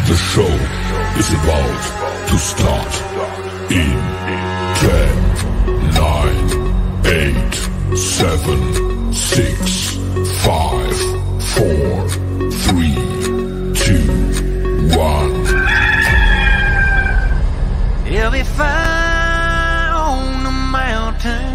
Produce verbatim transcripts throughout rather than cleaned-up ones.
The show is about to start in ten, nine, eight, seven, six, five, four, three, two, one. He'll be fine on the mountain.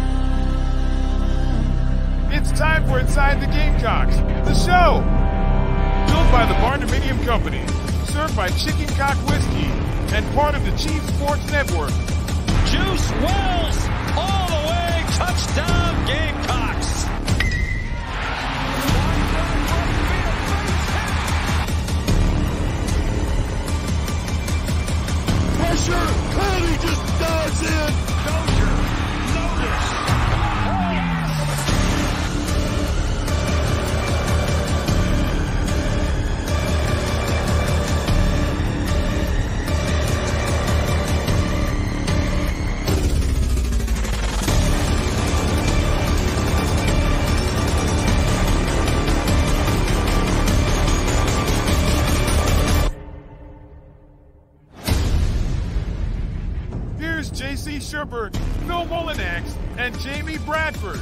It's time for Inside the Gamecocks, the show. Built by the Barndominium Company, served by Chicken Cock Whiskey, and part of the Chief Sports Network. Juice Wells, all the way, touchdown Gamecocks. Pressure, Cody just dives in. Dozier, notice. Oh, yes. Here's J C Sherbert, Phil Mullinax, and Jamie Bradford.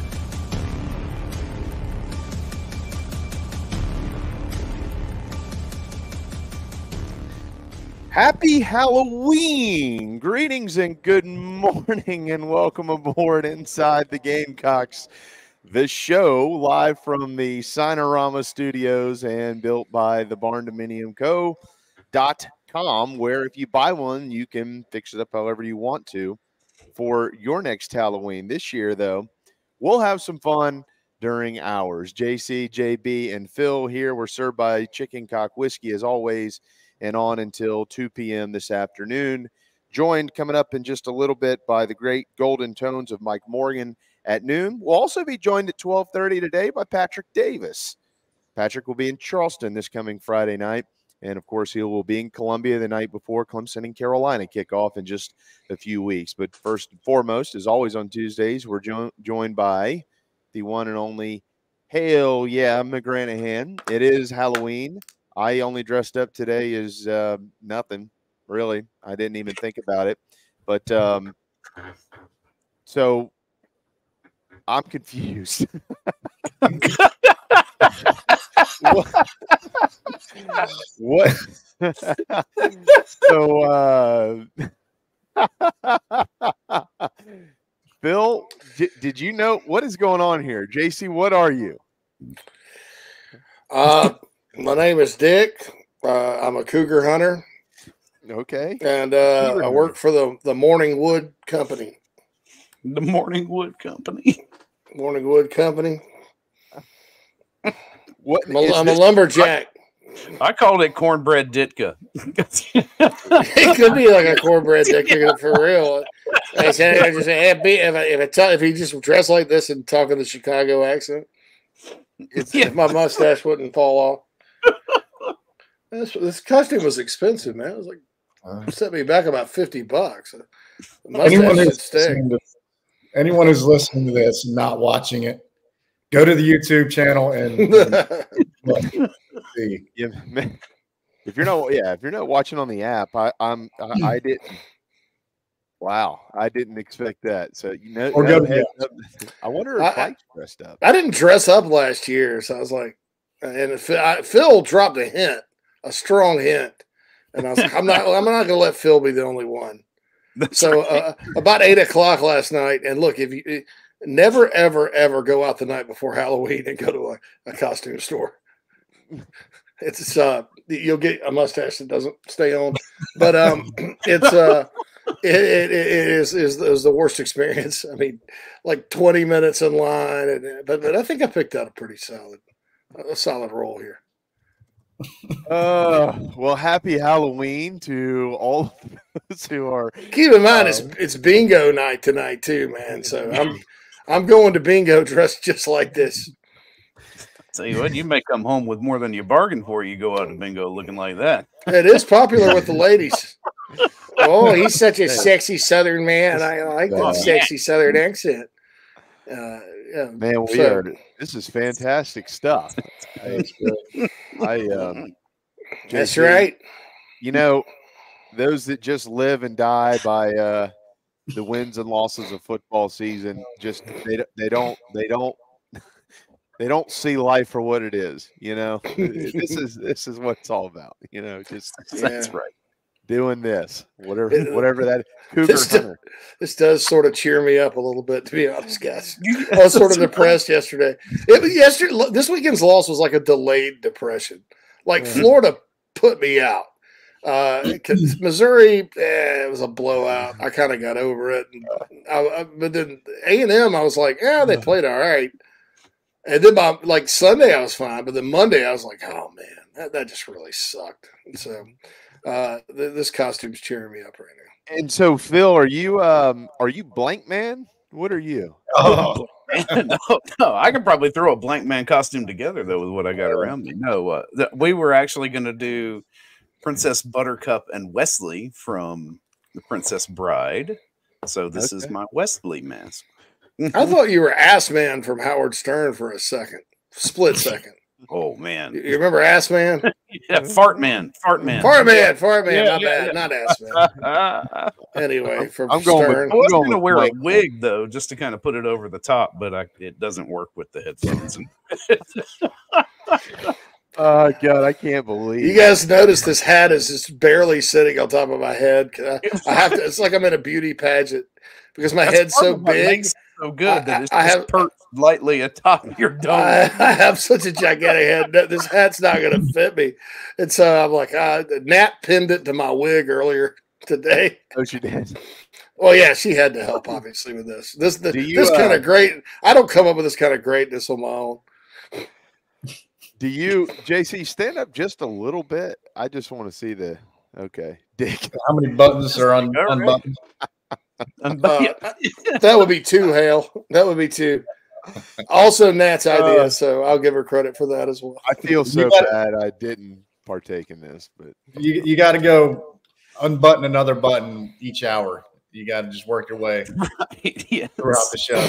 Happy Halloween! Greetings and good morning, and welcome aboard Inside the Gamecocks, the show live from the Signorama Studios and built by the Barndominium Co. dot com, where if you buy one, you can fix it up however you want to for your next Halloween. This year, though, we'll have some fun during ours. J C, J B, and Phil here. We're served by Chicken Cock Whiskey, as always, and on until two p.m. this afternoon. Joined coming up in just a little bit by the great golden tones of Mike Morgan at noon. We'll also be joined at twelve thirty today by Patrick Davis. Patrick will be in Charleston this coming Friday night. And, of course, he will be in Columbia the night before Clemson and Carolina kick off in just a few weeks. But first and foremost, as always on Tuesdays, we're jo- joined by the one and only Hale, yeah, McGranahan. It is Halloween. I only dressed up today as uh, nothing, really. I didn't even think about it. But um, so I'm confused. what? what? so, uh, Phil, d- did you know what is going on here? J C, what are you? Uh, my name is Dick. Uh, I'm a cougar hunter. Okay. And uh, I work for the, the Morning Wood Company. The Morning Wood Company. Morning Wood Company. What? I'm a, I'm a lumberjack. I called it cornbread Ditka. It could be like a cornbread Ditka for real. I said, I just said, hey, if I, if I tell, if he just dressed like this and talking the Chicago accent, it's, yeah. If my mustache wouldn't fall off. This, this costume was expensive, man. It was like uh, set me back about fifty bucks. Anyone who's, to, anyone who's listening to this and not watching it, go to the YouTube channel and, and look, see. Yeah, man. If you're not, yeah, if you're not watching on the app, I, I'm, I, I didn't. Wow, I didn't expect that. So you know, or no go up. I wonder if Mike's dressed up. I didn't dress up last year, so I was like, and Phil, Phil dropped a hint, a strong hint, and I was like, I'm not, I'm not going to let Phil be the only one. That's so right. uh, about eight o'clock last night, and look, if you never, ever, ever go out the night before Halloween and go to a, a costume store. It's uh, you'll get a mustache that doesn't stay on, but um, it's uh. It, it, it is, is is the worst experience. I mean, like twenty minutes in line, and but, but I think I picked out a pretty solid, a solid role here. Uh, well, happy Halloween to all those who are. Keep in mind, uh, it's um, it's bingo night tonight too, man. So I'm I'm going to bingo dressed just like this. Tell you what, you may come home with more than you bargained for. You go out to bingo looking like that. It is popular with the ladies. Oh, he's such a sexy Southern man. I like that oh, sexy yeah. Southern accent. Uh, yeah. Man, we so, are. This is fantastic stuff. I, I um, that's J C, right. you know, those that just live and die by uh, the wins and losses of football season, just they they don't they don't they don't see life for what it is. You know, this is this is what it's all about. You know, just Yeah. that's right. Doing this, whatever, It- whatever that cougar This, do- hunter. this does sort of cheer me up a little bit, to be honest, guys. I was sort of depressed yesterday. It was yesterday. This weekend's loss was like a delayed depression. Like Mhm. Florida put me out. Uh, 'cause Missouri, eh, it was a blowout. I kind of got over it. And I, I, but then A and M, I was like, yeah, they played all right. And then by like Sunday, I was fine. But then Monday, I was like, oh man, that, that just really sucked. And so uh, th- this costume's cheering me up right now. And so, Phil, are you um are you blank man? What are you? Oh, no, no, I could probably throw a blank man costume together though with what I got around me. No, uh, th- we were actually going to do Princess Buttercup and Wesley from The Princess Bride. So this is Okay. my Wesley mask. I thought you were Ass Man from Howard Stern for a second, split second. Oh You, man, you remember Ass Man? yeah, Fart Man, Fart Man. Fart Man, Fart Man, Yeah, not yeah, bad, yeah. not Ass Man. I Anyway, from I'm going with- Stern. was going going to with wear a blank man. wig though, just to kind of put it over the top, but I, it doesn't work with the headphones. Oh God, I can't believe You guys notice this hat is just barely sitting on top of my head. 'Cause I, I have to. It's like I'm in a beauty pageant because my That's head's part so of what big. makes it so good that I- it's I just have- perched lightly atop your dome. I, I have such a gigantic head. that This hat's not going to fit me, and so I'm like, uh, Nat pinned it to my wig earlier today. Oh, she did. Well, yeah, she had to help obviously with this. This the, Do you, this kind uh, of great. I don't come up with this kind of greatness on my own. Do you, J C, stand up just a little bit? I just want to see the. Okay, Dick. how many buttons are un, All right. unbuttoned? Um, Uh, yeah. That would be two, Hale. That would be two. Also, Nat's idea, Uh, so I'll give her credit for that as well. I feel so You gotta- bad I didn't partake in this, but You you got to go unbutton another button each hour. You got to just work your way Yes. throughout the show.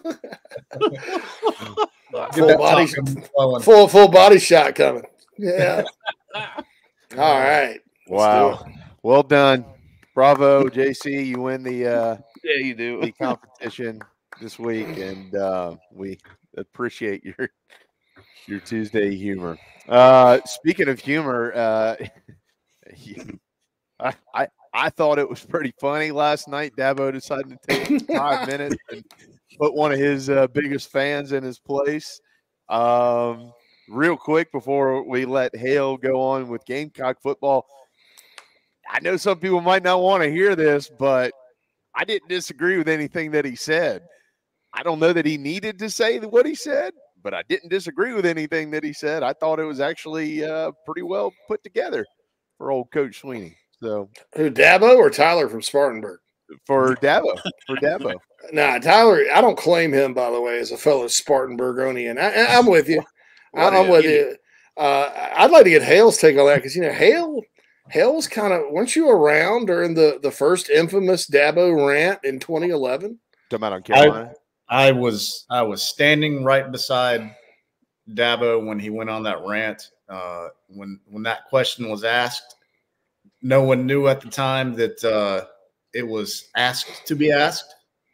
Get Full that body, talking flowing. full full body shot coming. Yeah. All right. Let's do wow, well done, bravo, J C. You win the uh, Yeah, you do. the competition this week, and uh, we appreciate your your Tuesday humor. Uh, speaking of humor, uh, I, I I thought it was pretty funny last night. Dabo decided to take five minutes and put one of his uh, biggest fans in his place. Um, real quick before we let Hale go on with Gamecock football, I know some people might not want to hear this, but I didn't disagree with anything that he said. I don't know that he needed to say what he said, but I didn't disagree with anything that he said. I thought it was actually uh, pretty well put together for old Coach Sweeney. So Who, Dabo or Tyler from Spartanburg? for Dabo, for Dabo. Nah, Tyler, I don't claim him, by the way, as a fellow Spartanburgonian. I, I- I'm with you. I, What I'm a with idiot. you. Uh, I'd like to get Hale's take on that because, you know, Hale, Hale's kind of, weren't you around during the, the first infamous Dabo rant in twenty eleven? Talking about on Carolina. I was I was standing right beside Dabo when he went on that rant. Uh, when when that question was asked, no one knew at the time that uh, it was asked to be asked.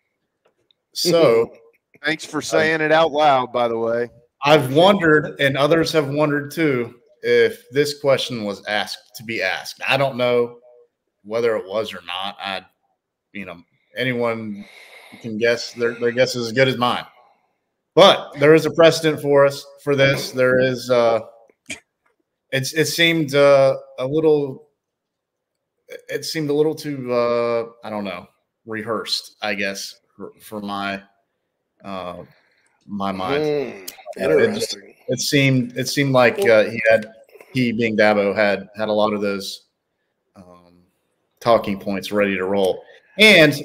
So Thanks for saying it out loud, by the way. I've wondered, and others have wondered too, if this question was asked to be asked. I don't know whether it was or not. I, you know, anyone can guess. Their their guess is as good as mine. But there is a precedent for us for this. There is. Uh, it's it seemed uh, a little. It seemed a little too. Uh, I don't know. Rehearsed, I guess, for, for my. Uh, my mind. Mm, Uh, it just- interesting. It seemed it seemed like uh, he had he being Dabo had had a lot of those um, talking points ready to roll. And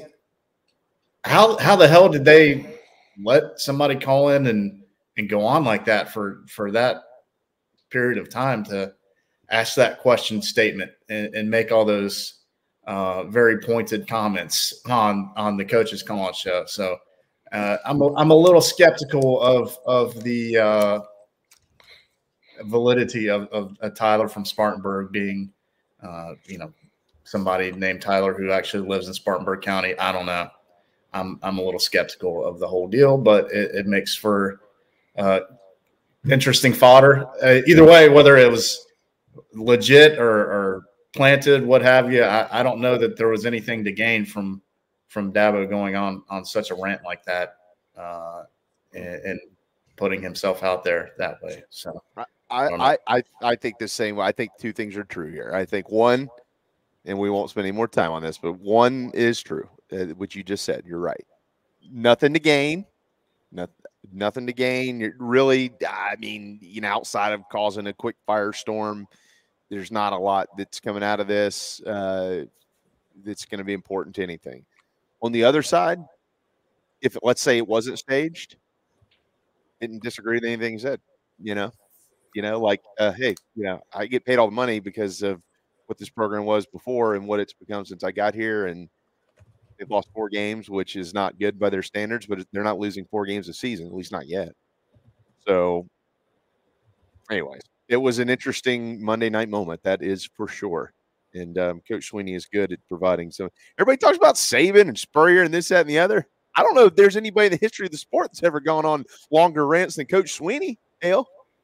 how how the hell did they let somebody call in and and go on like that for for that period of time to ask that question statement and, and make all those uh, very pointed comments on on the coaches call-on show? So. Uh, I'm a, I'm a little skeptical of of the uh, validity of, of uh, Tyler from Spartanburg being uh, you know, somebody named Tyler who actually lives in Spartanburg County. I don't know. I'm I'm a little skeptical of the whole deal, but it, it makes for uh, interesting fodder. Uh, either way, whether it was legit or, or planted, what have you, I, I don't know that there was anything to gain from from Dabo going on on such a rant like that uh, and, and putting himself out there that way. So I I, I I think the same way. I think two things are true here. I think one, and we won't spend any more time on this, but one is true, uh, which you just said. You're right. Nothing to gain. Nothing. Nothing to gain. You're really, I mean, you know, outside of causing a quick firestorm, there's not a lot that's coming out of this uh, that's going to be important to anything. On the other side, if let's say it wasn't staged, didn't disagree with anything he said, you know, you know, like, uh, hey, you know, I get paid all the money because of what this program was before and what it's become since I got here, and they've lost four games, which is not good by their standards, but they're not losing four games a season, at least not yet. So, anyways, it was an interesting Monday night moment, that is for sure. And um, Coach Sweeney is good at providing some. Everybody talks about Saban and Spurrier and this, that, and the other. I don't know if there's anybody in the history of the sport that's ever gone on longer rants than Coach Sweeney. Hale.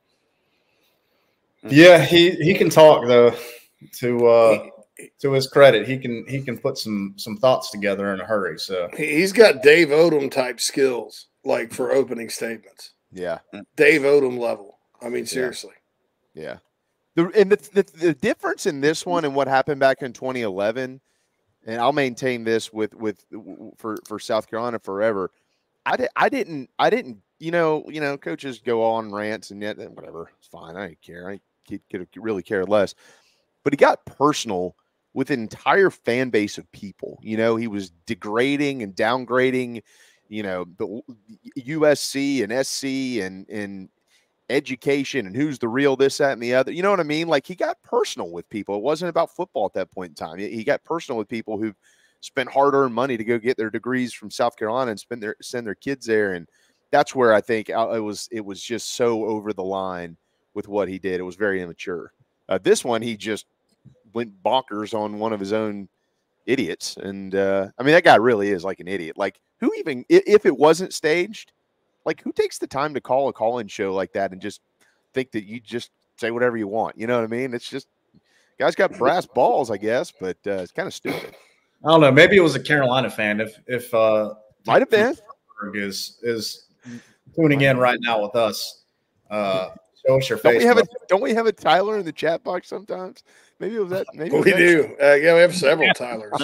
Yeah, he he can talk though. To uh, to his credit, he can he can put some some thoughts together in a hurry. So He's got Dave Odom type skills, like for opening statements. Yeah, Dave Odom level. I mean, seriously. Yeah. The and the, the the difference in this one and what happened back in twenty eleven, and I'll maintain this with with for for South Carolina forever. I did I didn't I didn't you know you know coaches go on rants and yet whatever, it's fine. I didn't care. I could, could really care less. But he got personal with an entire fan base of people. You know, he was degrading and downgrading, you know, the U S C and S C and and education and who's the real this, that, and the other. You know what I mean? Like, he got personal with people. It wasn't about football at that point in time. He got personal with people who spent hard-earned money to go get their degrees from South Carolina and spend their send their kids there. And that's where I think it was it was just so over the line with what he did. It was very immature. Uh, this one, he just went bonkers on one of his own idiots. And, uh, I mean, that guy really is like an idiot. Like, who even – if it wasn't staged – like, who takes the time to call a call-in show like that and just think that you just say whatever you want? You know what I mean? It's just, guys got brass balls, I guess, but uh, it's kind of stupid. I don't know. Maybe it was a Carolina fan. If if uh, might have been is is tuning in right now with us, uh, show us your don't face. We have a, don't we have a Tyler in the chat box sometimes? Maybe it was that. Maybe We was do. Uh, yeah, we have several Tylers.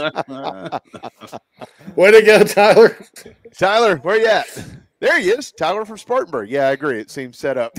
Way to go, Tyler. Tyler, where you at? There he is, Tyler from Spartanburg. Yeah, I agree. It seems set up.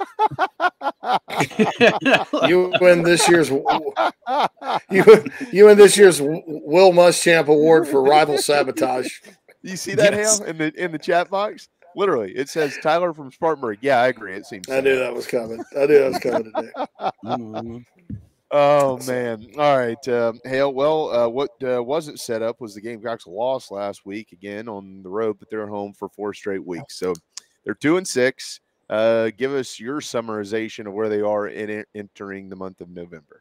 You win this year's you you win this year's Will Muschamp Award for rival sabotage. You see that, Yes. Hale, in the in the chat box? Literally, it says Tyler from Spartanburg. Yeah, I agree. It seems. I knew that was coming. I knew that was coming today. Oh man! All right, um, Hale. Well, uh, what uh, wasn't set up was the Gamecocks lost last week again on the road, but they're home for four straight weeks. So they're two and six. Uh, give us your summarization of where they are in entering the month of November.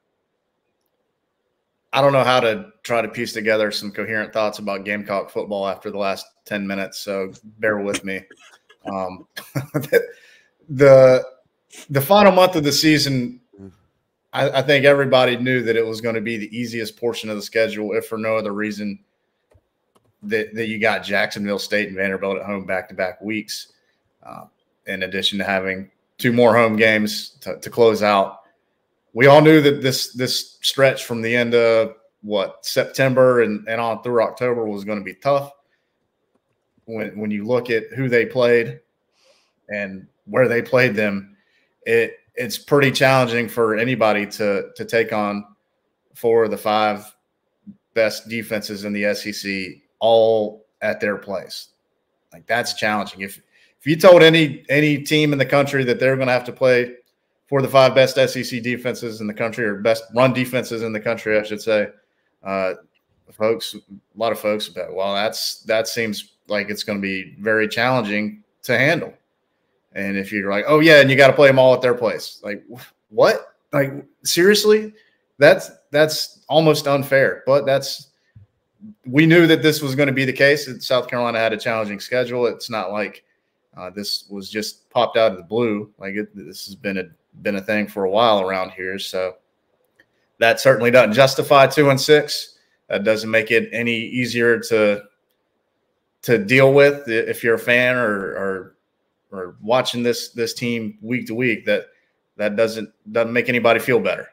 I don't know how to try to piece together some coherent thoughts about Gamecock football after the last ten minutes, so bear with me. Um, the the final month of the season, I, I think everybody knew that it was going to be the easiest portion of the schedule, if for no other reason that, that you got Jacksonville State and Vanderbilt at home back-to-back weeks, uh, in addition to having two more home games to, to close out. We all knew that this this stretch from the end of, what, September and, and on through October was going to be tough. When when you look at who they played and where they played them, it it's pretty challenging for anybody to to take on four of the five best defenses in the S E C all at their place. Like, that's challenging. If if you told any any team in the country that they're going to have to play for the five best S E C defenses in the country, or best run defenses in the country, I should say, uh, folks, a lot of folks, but well, that's that seems like it's going to be very challenging to handle. And if you're like, oh yeah, and you got to play them all at their place, like what? Like, seriously, that's that's almost unfair. But that's we knew that this was going to be the case. That South Carolina had a challenging schedule. It's not like uh, this was just popped out of the blue. Like it, this has been a been a thing for a while around here. So that certainly doesn't justify two and six. That doesn't make it any easier to to deal with if you're a fan or or, or watching this this team week to week. That that doesn't doesn't make anybody feel better.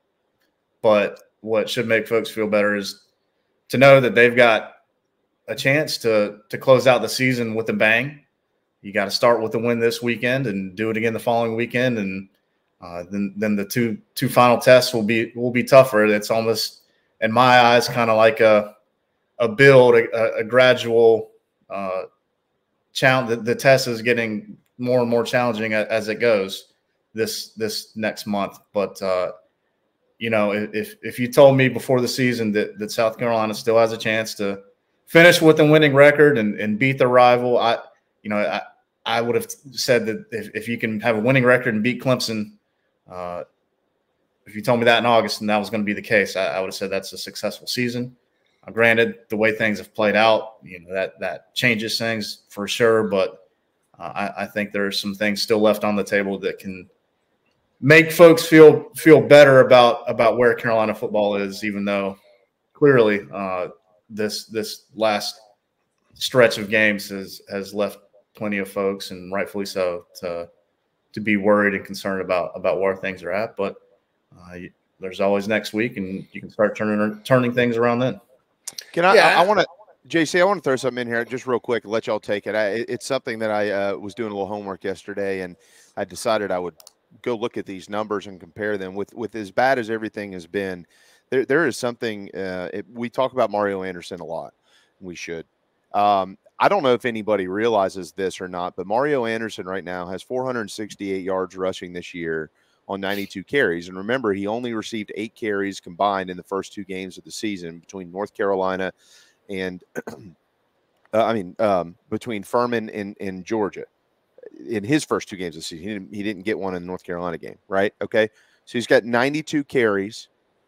But what should make folks feel better is to know that they've got a chance to to close out the season with a bang. You got to start with a win this weekend and do it again the following weekend, and uh, then then the two two final tests will be will be tougher. It's almost, in my eyes, kind of like a a build, a, a gradual uh, challenge. The, the test is getting more and more challenging as it goes this this next month. But uh, you know, if if you told me before the season that that South Carolina still has a chance to finish with a winning record and, and beat the rival, I you know I. I would have said that if, if you can have a winning record and beat Clemson, uh, if you told me that in August and that was going to be the case, I, I would have said that's a successful season. Uh, granted, the way things have played out, you know, that that changes things for sure. But uh, I, I think there are some things still left on the table that can make folks feel feel better about about where Carolina football is, even though clearly uh, this this last stretch of games has has left plenty of folks, and rightfully so, to to be worried and concerned about about where things are at. But uh, you, there's always next week, and you can start turning turning things around then. Can I? Yeah. I, I want to, J C. I want to throw something in here just real quick and let y'all take it. I, it's something that I uh, was doing a little homework yesterday, and I decided I would go look at these numbers and compare them with with as bad as everything has been. There there is something. Uh, it, we talk about Mario Anderson a lot. We should. Um, I don't know if anybody realizes this or not, but Mario Anderson right now has four hundred sixty-eight yards rushing this year on ninety-two carries. And remember, he only received eight carries combined in the first two games of the season between North Carolina and, uh, I mean, um, between Furman and, and Georgia in his first two games of the season. He didn't, he didn't get one in the North Carolina game, right? Okay. So he's got ninety-two carries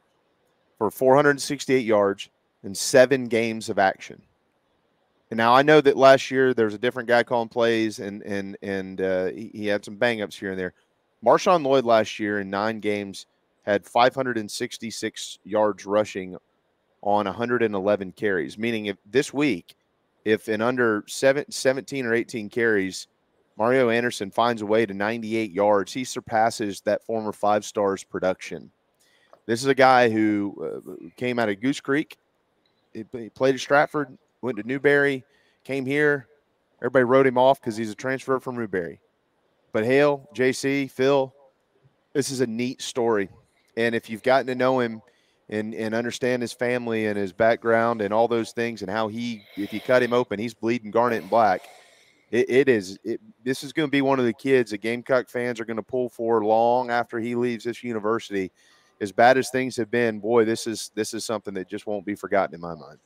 for four hundred sixty-eight yards and seven games of action. And now I know that last year there was a different guy calling plays, and and and uh, he, he had some bang-ups here and there. Marshawn Lloyd last year in nine games had five hundred sixty-six yards rushing on one hundred eleven carries, meaning if this week, if in under seven, seventeen or eighteen carries, Mario Anderson finds a way to ninety-eight yards, he surpasses that former five stars production. This is a guy who uh, came out of Goose Creek. He, he played at Stratford, went to Newberry, came here. Everybody wrote him off because he's a transfer from Newberry. But Hale, J C, Phil, this is a neat story. And if you've gotten to know him and, and understand his family and his background and all those things and how he, if you cut him open, he's bleeding garnet and black. It, it is. It, this is going to be one of the kids that Gamecock fans are going to pull for long after he leaves this university. As bad as things have been, boy, this is this is something that just won't be forgotten in my mind.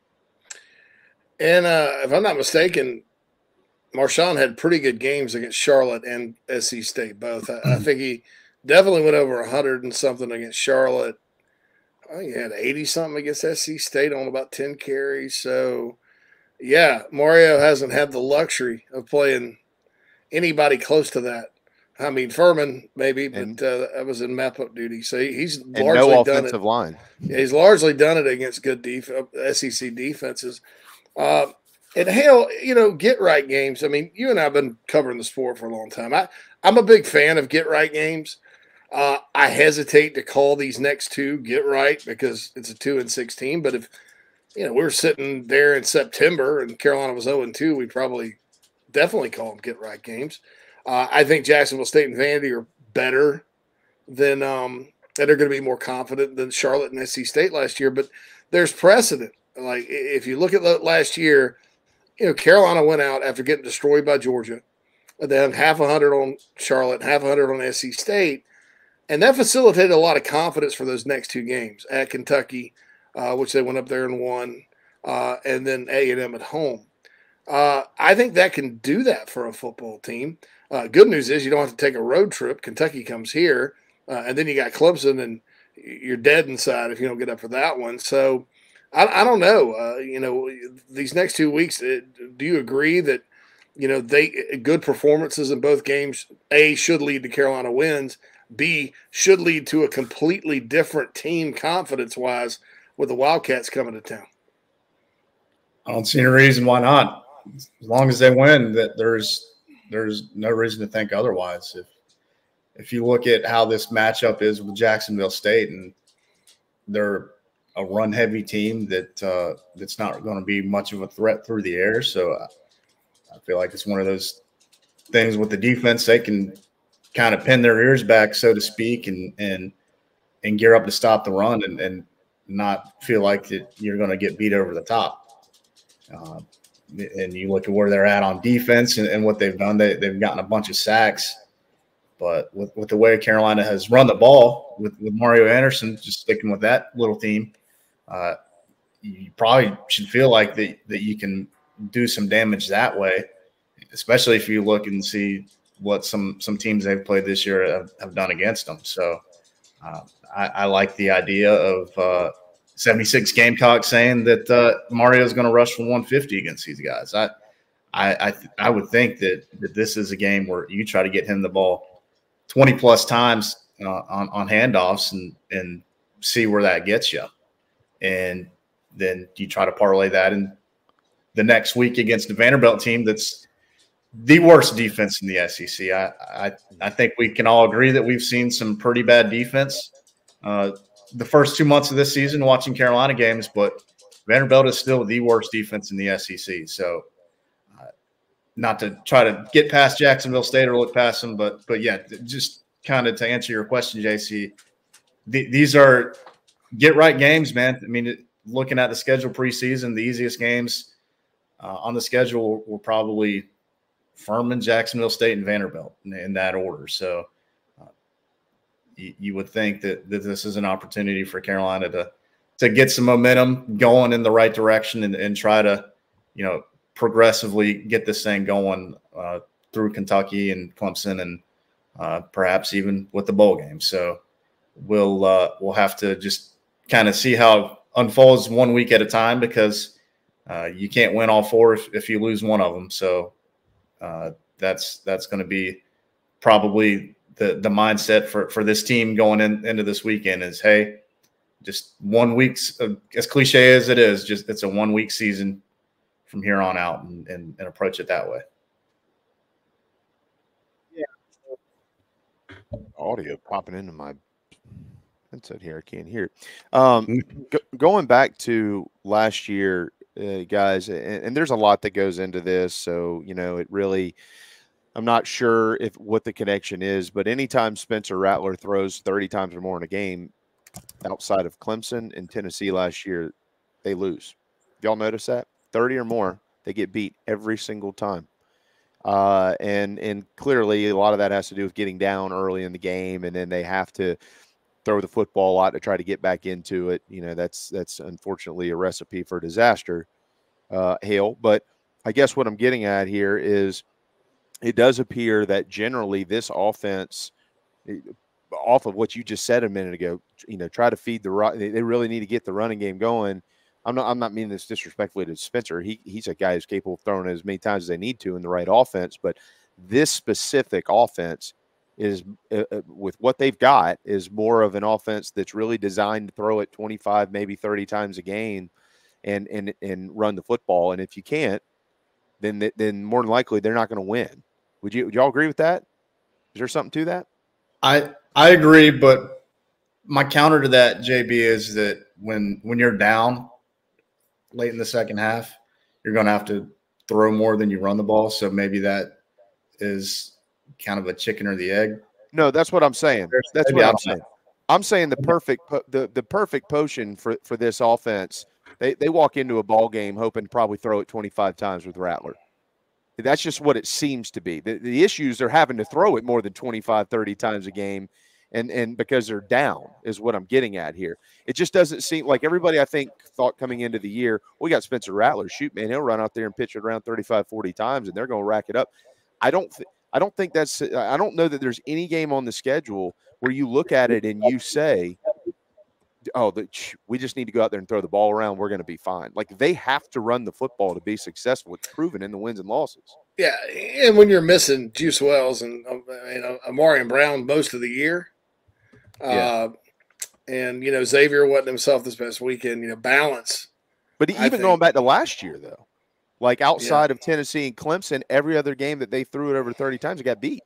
And uh, if I'm not mistaken, Marshawn had pretty good games against Charlotte and S C State both. I, I think he definitely went over one hundred and something against Charlotte. I think he had eighty something against S C State on about ten carries. So, yeah, Mario hasn't had the luxury of playing anybody close to that. I mean, Furman maybe, but and, uh, that was in map-up duty. So he's and largely no done offensive it. line. Yeah, he's largely done it against good def- S E C defenses. Uh, and Hale, you know, get right games. I mean, you and I have been covering the sport for a long time. I, I'm a big fan of get right games. Uh, I hesitate to call these next two get right because it's a two and six team. But if, you know, we were sitting there in September and Carolina was oh and two, we'd probably definitely call them get right games. Uh, I think Jacksonville State and Vandy are better than um, and they're going to be more confident than Charlotte and S C State last year. But there's precedent. Like if you look at last year, you know, Carolina went out after getting destroyed by Georgia. They had half a hundred on Charlotte, half a hundred on S C State, and that facilitated a lot of confidence for those next two games at Kentucky, uh, which they went up there and won, uh, and then A and M at home. Uh, I think that can do that for a football team. Uh, good news is you don't have to take a road trip. Kentucky comes here, uh, and then you got Clemson and you're dead inside if you don't get up for that one. So I, I don't know. Uh, you know, these next two weeks, do you agree that, you know, they good performances in both games, A, should lead to Carolina wins, B, should lead to a completely different team confidence-wise with the Wildcats coming to town? I don't see any reason why not. As long as they win, that there's there's no reason to think otherwise. If if you look at how this matchup is with Jacksonville State, and they're a run-heavy team that uh, that's not going to be much of a threat through the air. So I, I feel like it's one of those things with the defense. They can kind of pin their ears back, so to speak, and and and gear up to stop the run and, and not feel like that you're going to get beat over the top. Uh, and you look at where they're at on defense and, and what they've done. They, they've gotten a bunch of sacks. But with, with the way Carolina has run the ball, with, with Mario Anderson, just sticking with that little theme, uh, you probably should feel like that, that you can do some damage that way, especially if you look and see what some some teams they've played this year have, have done against them. So uh, I, I like the idea of uh, seventy-six Gamecocks saying that uh, Mario is going to rush for one fifty against these guys. I I I, I would think that, that this is a game where you try to get him the ball twenty plus times uh, on, on handoffs and, and see where that gets you. And then you try to parlay that in the next week against the Vanderbilt team that's the worst defense in the S E C. I, I, I think we can all agree that we've seen some pretty bad defense uh, the first two months of this season watching Carolina games, but Vanderbilt is still the worst defense in the S E C. So uh, not to try to get past Jacksonville State or look past them, but but yeah, just kind of to answer your question, J C, the, these are get-right games, man. I mean, looking at the schedule preseason, the easiest games uh, on the schedule were probably Furman, Jacksonville State, and Vanderbilt in, in that order. So uh, you, you would think that, that this is an opportunity for Carolina to to get some momentum going in the right direction and, and try to, you know, progressively get this thing going uh, through Kentucky and Clemson and uh, perhaps even with the bowl game. So we'll uh, we'll have to just kind of see how it unfolds one week at a time, because uh, you can't win all four if, if you lose one of them. So uh, that's that's going to be probably the the mindset for for this team going in, into this weekend is, hey, just one week's uh, as cliche as it is, just it's a one week season from here on out, and, and, and approach it that way. Yeah. Audio popping into my headset here. I can't hear it. Um, go, going back to last year, uh, guys, and, and there's a lot that goes into this. So, you know, it really, I'm not sure if what the connection is, but anytime Spencer Rattler throws thirty times or more in a game outside of Clemson and Tennessee last year, they lose. Y'all notice that? thirty or more, they get beat every single time. Uh, and and clearly a lot of that has to do with getting down early in the game, and then they have to throw the football a lot to try to get back into it. You know, that's that's unfortunately a recipe for disaster, uh, Hale. But I guess what I'm getting at here is it does appear that generally this offense, off of what you just said a minute ago, you know, try to feed the run. They really need to get the running game going. I'm not. I'm not meaning this disrespectfully to Spencer. He he's a guy who's capable of throwing it as many times as they need to in the right offense. But this specific offense is, uh, with what they've got, is more of an offense that's really designed to throw it twenty-five, maybe thirty times a game, and and and run the football. And if you can't, then then more than likely they're not going to win. Would you? Would y'all agree with that? Is there something to that? I I agree, but my counter to that, J B, is that when when you're down late in the second half, you're going to have to throw more than you run the ball. So maybe that is kind of a chicken or the egg. No, that's what I'm saying. That's what I'm saying. I'm saying the perfect the the perfect potion for for this offense. They they walk into a ball game hoping to probably throw it twenty-five times with Rattler. That's just what it seems to be. The, the issues are having to throw it more than twenty-five, thirty times a game, and and because they're down is what I'm getting at here. It just doesn't seem like everybody, I think, thought coming into the year, we got Spencer Rattler. Shoot, man, he'll run out there and pitch it around thirty-five, forty times, and they're going to rack it up. I don't th- I don't think that's – I don't know that there's any game on the schedule where you look at it and you say oh, the, we just need to go out there and throw the ball around. We're going to be fine. Like, they have to run the football to be successful. It's proven in the wins and losses. Yeah, and when you're missing Juice Wells and you know Amari Brown most of the year, uh, yeah. and you know Xavier wasn't himself this past weekend. You know, balance. But even going back to last year, though, like outside yeah. of Tennessee and Clemson, every other game that they threw it over thirty times, it got beat.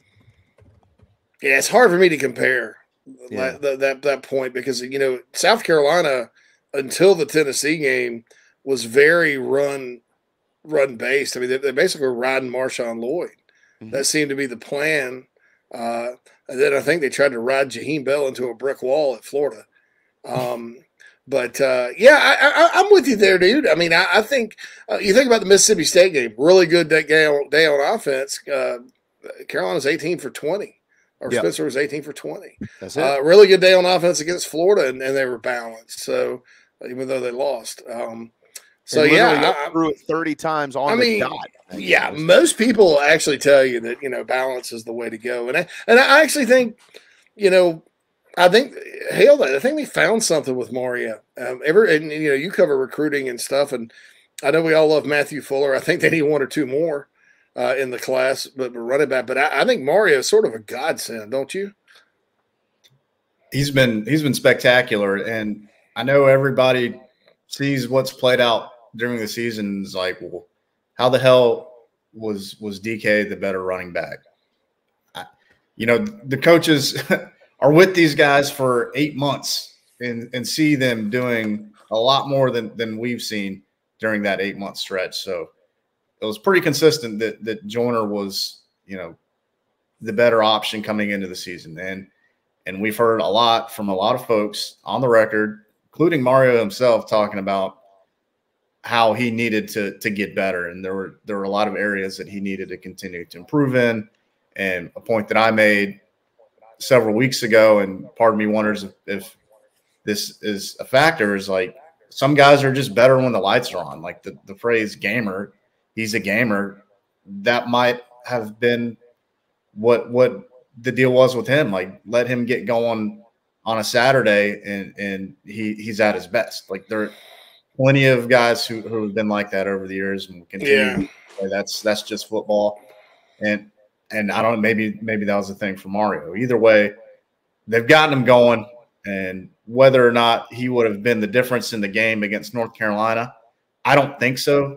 Yeah, it's hard for me to compare yeah. that, that that point because you know South Carolina until the Tennessee game was very run run based. I mean, they, they basically were riding Marshawn Lloyd. Mm-hmm. That seemed to be the plan. Uh, and then I think they tried to ride Jaheim Bell into a brick wall at Florida. Um, but uh, yeah, I, I, I'm with you there, dude. I mean, I, I think uh, you think about the Mississippi State game. Really good day, day on offense. Uh, Carolina's eighteen for twenty. Or yep. Spencer was eighteen for twenty. That's it. Uh, really good day on offense against Florida, and, and they were balanced. So even though they lost, um, so yeah, I threw it thirty times on I the mean, dot. Yeah, most people actually tell you that you know balance is the way to go, and I, and I actually think, you know, I think Hale, I think they found something with Mario. Um, ever and you know you cover recruiting and stuff, and I know we all love Matthew Fuller. I think they need one or two more. Uh, in the class, but, but running back. But I, I think Mario is sort of a godsend, don't you? He's been he's been spectacular, and I know everybody sees what's played out during the season. Is like, well, how the hell was was D K the better running back? I, you know, the coaches are with these guys for eight months and and see them doing a lot more than than we've seen during that eight month stretch. So. It was pretty consistent that that Joyner was, you know, the better option coming into the season. And and we've heard a lot from a lot of folks on the record, including Mario himself, talking about how he needed to to get better. And there were there were a lot of areas that he needed to continue to improve in. And a point that I made several weeks ago, and part of me wonders if, if this is a factor, is like some guys are just better when the lights are on. Like the, the phrase gamer. He's a gamer. That might have been what what the deal was with him. Like, let him get going on a Saturday, and and he he's at his best. Like, there are plenty of guys who, who have been like that over the years and continue. Yeah. That's that's just football. And and I don't know, maybe maybe that was the thing for Mario. Either way, they've gotten him going, and whether or not he would have been the difference in the game against North Carolina, I don't think so.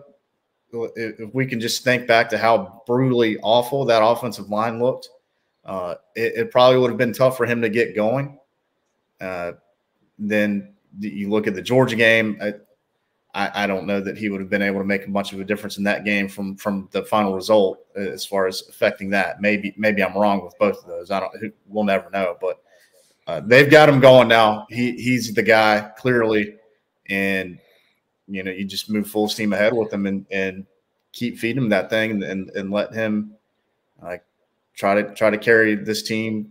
If we can just think back to how brutally awful that offensive line looked, uh, it, it probably would have been tough for him to get going. Uh, then you look at the Georgia game. I, I, I don't know that he would have been able to make much of a difference in that game from from the final result as far as affecting that. Maybe maybe I'm wrong with both of those. I don't. We'll never know. But uh, they've got him going now. He he's the guy clearly, and. You know, you just move full steam ahead with him and, and keep feeding him that thing and, and, and let him like uh, try to try to carry this team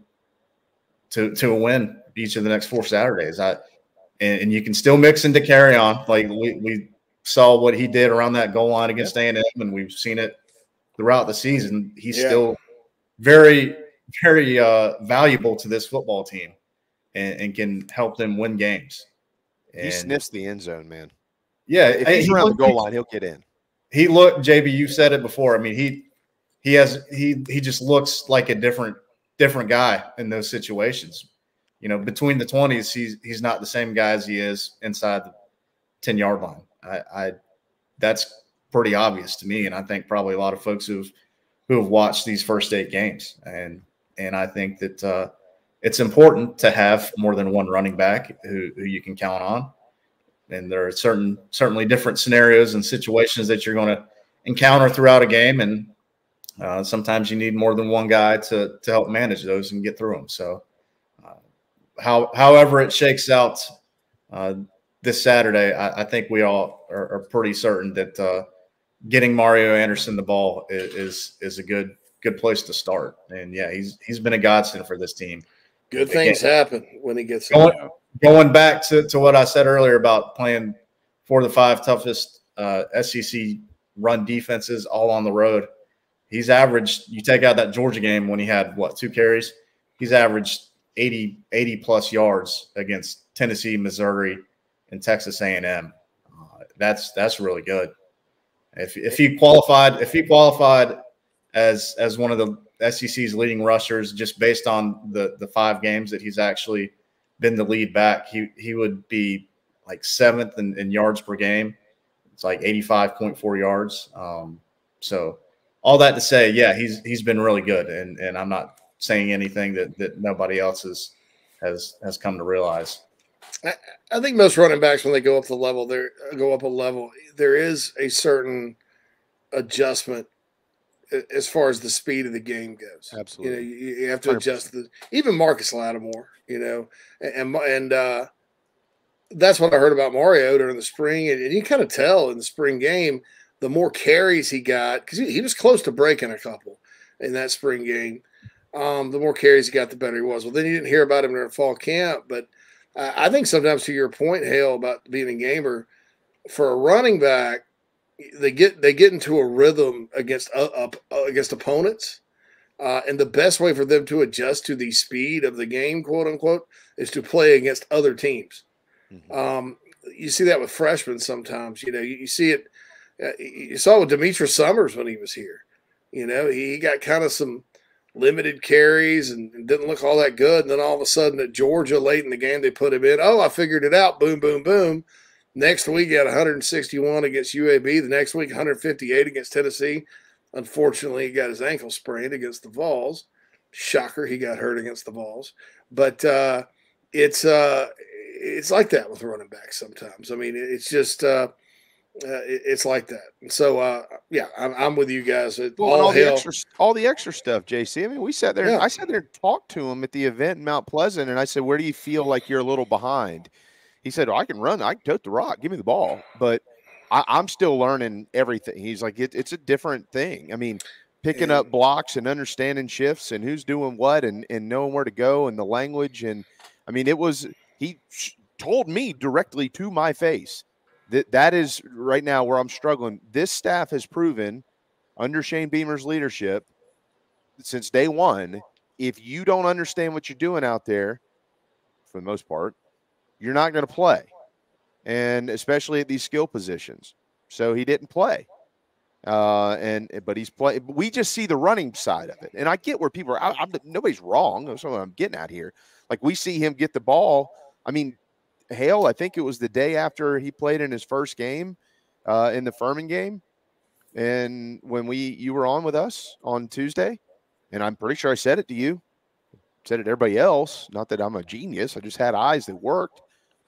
to to a win each of the next four Saturdays. I and, and you can still mix into carry on. Like we, we saw what he did around that goal line against A and M, and we've seen it throughout the season. He's yeah. still very, very uh, valuable to this football team and, and can help them win games. And he sniffs the end zone, man. Yeah, if he's he around looked, the goal line, he'll get in. He looked, J B, you said it before. I mean, he he has he he just looks like a different different guy in those situations. You know, between the twenties, he's he's not the same guy as he is inside the ten yard line. I, I that's pretty obvious to me, and I think probably a lot of folks who've who have watched these first eight games. And and I think that uh, it's important to have more than one running back who, who you can count on. And there are certain, certainly different scenarios and situations that you're going to encounter throughout a game. And uh, sometimes you need more than one guy to, to help manage those and get through them. So uh, how, however it shakes out uh, this Saturday, I, I think we all are, are pretty certain that uh, getting Mario Anderson the ball is, is, is a good, good place to start. And yeah, he's, he's been a godsend for this team. Good things Again, happen when he gets going, going back to, to what I said earlier about playing four of the five toughest uh, S E C run defenses all on the road. He's averaged, you take out that Georgia game when he had, what, two carries? He's averaged eighty, eighty plus yards against Tennessee, Missouri, and Texas A and M. Uh, that's that's really good. If if he qualified, if he qualified as as one of the S E C's leading rushers, just based on the the five games that he's actually been the lead back, he he would be like seventh in, in yards per game. It's like eighty-five point four yards. Um, so all that to say, yeah, he's he's been really good, and and I'm not saying anything that that nobody else has has has come to realize. I, I think most running backs, when they go up the level, they go up a level. There is a certain adjustment as far as the speed of the game goes. Absolutely, you know, you, you have to adjust the. Even Marcus Lattimore, you know, and and uh, that's what I heard about Mario during the spring, and, and you kind of tell in the spring game, the more carries he got, because he, he was close to breaking a couple in that spring game. Um, the more carries he got, the better he was. Well, then you didn't hear about him during fall camp, but uh, I think sometimes, to your point, Hale, about being a gamer, for a running back, they get they get into a rhythm against uh, uh, against opponents, uh, and the best way for them to adjust to the speed of the game, quote unquote, is to play against other teams. Mm-hmm. Um, you see that with freshmen sometimes. You know, you, you see it. Uh, you saw with Demetrius Summers when he was here. You know, he got kind of some limited carries and, and didn't look all that good. And then all of a sudden at Georgia late in the game, they put him in. Oh, I figured it out. Boom, boom, boom. Next week, he had one hundred sixty-one against U A B. The next week, one hundred fifty-eight against Tennessee. Unfortunately, he got his ankle sprained against the Vols. Shocker, he got hurt against the Vols. But uh, it's uh, it's like that with running backs sometimes. I mean, it's just uh, – Uh, it, it's like that. And so, uh, yeah, I'm, I'm with you guys. It, well, all, all, the hell. extra, all the extra stuff, J C. I mean, we sat there. Yeah. I sat there and talked to him at the event in Mount Pleasant, and I said, "Where do you feel like you're a little behind?" He said, oh, "I can run. I can tote the rock. Give me the ball." But I, I'm still learning everything. He's like, it, "It's a different thing." I mean, picking yeah. up blocks and understanding shifts and who's doing what and and knowing where to go and the language. And I mean, it was he told me directly to my face. That that is right now where I'm struggling. This staff has proven under Shane Beamer's leadership since day one, if you don't understand what you're doing out there, for the most part, you're not going to play, and especially at these skill positions. So he didn't play, uh, and but he's playing. We just see the running side of it, and I get where people are. I, I'm, nobody's wrong. That's what I'm getting at here. Like we see him get the ball. I mean. Hale, I think it was the day after he played in his first game uh, in the Furman game. And when we you were on with us on Tuesday, and I'm pretty sure I said it to you, said it to everybody else. Not that I'm a genius. I just had eyes that worked.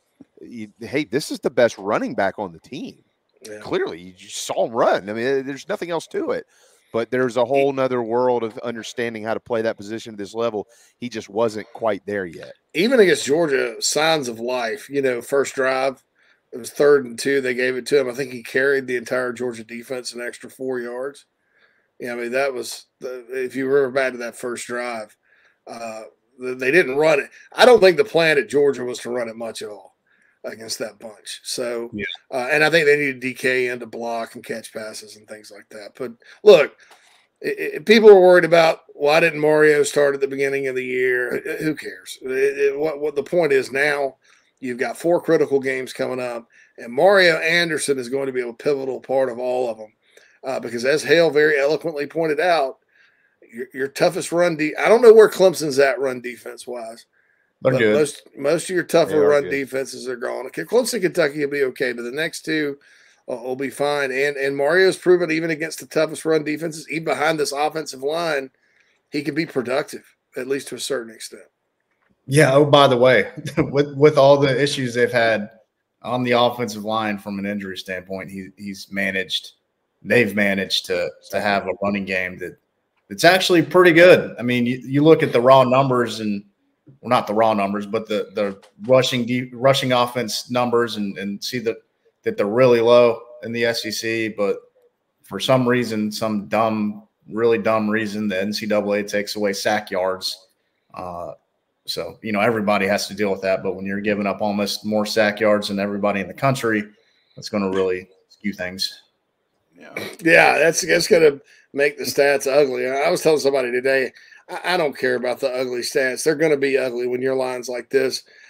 You, hey, this is the best running back on the team. Yeah. Clearly, you just saw him run. I mean, there's nothing else to it. But there's a whole nother world of understanding how to play that position at this level. He just wasn't quite there yet. Even against Georgia, signs of life. You know, first drive, it was third and two. They gave it to him. I think he carried the entire Georgia defense an extra four yards. Yeah, I mean, that was the, if you remember back to that first drive, uh, they didn't run it. I don't think the plan at Georgia was to run it much at all against that bunch. So, yeah. uh, and I think they needed D K in to block and catch passes and things like that. But look, it, it, people were worried about why didn't Mario start at the beginning of the year? Who cares? It, it, what, what the point is now, you've got four critical games coming up, and Mario Anderson is going to be a pivotal part of all of them. Uh, because as Hale very eloquently pointed out, your, your toughest run de- – I don't know where Clemson's at run defense-wise. They're but good. Most, most of your tougher run good. defenses are gone. Okay, Clemson, Kentucky will be okay, but the next two uh, will be fine. And and Mario's proven even against the toughest run defenses, even behind this offensive line, he can be productive, at least to a certain extent. Yeah, oh, by the way, with with all the issues they've had on the offensive line from an injury standpoint, he he's managed – they've managed to to have a running game that that's actually pretty good. I mean, you, you look at the raw numbers and – well, not the raw numbers, but the the rushing deep, rushing offense numbers, and and see that that they're really low in the S E C. But for some reason, some dumb, really dumb reason, the N C double A takes away sack yards. Uh, so you know everybody has to deal with that. But when you're giving up almost more sack yards than everybody in the country, that's going to really skew things. Yeah, yeah, that's that's going to make the stats ugly. I was telling somebody today, I don't care about the ugly stats. They're going to be ugly when your line's like this.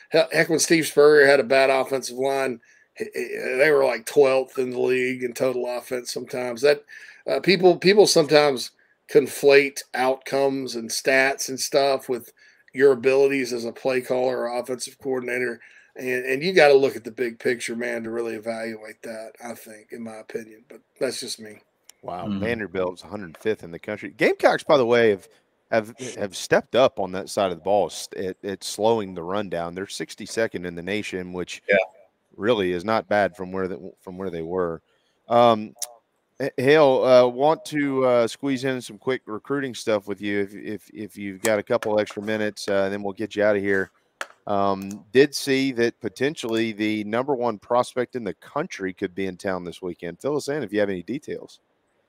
heck, when Steve Spurrier had a bad offensive line, they were like twelfth in the league in total offense. Sometimes that uh, people people sometimes conflate outcomes and stats and stuff with your abilities as a play caller or offensive coordinator. And, and you got to look at the big picture, man, to really evaluate that, I think, in my opinion. But that's just me. Wow. Mm. Vanderbilt's one hundred fifth in the country. Gamecocks, by the way, have have have stepped up on that side of the ball. It, it's slowing the run down. They're sixty-second in the nation, which yeah. really is not bad from where the, from where they were. Um, Hale, uh, want to uh, squeeze in some quick recruiting stuff with you if if, if you've got a couple extra minutes, uh, then we'll get you out of here. Um, did see that potentially the number one prospect in the country could be in town this weekend. Fill us in if you have any details.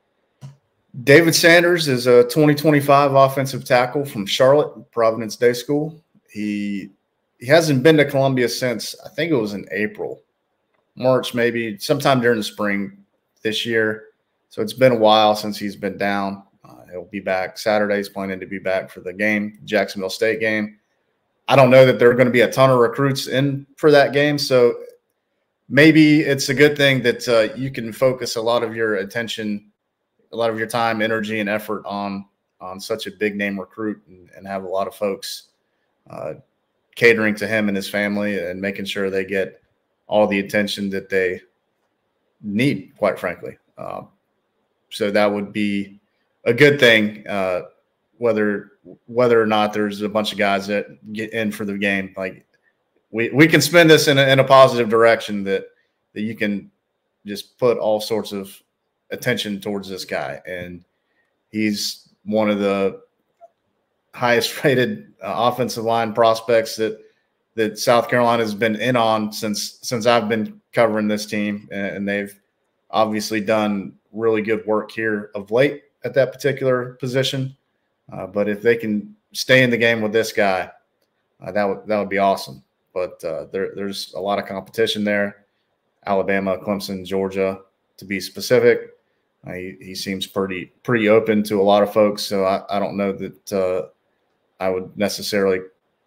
David Sanders is a twenty twenty-five offensive tackle from Charlotte, Providence Day School. He he hasn't been to Columbia since, I think it was in April, March, maybe sometime during the spring this year. So it's been a while since he's been down. Uh, he'll be back Saturday. He's planning to be back for the game, Jacksonville State game. I don't know that there are going to be a ton of recruits in for that game. So maybe it's a good thing that uh, you can focus a lot of your attention, a lot of your time, energy, and effort on on such a big name recruit, and, and have a lot of folks uh, catering to him and his family and making sure they get all the attention that they need, quite frankly. Uh, so that would be a good thing, uh, whether whether or not there's a bunch of guys that get in for the game. Like we we can spin this in a, in a positive direction, that that you can just put all sorts of attention towards this guy, and he's one of the highest rated uh, offensive line prospects that that South Carolina has been in on since since I've been covering this team, and they've obviously done really good work here of late at that particular position. Uh, but if they can stay in the game with this guy, uh, that would that would be awesome. But uh, there, there's a lot of competition there. Alabama, Clemson, Georgia, to be specific. Uh, he, he seems pretty pretty open to a lot of folks. So I, I don't know that uh, I would necessarily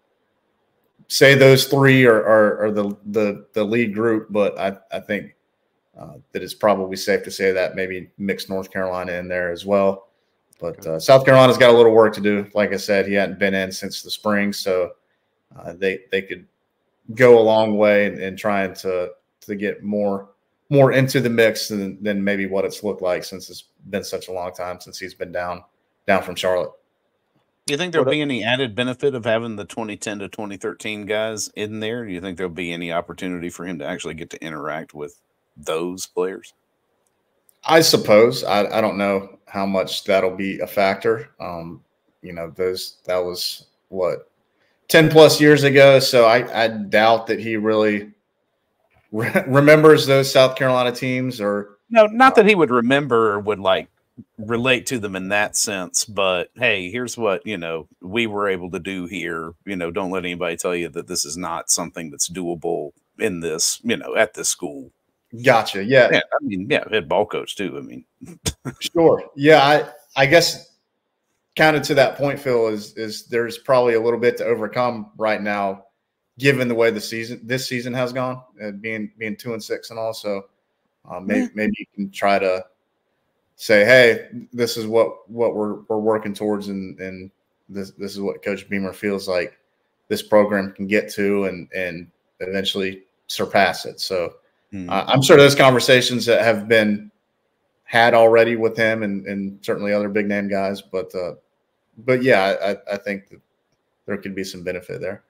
say those three are, are, are the, the the lead group, but I, I think uh, that it's probably safe to say that maybe mix North Carolina in there as well. But uh, South Carolina's got a little work to do. Like I said, he hadn't been in since the spring, so uh, they they could go a long way in, in trying to to get more more into the mix than, than maybe what it's looked like, since it's been such a long time since he's been down down from Charlotte. Do you think there'll be any added benefit of having the twenty ten to twenty thirteen guys in there? Do you think there'll be any opportunity for him to actually get to interact with those players? I suppose. I, I don't know how much that'll be a factor. Um, you know, those that was what ten plus years ago. So I, I doubt that he really re remembers those South Carolina teams. Or no, not that he would remember or would like relate to them in that sense. But hey, here's what you know we were able to do here. You know, don't let anybody tell you that this is not something that's doable in this. You know, at this school. Gotcha. Yeah. Yeah. I mean, yeah, head ball coach too. I mean, sure. Yeah. I, I guess kind of to that point, Phil, is, is there's probably a little bit to overcome right now, given the way the season, this season has gone, uh, being, being two and six and all. So uh, maybe, yeah. maybe you can try to say, hey, this is what, what we're, we're working towards. And, and this, this is what Coach Beamer feels like this program can get to, and, and eventually surpass it. So, Uh, I'm sure those conversations that have been had already with him, and, and certainly other big name guys. But uh, but yeah, I, I think that there could be some benefit there.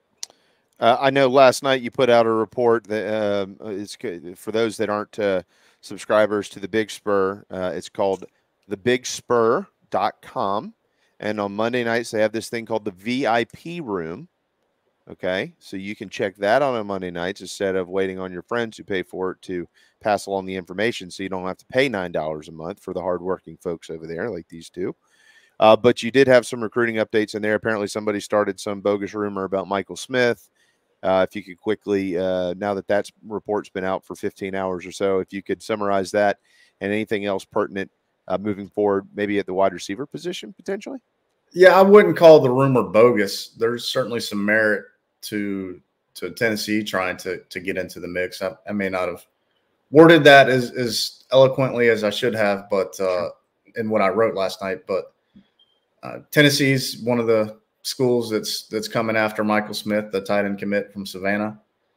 Uh, I know last night you put out a report that um, it's for those that aren't uh, subscribers to the Big Spur. Uh, it's called the big spur dot com, and on Monday nights they have this thing called the V I P room. Okay, so you can check that on on Monday nights instead of waiting on your friends who pay for it to pass along the information, so you don't have to pay nine dollars a month for the hardworking folks over there like these two. Uh, but you did have some recruiting updates in there. Apparently somebody started some bogus rumor about Michael Smith. Uh, if you could quickly, uh, now that that report's been out for fifteen hours or so, if you could summarize that and anything else pertinent uh, moving forward, maybe at the wide receiver position potentially? Yeah, I wouldn't call the rumor bogus. There's certainly some merit to to Tennessee, trying to to get into the mix. I, I may not have worded that as, as eloquently as I should have, but uh, in what I wrote last night. But uh, Tennessee's one of the schools that's that's coming after Michael Smith, the tight end commit from Savannah.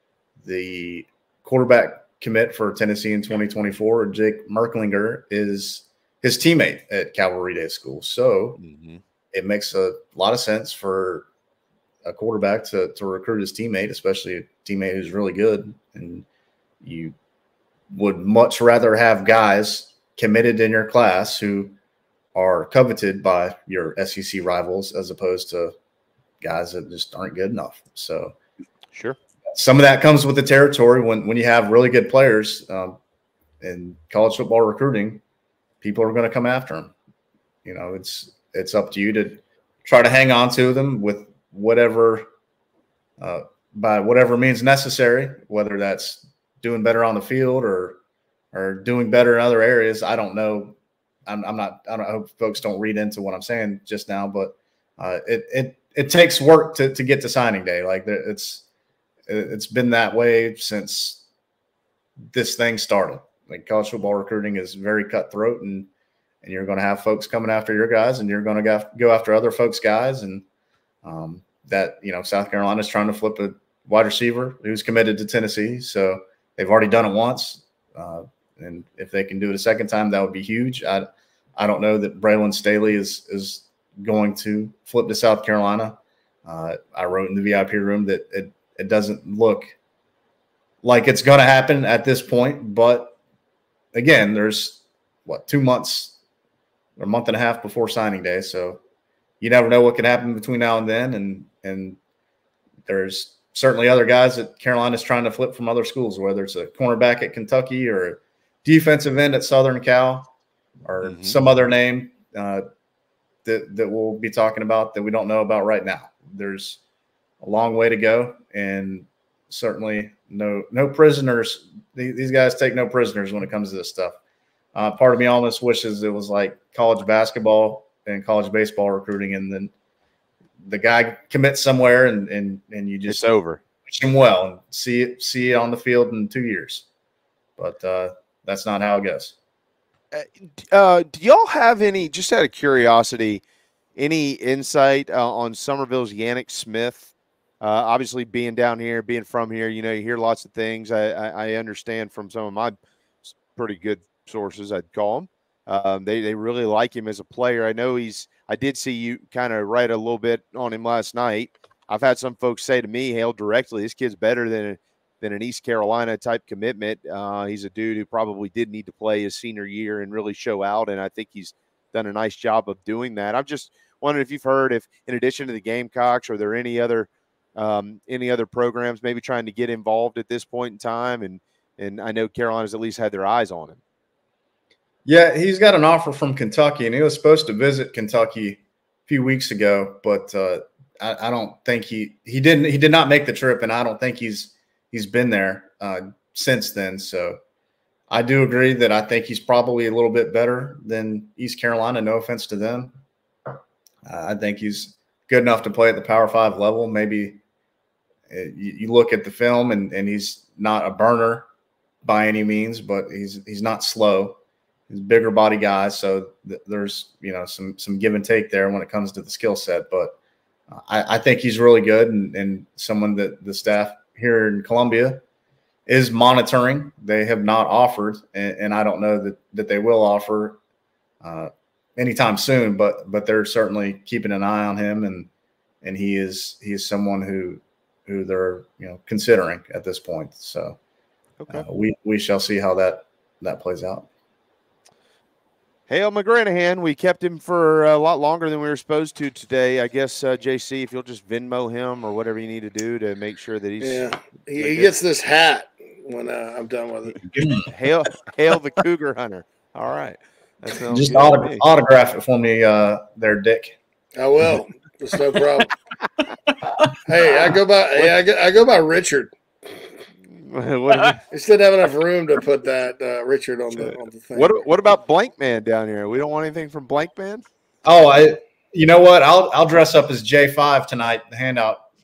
The quarterback commit for Tennessee in twenty twenty-four, Jake Merklinger, is his teammate at Cavalry Day School. So mm-hmm. it makes a lot of sense for a quarterback to, to recruit his teammate, especially a teammate who's really good. And you would much rather have guys committed in your class who are coveted by your S E C rivals as opposed to guys that just aren't good enough. So sure. Some of that comes with the territory when, when you have really good players um, in college football recruiting, people are going to come after them. You know, it's, it's up to you to try to hang on to them with whatever, uh, by whatever means necessary, whether that's doing better on the field or, or doing better in other areas. I don't know. I'm, I'm not, I don't I hope folks don't read into what I'm saying just now, but uh, it, it, it takes work to, to get to signing day. Like it's, it's been that way since this thing started. Like college football recruiting is very cutthroat, and, and you're going to have folks coming after your guys, and you're going to go after other folks' guys. And um, that, you know, South Carolina is trying to flip a wide receiver who's committed to Tennessee. So they've already done it once. Uh, and if they can do it a second time, that would be huge. I, I don't know that Braylon Staley is, is going to flip to South Carolina. Uh, I wrote in the V I P room that it, It doesn't look like it's going to happen at this point. But, again, there's, what, two months or a month and a half before signing day. So you never know what can happen between now and then. And and there's certainly other guys that Carolina's trying to flip from other schools, whether it's a cornerback at Kentucky or a defensive end at Southern Cal or mm-hmm. some other name uh, that, that we'll be talking about that we don't know about right now. There's a long way to go, and certainly no no prisoners. These guys take no prisoners when it comes to this stuff. Uh, part of me almost wishes it was like college basketball and college baseball recruiting, and then the guy commits somewhere, and and and you just it's over. Wish him well and see it see it on the field in two years. But uh, that's not how it goes. Uh, do y'all have any, just out of curiosity, any insight uh, on Somerville's Yannick Smith? Uh, obviously, being down here, being from here, you know, you hear lots of things. I, I, I understand from some of my pretty good sources, I'd call them. Um, they they really like him as a player. I know he's. I did see you kind of write a little bit on him last night. I've had some folks say to me, Hale, directly, this kid's better than than an East Carolina type commitment. Uh, he's a dude who probably did need to play his senior year and really show out, and I think he's done a nice job of doing that. I'm just wondering if you've heard if, in addition to the Gamecocks, are there any other Um, any other programs maybe trying to get involved at this point in time? And and I know Carolina's at least had their eyes on him. Yeah, he's got an offer from Kentucky, and he was supposed to visit Kentucky a few weeks ago, but uh, I, I don't think he he didn't he did not make the trip, and I don't think he's he's been there uh, since then. So I do agree that I think he's probably a little bit better than East Carolina. No offense to them. Uh, I think he's good enough to play at the Power Five level. Maybe you, you look at the film, and, and he's not a burner by any means, but he's he's not slow. He's a bigger body guy, so th- there's you know some some give and take there when it comes to the skill set. But uh, I, I think he's really good, and, and someone that the staff here in Columbia is monitoring. They have not offered, and, and I don't know that that they will offer uh, anytime soon. But but they're certainly keeping an eye on him, and and he is he is someone who who they're you know considering at this point. So okay. uh, we we shall see how that that plays out. Hale McGranahan, we kept him for a lot longer than we were supposed to today. I guess, uh, J C, if you'll just Venmo him or whatever you need to do to make sure that he's – Yeah, he, he gets this hat when uh, I'm done with it. Hale, Hale the Cougar Hunter. All right. Just auto- autograph it for me uh, there, Dick. I will. It's no problem. Hey, I go by hey, I go, I go by Richard. What He didn't have enough room to put that uh, Richard on the on the thing. What what about Blank Man down here? We don't want anything from Blank Man? Oh, I you know what? I'll I'll dress up as J five tonight. The handout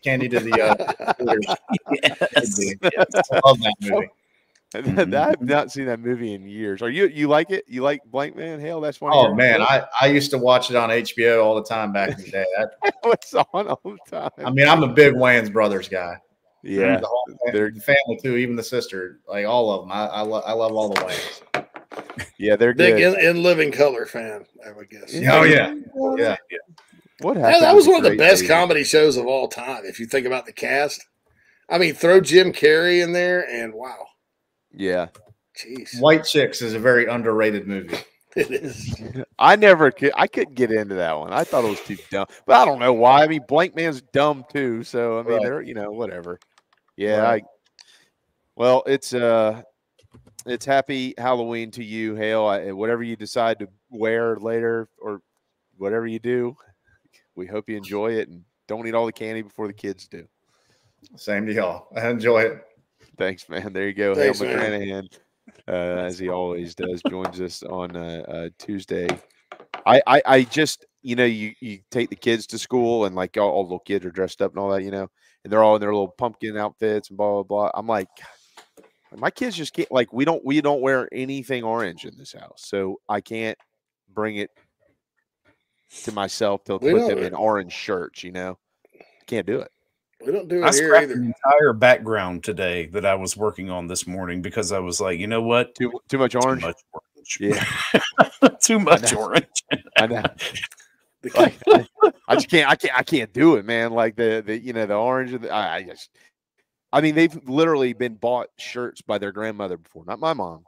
candy to the uh, Yes. yes. I love that movie. Mm-hmm. I've not seen that movie in years. Are you you like it? You like Blank Man? Hale, that's one. Oh man, I, I used to watch it on H B O all the time back in the day. That, What's on all the time? I mean, I'm a big Wayans Brothers guy. Yeah, the whole family, the family too, even the sister, like all of them. I I, lo- I love all the Wayans. Yeah, they're big good. in, in living color fan, I would guess. Yeah. Oh yeah, yeah. What Yeah, happened? that was one of the great best movie? comedy shows of all time. If you think about the cast, I mean, throw Jim Carrey in there, and wow, Yeah, jeez, White Chicks is a very underrated movie. it is. I never could. I couldn't get into that one. I thought it was too dumb, but I don't know why. I mean, Blank Man's dumb too. So I mean, Right. they're you know whatever. Yeah. Right. I, well, it's uh, it's happy Halloween to you, Hale. I, whatever you decide to wear later or whatever you do, we hope you enjoy it and don't eat all the candy before the kids do. Same to y'all. I enjoy it. Thanks, man. There you go. Thanks, Hale man. McGranahan, uh, as he always does, joins us on uh, uh, Tuesday. I, I, I just, you know, you, you take the kids to school and like all, all the little kids are dressed up and all that, you know, and they're all in their little pumpkin outfits and blah, blah, blah. I'm like, my kids just can't, like, we don't, we don't wear anything orange in this house. So I can't bring it to myself to We put don't- them in orange shirts, you know, can't do it. We don't do I it here scrapped either. the entire background today that I was working on this morning because I was like, you know what? Too, too much orange. Too much orange. Yeah. Too much orange. I know. The Like, I, I just can't. I can't. I can't do it, man. Like the the you know the orange. And the, I, I just. I mean, they've literally been bought shirts by their grandmother before, not my mom.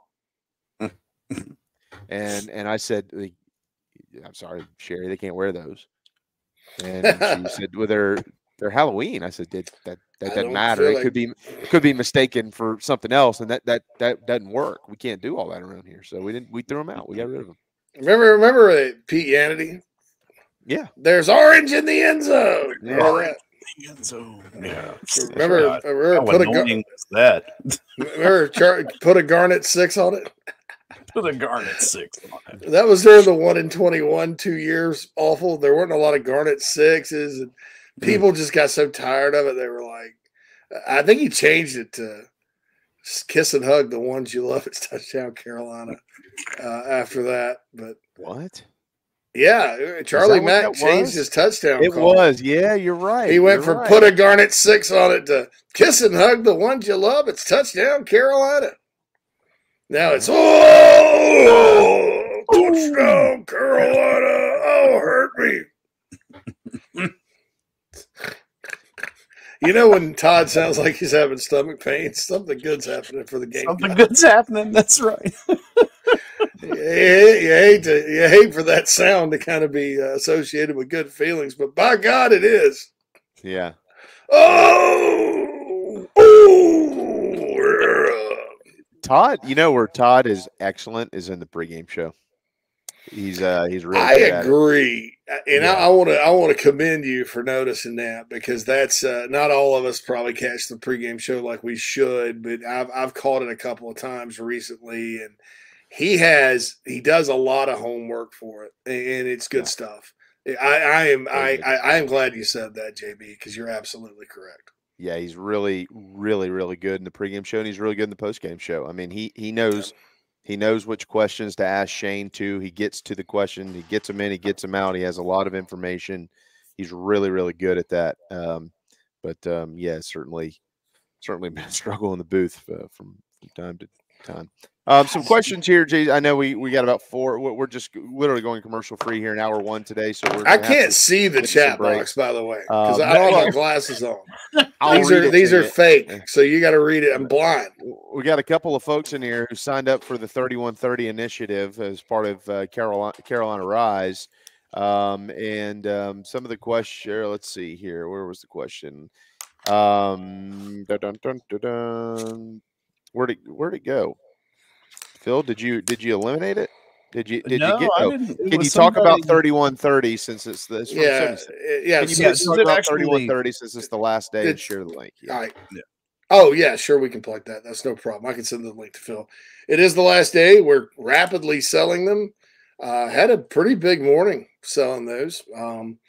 and and I said, like, I'm sorry, Sherry, they can't wear those. And she said, well, they're they're Halloween. I said, that that that I doesn't don't matter. feel It like- could be it could be mistaken for something else, and that that that doesn't work. We can't do all that around here. So we didn't. We threw them out. We got rid of them. remember, remember uh, Pete Yanity? Yeah. There's orange in the end zone. Yeah. Remember that? So, yeah. Remember, God, remember how put a gar- annoying was that? remember char- put a garnet six on it. Put a garnet six on it. That was during the one in twenty-one, two years awful. There weren't a lot of garnet sixes, and people just got so tired of it. They were like, I think he changed it to kiss and hug the ones you love. It's touchdown Carolina uh, after that. But What? yeah, Charlie what Mack that changed was? his touchdown It call. was. Yeah, you're right. He went You're from right. put a garnet six on it to kiss and hug the ones you love. It's touchdown Carolina. Now it's oh touchdown Carolina. Oh, hurt me. You know when Todd sounds like he's having stomach pain, something good's happening for the game. Something good's happening. That's right. You hate, you hate to you hate for that sound to kind of be uh, associated with good feelings, but by God, it is. Yeah. Oh, oh, Todd, you know where Todd is excellent is in the pregame show. He's uh he's really I good at it. agree, and Yeah. I want to I want to commend you for noticing that because that's uh, not all of us probably catch the pregame show like we should, but I've I've caught it a couple of times recently, and he has he does a lot of homework for it, and it's good Yeah. stuff. I, I am I, Very I I am glad you said that, J B, because you're absolutely correct. Yeah, he's really, really, really good in the pregame show, and he's really good in the postgame show. I mean, he he knows he knows which questions to ask Shane to. He gets to the question, he gets them in, he gets them out. He has a lot of information. He's really, really good at that. Um, but um, yeah, certainly, certainly been a struggle in the booth uh, from, from time to time. Um, some questions here, Jay. I know we, we got about four. We're we're just literally going commercial free here in hour one today, so we're. I gonna have can't to see the take some chat breaks. box, by the way, because Um, I don't no, have my no. glasses on. I'll These read are it these to are you. fake, so you got to read it. I'm blind. We got a couple of folks in here who signed up for the thirty-one thirty initiative as part of uh, Carolina, Carolina Rise. Um, and um, some of the question, let's see here. Where was the question? Um, dun, dun, dun, dun, dun. Where'd it, where'd it go? Phil, did you did you eliminate it? Did you did no, you get? I Oh, didn't. It can you was talk about somebody- thirty-one thirty since it's this? Yeah, yeah. Can you so- guys does talk it about actually- thirty-one thirty since it's the last day and It's- share the link? All Yeah. right. Yeah. Oh yeah, sure. We can plug that. That's no problem. I can send the link to Phil. It is the last day. We're rapidly selling them. Uh, had a pretty big morning selling those. Um,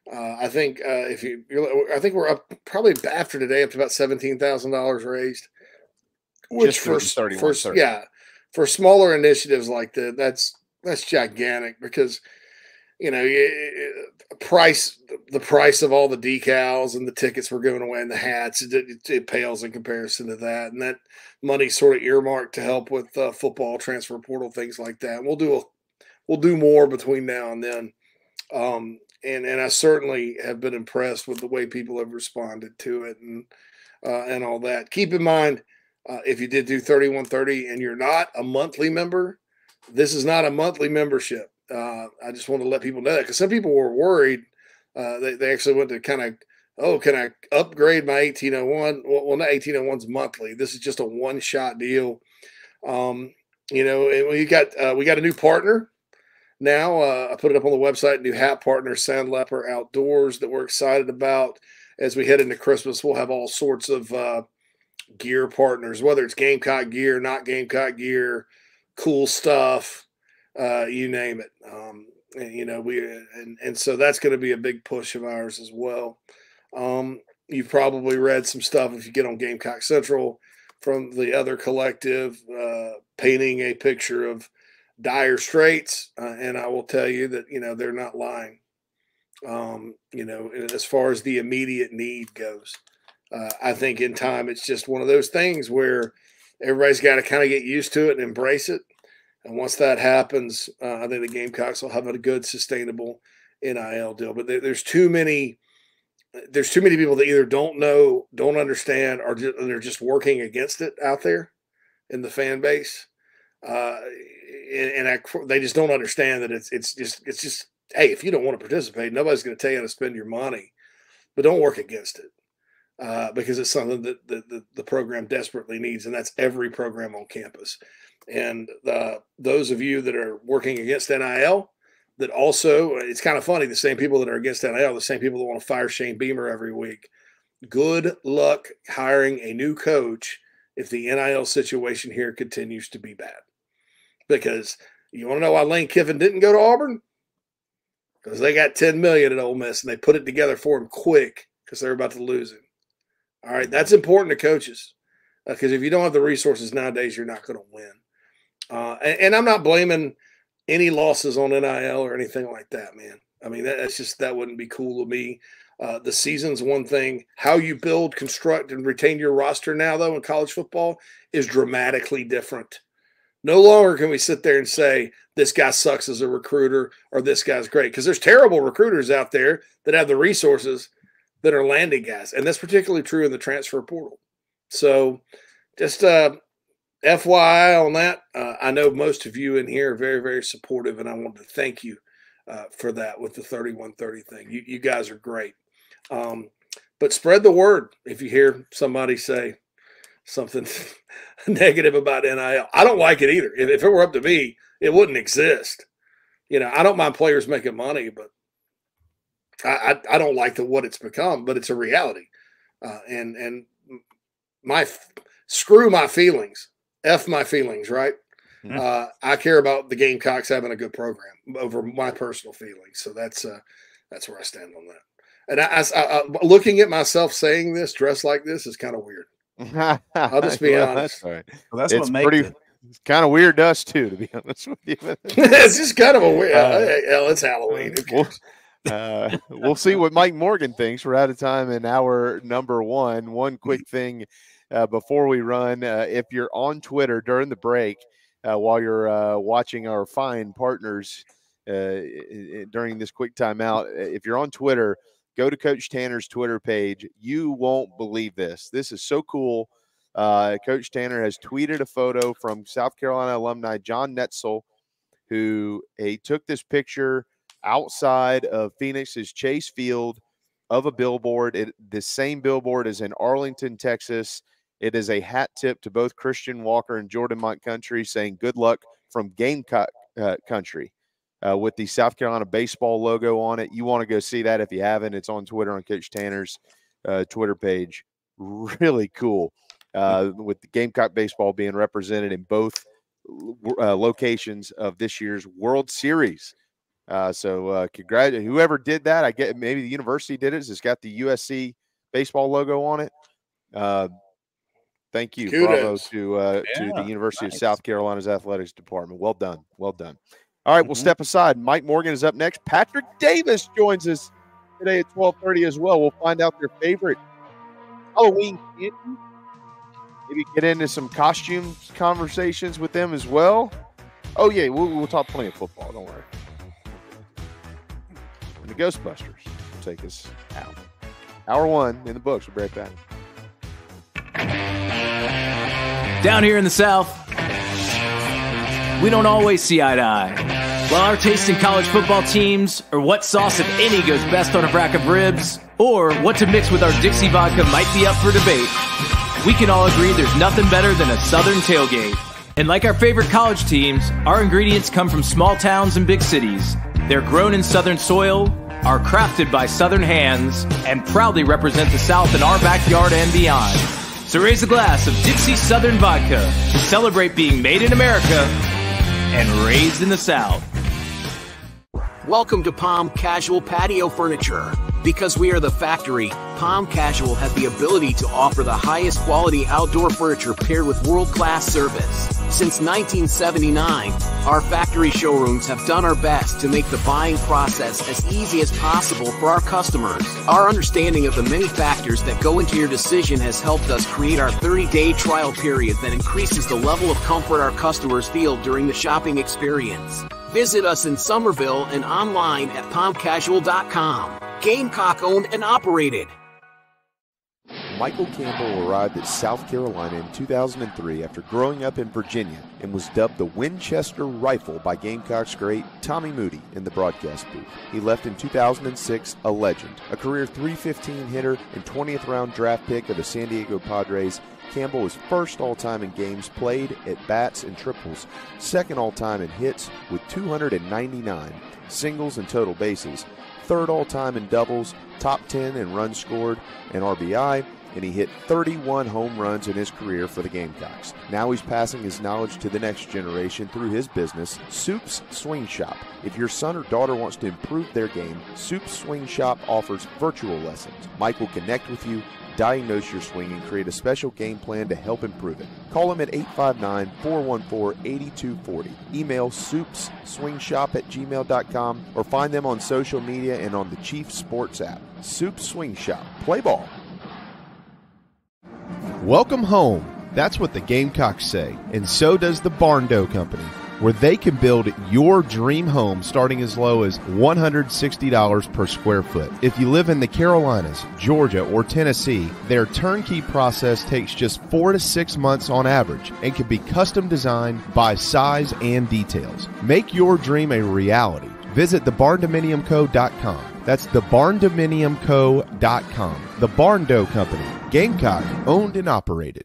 Uh, I think uh, if you, you're, I think we're up probably after today up to about seventeen thousand dollars raised. Which Just for doing thirty-one first, thirty. yeah, for smaller initiatives like that, that's that's gigantic because you know you, price the price of all the decals and the tickets we're giving away and the hats it, it, it pales in comparison to that, and that money's sort of earmarked to help with uh, football transfer portal things like that. And we'll do a, we'll do more between now and then. Um, and and I certainly have been impressed with the way people have responded to it and uh, and all that. Keep in mind, uh, if you did do thirty-one thirty and you're not a monthly member, this is not a monthly membership. Uh, I just want to let people know that because some people were worried. Uh, they, they actually went to kind of, oh, can I upgrade my eighteen oh one? Well, well not eighteen oh one's monthly. This is just a one shot deal. Um, you know, and we got uh, we got a new partner. Now, uh, I put it up on the website, new hat partner, Sandleper Outdoors, that we're excited about. As we head into Christmas, we'll have all sorts of uh, gear partners, whether it's Gamecock gear, not Gamecock gear, cool stuff, uh, you name it. Um, and, you know, we and, and so that's going to be a big push of ours as well. Um, you've probably read some stuff if you get on Gamecock Central from the other collective, uh, painting a picture of dire straits, uh, and I will tell you that you know they're not lying. Um, you know, as far as the immediate need goes, uh, I think in time it's just one of those things where everybody's got to kind of get used to it and embrace it. And once that happens, uh, I think the Gamecocks will have a good, sustainable N I L deal. But there, there's too many. There's too many people that either don't know, don't understand, or just, they're just working against it out there in the fan base. Uh, and I, they just don't understand that it's it's just it's just hey, if you don't want to participate, nobody's going to tell you how to spend your money, but don't work against it uh, because it's something that the, the the program desperately needs, and that's every program on campus. And the, those of you that are working against N I L, that also it's kind of funny, the same people that are against N I L, the same people that want to fire Shane Beamer every week. Good luck hiring a new coach if the N I L situation here continues to be bad. Because you want to know why Lane Kiffin didn't go to Auburn? Because they got ten million dollars at Ole Miss, and they put it together for him quick because they're about to lose him. All right, that's important to coaches because uh, if you don't have the resources nowadays, you're not going to win. Uh, and, and I'm not blaming any losses on N I L or anything like that, man. I mean, that, that's just that wouldn't be cool to me. Uh, the season's one thing. How you build, construct, and retain your roster now, though, in college football is dramatically different. No longer can we sit there and say this guy sucks as a recruiter or this guy's great, because there's terrible recruiters out there that have the resources that are landing guys, and that's particularly true in the transfer portal. So just uh, F Y I on that. Uh, I know most of you in here are very, very supportive, and I want to thank you uh, for that with the thirty-one thirty thing. You, you guys are great. Um, but spread the word if you hear somebody say something negative about N I L. I don't like it either. If, if it were up to me, it wouldn't exist. You know, I don't mind players making money, but I, I, I don't like the what it's become, but it's a reality. Uh, and and my screw my feelings, F my feelings, right? Mm-hmm. Uh, I care about the Gamecocks having a good program over my personal feelings. So that's uh, that's where I stand on that. And I, I, I, looking at myself saying this, dressed like this, is kind of weird. I'll just be well, honest. That's right. Well, that's it's what makes pretty, it. It's kind of weird to us too, to be honest with you. It's just kind of a weird. Uh, hell, it's Halloween. We'll, uh, we'll see what Mike Morgan thinks. We're out of time in hour number one. One quick thing uh, before we run: uh, if you're on Twitter during the break, uh, while you're uh, watching our fine partners uh, during this quick timeout, if you're on Twitter, go to Coach Tanner's Twitter page. You won't believe this. This is so cool. Uh, Coach Tanner has tweeted a photo from South Carolina alumni John Netzel, who he took this picture outside of Phoenix's Chase Field of a billboard. It, the same billboard is in Arlington, Texas. It is a hat tip to both Christian Walker and Jordan Montgomery saying good luck from Gamecock uh, country. Uh, with the South Carolina baseball logo on it. You want to go see that if you haven't. It's on Twitter on Coach Tanner's uh, Twitter page. Really cool. Uh, with the Gamecock baseball being represented in both uh, locations of this year's World Series. Uh, so uh, congratulations. Whoever did that, I get maybe the university did it. It's got the U S C baseball logo on it. Uh, thank you. Kudos. Bravo to uh, Yeah, to the University nice. of South Carolina's athletics department. Well done. Well done. All right, Mm-hmm. we'll step aside. Mike Morgan is up next. Patrick Davis joins us today at twelve thirty as well. We'll find out their favorite Halloween candy. Maybe get into some costumes conversations with them as well. Oh, yeah, we'll, we'll talk plenty of football. Don't worry. And the Ghostbusters will take us out. Hour one in the books. We'll be right back. Down here in the South, we don't always see eye to eye. While our taste in college football teams, or what sauce, if any, goes best on a rack of ribs, or what to mix with our Dixie vodka might be up for debate, we can all agree there's nothing better than a Southern tailgate. And like our favorite college teams, our ingredients come from small towns and big cities. They're grown in Southern soil, are crafted by Southern hands, and proudly represent the South in our backyard and beyond. So raise a glass of Dixie Southern Vodka to celebrate being made in America and raised in the South. Welcome to Palm Casual Patio Furniture. Because we are the factory, Palm Casual has the ability to offer the highest quality outdoor furniture paired with world-class service. Since nineteen seventy-nine, our factory showrooms have done our best to make the buying process as easy as possible for our customers. Our understanding of the many factors that go into your decision has helped us create our thirty-day trial period that increases the level of comfort our customers feel during the shopping experience. Visit us in Somerville and online at palm casual dot com. Gamecock owned and operated. Michael Campbell arrived at South Carolina in two thousand three after growing up in Virginia and was dubbed the Winchester Rifle by Gamecocks great Tommy Moody in the broadcast booth. He left in two thousand six a legend, a career three fifteen hitter and twentieth round draft pick of the San Diego Padres. Campbell was first all-time in games played at bats and triples, second all-time in hits with two hundred ninety-nine, singles and total bases, third all-time in doubles, top ten in runs scored and R B I, and he hit thirty-one home runs in his career for the Gamecocks. Now he's passing his knowledge to the next generation through his business, Soup's Swing Shop. If your son or daughter wants to improve their game, Soup's Swing Shop offers virtual lessons. Mike will connect with you, diagnose your swing, and create a special game plan to help improve it. Call him at eight five nine, four one four, eight two four zero. Email soups swing shop at gmail dot com or find them on social media and on the Chief Sports app. Soup's Swing Shop. Play ball. Welcome home. That's what the Gamecocks say, and so does the Barn Dough Company, where they can build your dream home starting as low as one hundred sixty dollars per square foot. If you live in the Carolinas, Georgia, or Tennessee, their turnkey process takes just four to six months on average and can be custom designed by size and details. Make your dream a reality. Visit the barn dominium co dot com. That's the barn dominium co dot com. The Barn Dough Company, Gamecock, owned and operated.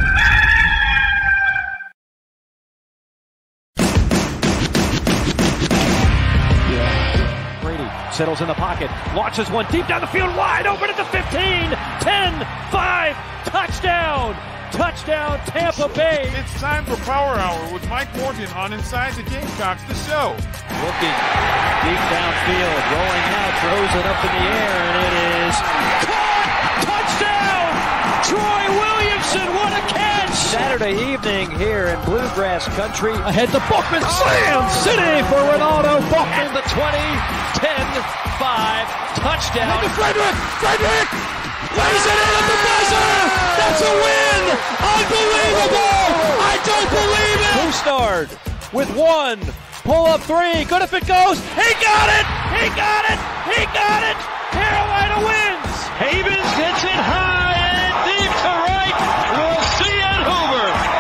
Settles in the pocket, launches one deep down the field, wide open at the fifteen, ten, five, touchdown, touchdown Tampa Bay. It's time for Power Hour with Mike Morgan on Inside the Gamecocks, the show. Looking deep downfield, rolling out, throws it up in the air, and it is caught, touchdown, Troy Williamson, what a catch. Saturday evening here in Bluegrass Country, ahead to Buckman, slam city for Ronaldo Buckman, the twenty, ten, five, touchdown. Look at Frederick, Frederick lays it in at the buzzer. That's a win. Unbelievable. I don't believe it. Bustard with one, pull up three, good if it goes. He got it, he got it, he got it. Carolina wins. Havens hits it high and deep to right. We'll see you at Hoover.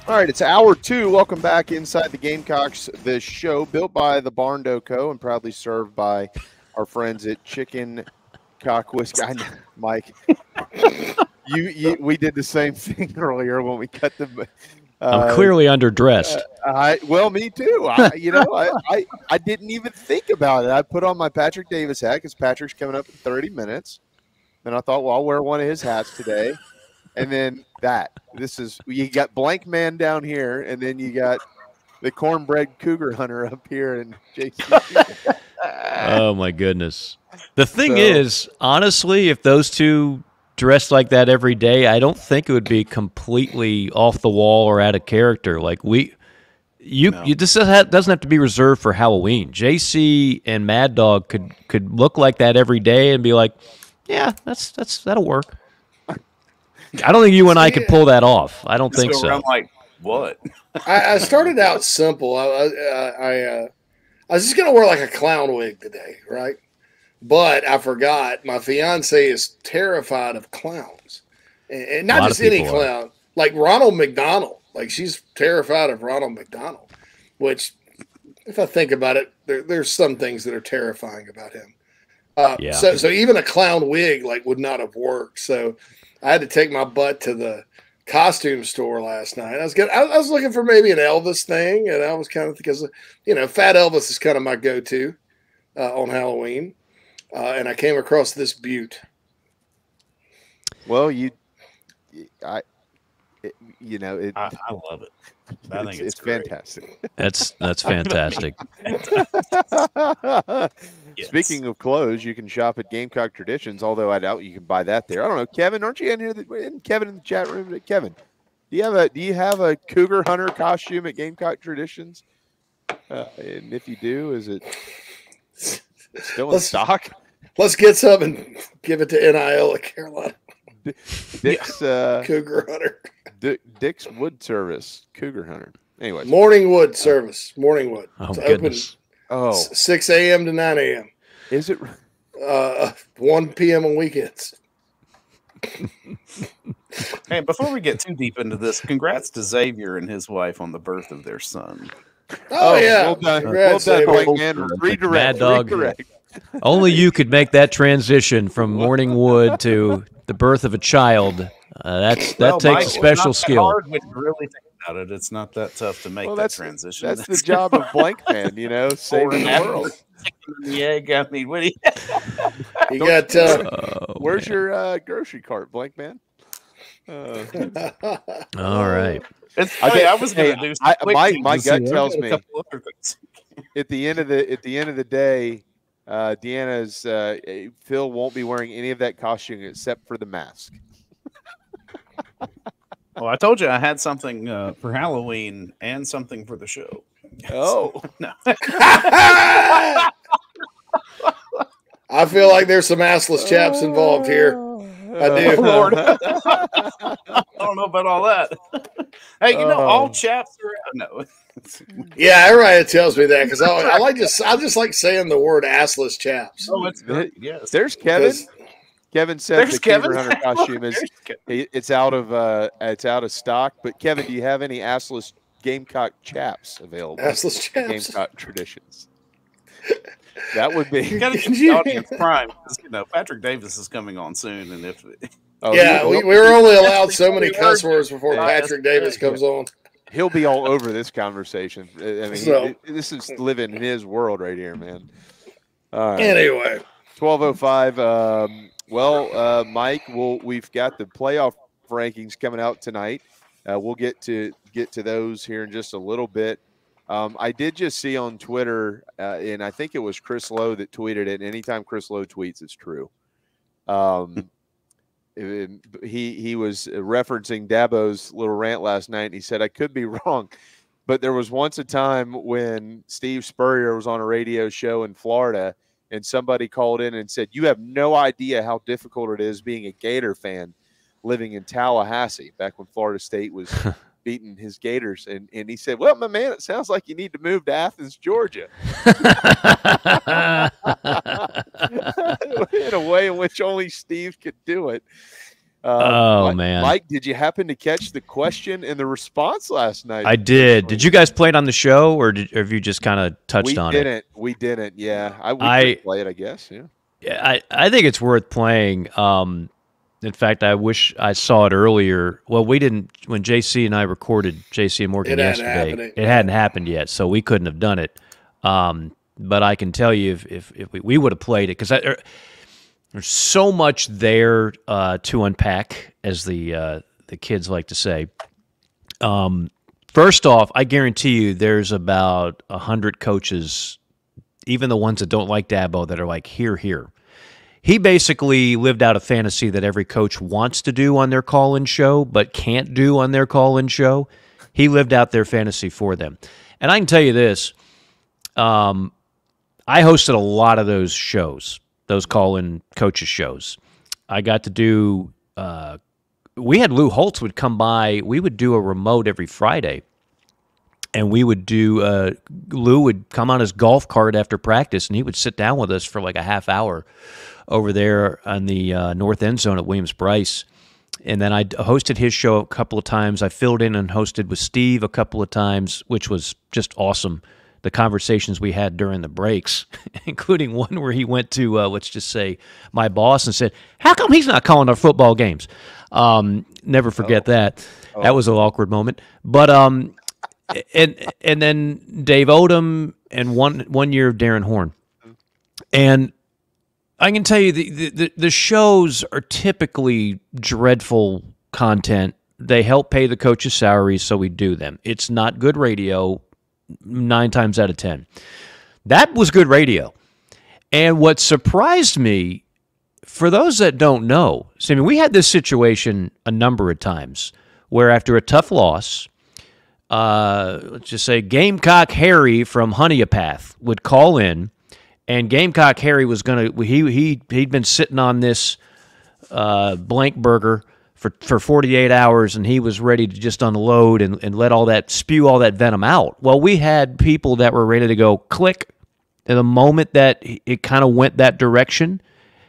All right, it's hour two. Welcome back inside the Gamecocks, the show built by the Barn Dough Co. and proudly served by our friends at Chicken Cock Whiskey. I know, Mike, you, you, we did the same thing earlier when we cut the. Uh, I'm clearly underdressed. Uh, I well, me too. I, you know, I, I I didn't even think about it. I put on my Patrick Davis hat because Patrick's coming up in thirty minutes, and I thought, well, I'll wear one of his hats today. And then that. This is you got Blank Man down here, and then you got the cornbread cougar hunter up here, and J C. Oh my goodness! The thing So- is, honestly, if those two dressed like that every day, I don't think it would be completely off the wall or out of character. Like we, you, No. you this doesn't have to be reserved for Halloween. J C and Mad Dog could could look like that every day and be like, yeah, that's that's that'll work. I don't think you and I could pull that off. I don't Just think go so. around like, what? I, I started out simple. I, I, I, uh, I was just gonna wear like a clown wig today, right? But I forgot my fiance is terrified of clowns, and, and A not lot just of any people are. clown, like Ronald McDonald. Like she's terrified of Ronald McDonald, which, if I think about it, there, there's some things that are terrifying about him. Uh, Yeah. So, so even a clown wig like would not have worked. So I had to take my butt to the costume store last night. I was getting, I, I was looking for maybe an Elvis thing, and I was kind of because you know, Fat Elvis is kind of my go-to uh, on Halloween, uh, and I came across this beaut. Well, you, I, it, you know, it, I, I love it. I think it's, it's great. fantastic. That's that's fantastic. Yes. Speaking of clothes, you can shop at Gamecock Traditions, although I doubt you can buy that there. I don't know, Kevin, aren't you in here? Isn't Kevin in the chat room? Kevin, do you have a do you have a cougar hunter costume at Gamecock Traditions? Uh, and if you do, is it still in Let's- stock? Let's get some and give it to N I L at Carolina Dick's uh, Cougar Hunter. Dick, Dick's Wood Service Cougar Hunter. Anyways, Morning Wood service. Morning Wood. Oh It's goodness! oh, open six a.m. to nine a.m. is it? Uh, one p.m. on weekends. Hey, before we get too deep into this, congrats to Xavier and his wife on the birth of their son. Oh, yeah. well done, Congrats, well done, Xavier. Blake Man. Redirect, Mad Dog. redirect. Only you could make that transition from morning wood to the birth of a child. Uh, that's that Well, takes Mike, a it's special not that skill. hard when you really think about it. It's not that tough to make Well, that that's transition. That's the job of Blank Man, you know, saving the world. The egg. I mean, what do you? You got uh, Oh, Where's man. your uh, grocery cart, Blank Man? Uh, All right. It's I funny. get- I was going to hey, do. some I- quick my- things my to see. gut I've tells got a me- couple other things. at the end of the at the end of the day, uh, Deanna's uh, Phil won't be wearing any of that costume except for the mask. Well, I told you I had something uh, for Halloween and something for the show. Oh, No. I feel like there's some assless chaps involved here. I do. Oh, Lord. I don't know about all that. Hey, you know, all Oh. chaps are no. Yeah, everybody tells me that because I, I like just I just like saying the word assless chaps. Oh, it's great. Yes. there's Kevin. 'Cause- Kevin said There's the Cougar Kevin. Hunter costume is There's Kevin. it- it's out of uh, it's out of stock. But Kevin, do you have any assless Gamecock chaps available? Assless chaps. Gamecock Traditions. That would be. You got to get the audience prime because you know Patrick Davis is coming on soon, and if Oh, yeah, he'll, we, he'll, we were only allowed so many Words. cuss words before Yeah. Patrick Davis comes on. he'll be all over this conversation. I mean, he- So- this is living in his world right here, man. All right. Anyway, twelve oh five. Um, well, uh, Mike, we'll, we've got the playoff rankings coming out tonight. Uh, we'll get to get to those here in just a little bit. Um, I did just see on Twitter, uh, and I think it was Chris Lowe that tweeted it. And anytime Chris Lowe tweets, it's true. Um, it- he he was referencing Dabo's little rant last night, and he said, "I could be wrong, but there was once a time when Steve Spurrier was on a radio show in Florida." And somebody called in and said, "You have no idea how difficult it is being a Gator fan living in Tallahassee," back when Florida State was beating his Gators. And, and he said, "Well, my man, it sounds like you need to move to Athens, Georgia." In a way in which only Steve could do it. oh, Mike, man. Mike, did you happen to catch the question and the response last night? I did. Did you guys play it on the show, or, did, or have you just kind of touched we on didn't. it? We didn't. Yeah, I we I could play it. I guess. Yeah. Yeah, I, I think it's worth playing. Um, in fact, I wish I saw it earlier. Well, we didn't when J C and I recorded J C and Morgan It hadn't yesterday. happened. It hadn't happened yet, so we couldn't have done it. Um, but I can tell you, if if, if we, we would have played it, because there, there's so much there uh, to unpack, as the uh, the kids like to say. Um, first off, I guarantee you, there's about a hundred coaches, even the ones that don't like Dabo, that are like, here, here. He basically lived out a fantasy that every coach wants to do on their call-in show but can't do on their call-in show. He lived out their fantasy for them. And I can tell you this, um, I hosted a lot of those shows, those call-in coaches shows. I got to do uh, – we had Lou Holtz would come by. We would do a remote every Friday. And we would do uh, – Lou would come on his golf cart after practice, and he would sit down with us for like a half hour over there on the uh, north end zone at Williams-Brice. And then I hosted his show a couple of times. I filled in and hosted with Steve a couple of times, which was just awesome. The conversations we had during the breaks, including one where he went to, uh, let's just say, my boss and said, how come he's not calling our football games? Um, never forget oh. that. Oh. That was an awkward moment. But um, and and then Dave Odom and one one year of Darren Horn. And I can tell you the, the, the shows are typically dreadful content. They help pay the coaches' salaries, so we do them. It's not good radio nine times out of ten. That was good radio. And what surprised me, for those that don't know, so I mean, we had this situation a number of times where after a tough loss, uh, let's just say Gamecock Harry from Honeypath would call in, and Gamecock Harry was going to, he, he, he'd been sitting on this uh, blank burger for, for forty-eight hours, and he was ready to just unload and, and let all that, spew all that venom out. Well, we had people that were ready to go click at the moment that it kind of went that direction,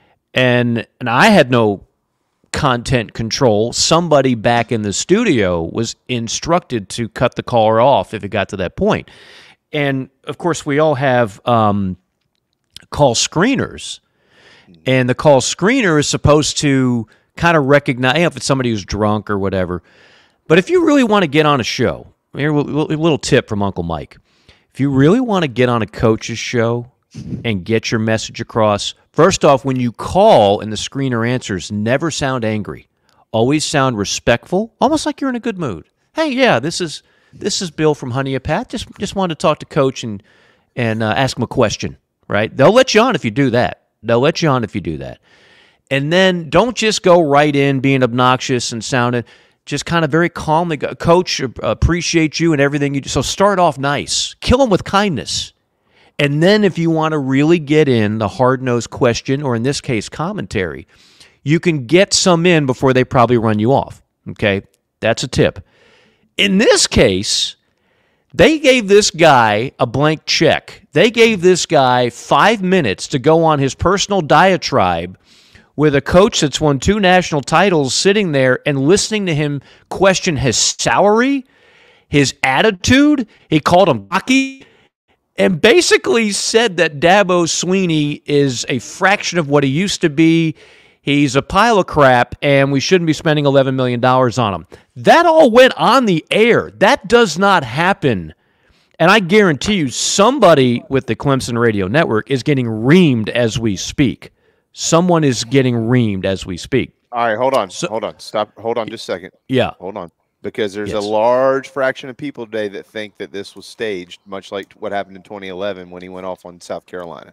and and I had no content control. Somebody back in the studio was instructed to cut the caller off if it got to that point. And, of course, we all have um, call screeners, and the call screener is supposed to kind of recognize, you know, if it's somebody who's drunk or whatever. But if you really want to get on a show, here, a little tip from Uncle Mike. If you really want to get on a coach's show and get your message across, first off, when you call and the screener answers, never sound angry. Always sound respectful, almost like you're in a good mood. Hey, yeah, this is this is Bill from Honeypath. Just just wanted to talk to Coach and and uh, ask him a question, right? They'll let you on if you do that. They'll let you on if you do that. And then don't just go right in being obnoxious and sounding, just kind of very calmly, Coach, appreciate you and everything you do. So start off nice. Kill them with kindness. And then if you want to really get in the hard-nosed question, or in this case, commentary, you can get some in before they probably run you off. Okay? That's a tip. In this case, they gave this guy a blank check. They gave this guy five minutes to go on his personal diatribe with a coach that's won two national titles sitting there and listening to him question his salary, his attitude. He called him cocky, and basically said that Dabo Swinney is a fraction of what he used to be. He's a pile of crap, and we shouldn't be spending eleven million dollars on him. That all went on the air. That does not happen. And I guarantee you somebody with the Clemson Radio Network is getting reamed as we speak. Someone is getting reamed as we speak. All right, hold on. So, hold on. Stop. Hold on just a second. Yeah. Hold on. Because there's yes. a large fraction of people today that think that this was staged, much like what happened in twenty eleven when he went off on South Carolina.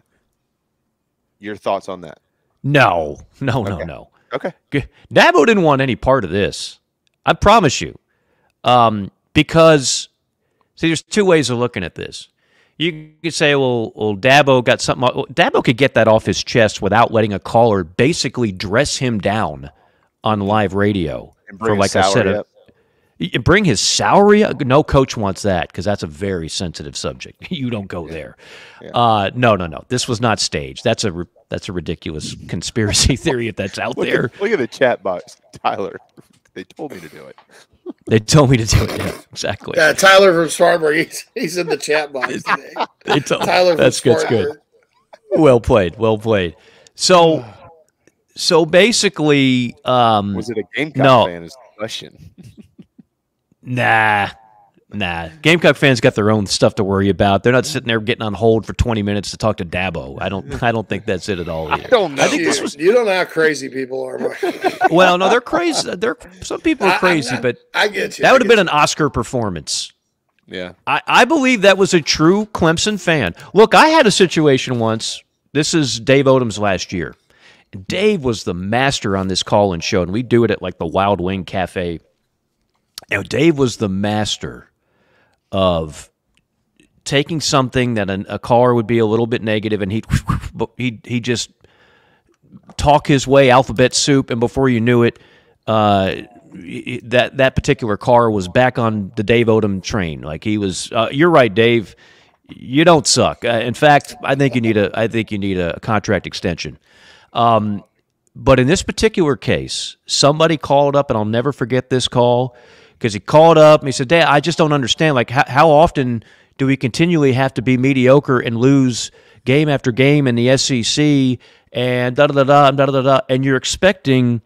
Your thoughts on that? No. No, okay. no, no. Okay. Dabo didn't want any part of this. I promise you. Um, because, see, there's two ways of looking at this. You could say, well, well, Dabo got something. Well, Dabo could get that off his chest without letting a caller basically dress him down on live radio. And bring for, like I said, a, bring his salary up. No coach wants that because that's a very sensitive subject. You don't go there. Yeah. Uh, no, no, no. This was not staged. That's a that's a ridiculous conspiracy theory if that's out look there. At, look at the chat box, Tyler. They told me to do it. They told me to do it. Yeah, exactly. Yeah, Tyler from Spartanburg. He's, he's in the chat box today. They told, Tyler from that's good. That's good. Well played. Well played. So, so basically, um, was it a Gamecock no, fan? Is the question. Nah, nah. Gamecock fans got their own stuff to worry about. They're not sitting there getting on hold for twenty minutes to talk to Dabo. I don't. I don't think that's it at all. Either. I don't know. I think you, this was. You don't know how crazy people are. Mike. Well, no, they're crazy. They're some people are crazy, I, I, but I get you. That would have been been an Oscar performance. Yeah, I, I believe that was a true Clemson fan. Look, I had a situation once. This is Dave Odom's last year. Dave was the master on this call-in show, and we do it at like the Wild Wing Cafe. Now, Dave was the master of taking something that an, a caller would be a little bit negative, and he'd he he just talk his way alphabet soup, and before you knew it, uh, that that particular car was back on the Dave Odom train. Like he was. Uh, you're right, Dave. You don't suck. Uh, in fact, I think you need a I think you need a contract extension. Um, but in this particular case, somebody called up, and I'll never forget this call. Because he called up and he said, Dad, I just don't understand. Like, how, how often do we continually have to be mediocre and lose game after game in the S E C and da-da-da-da, da-da-da-da, and you're expecting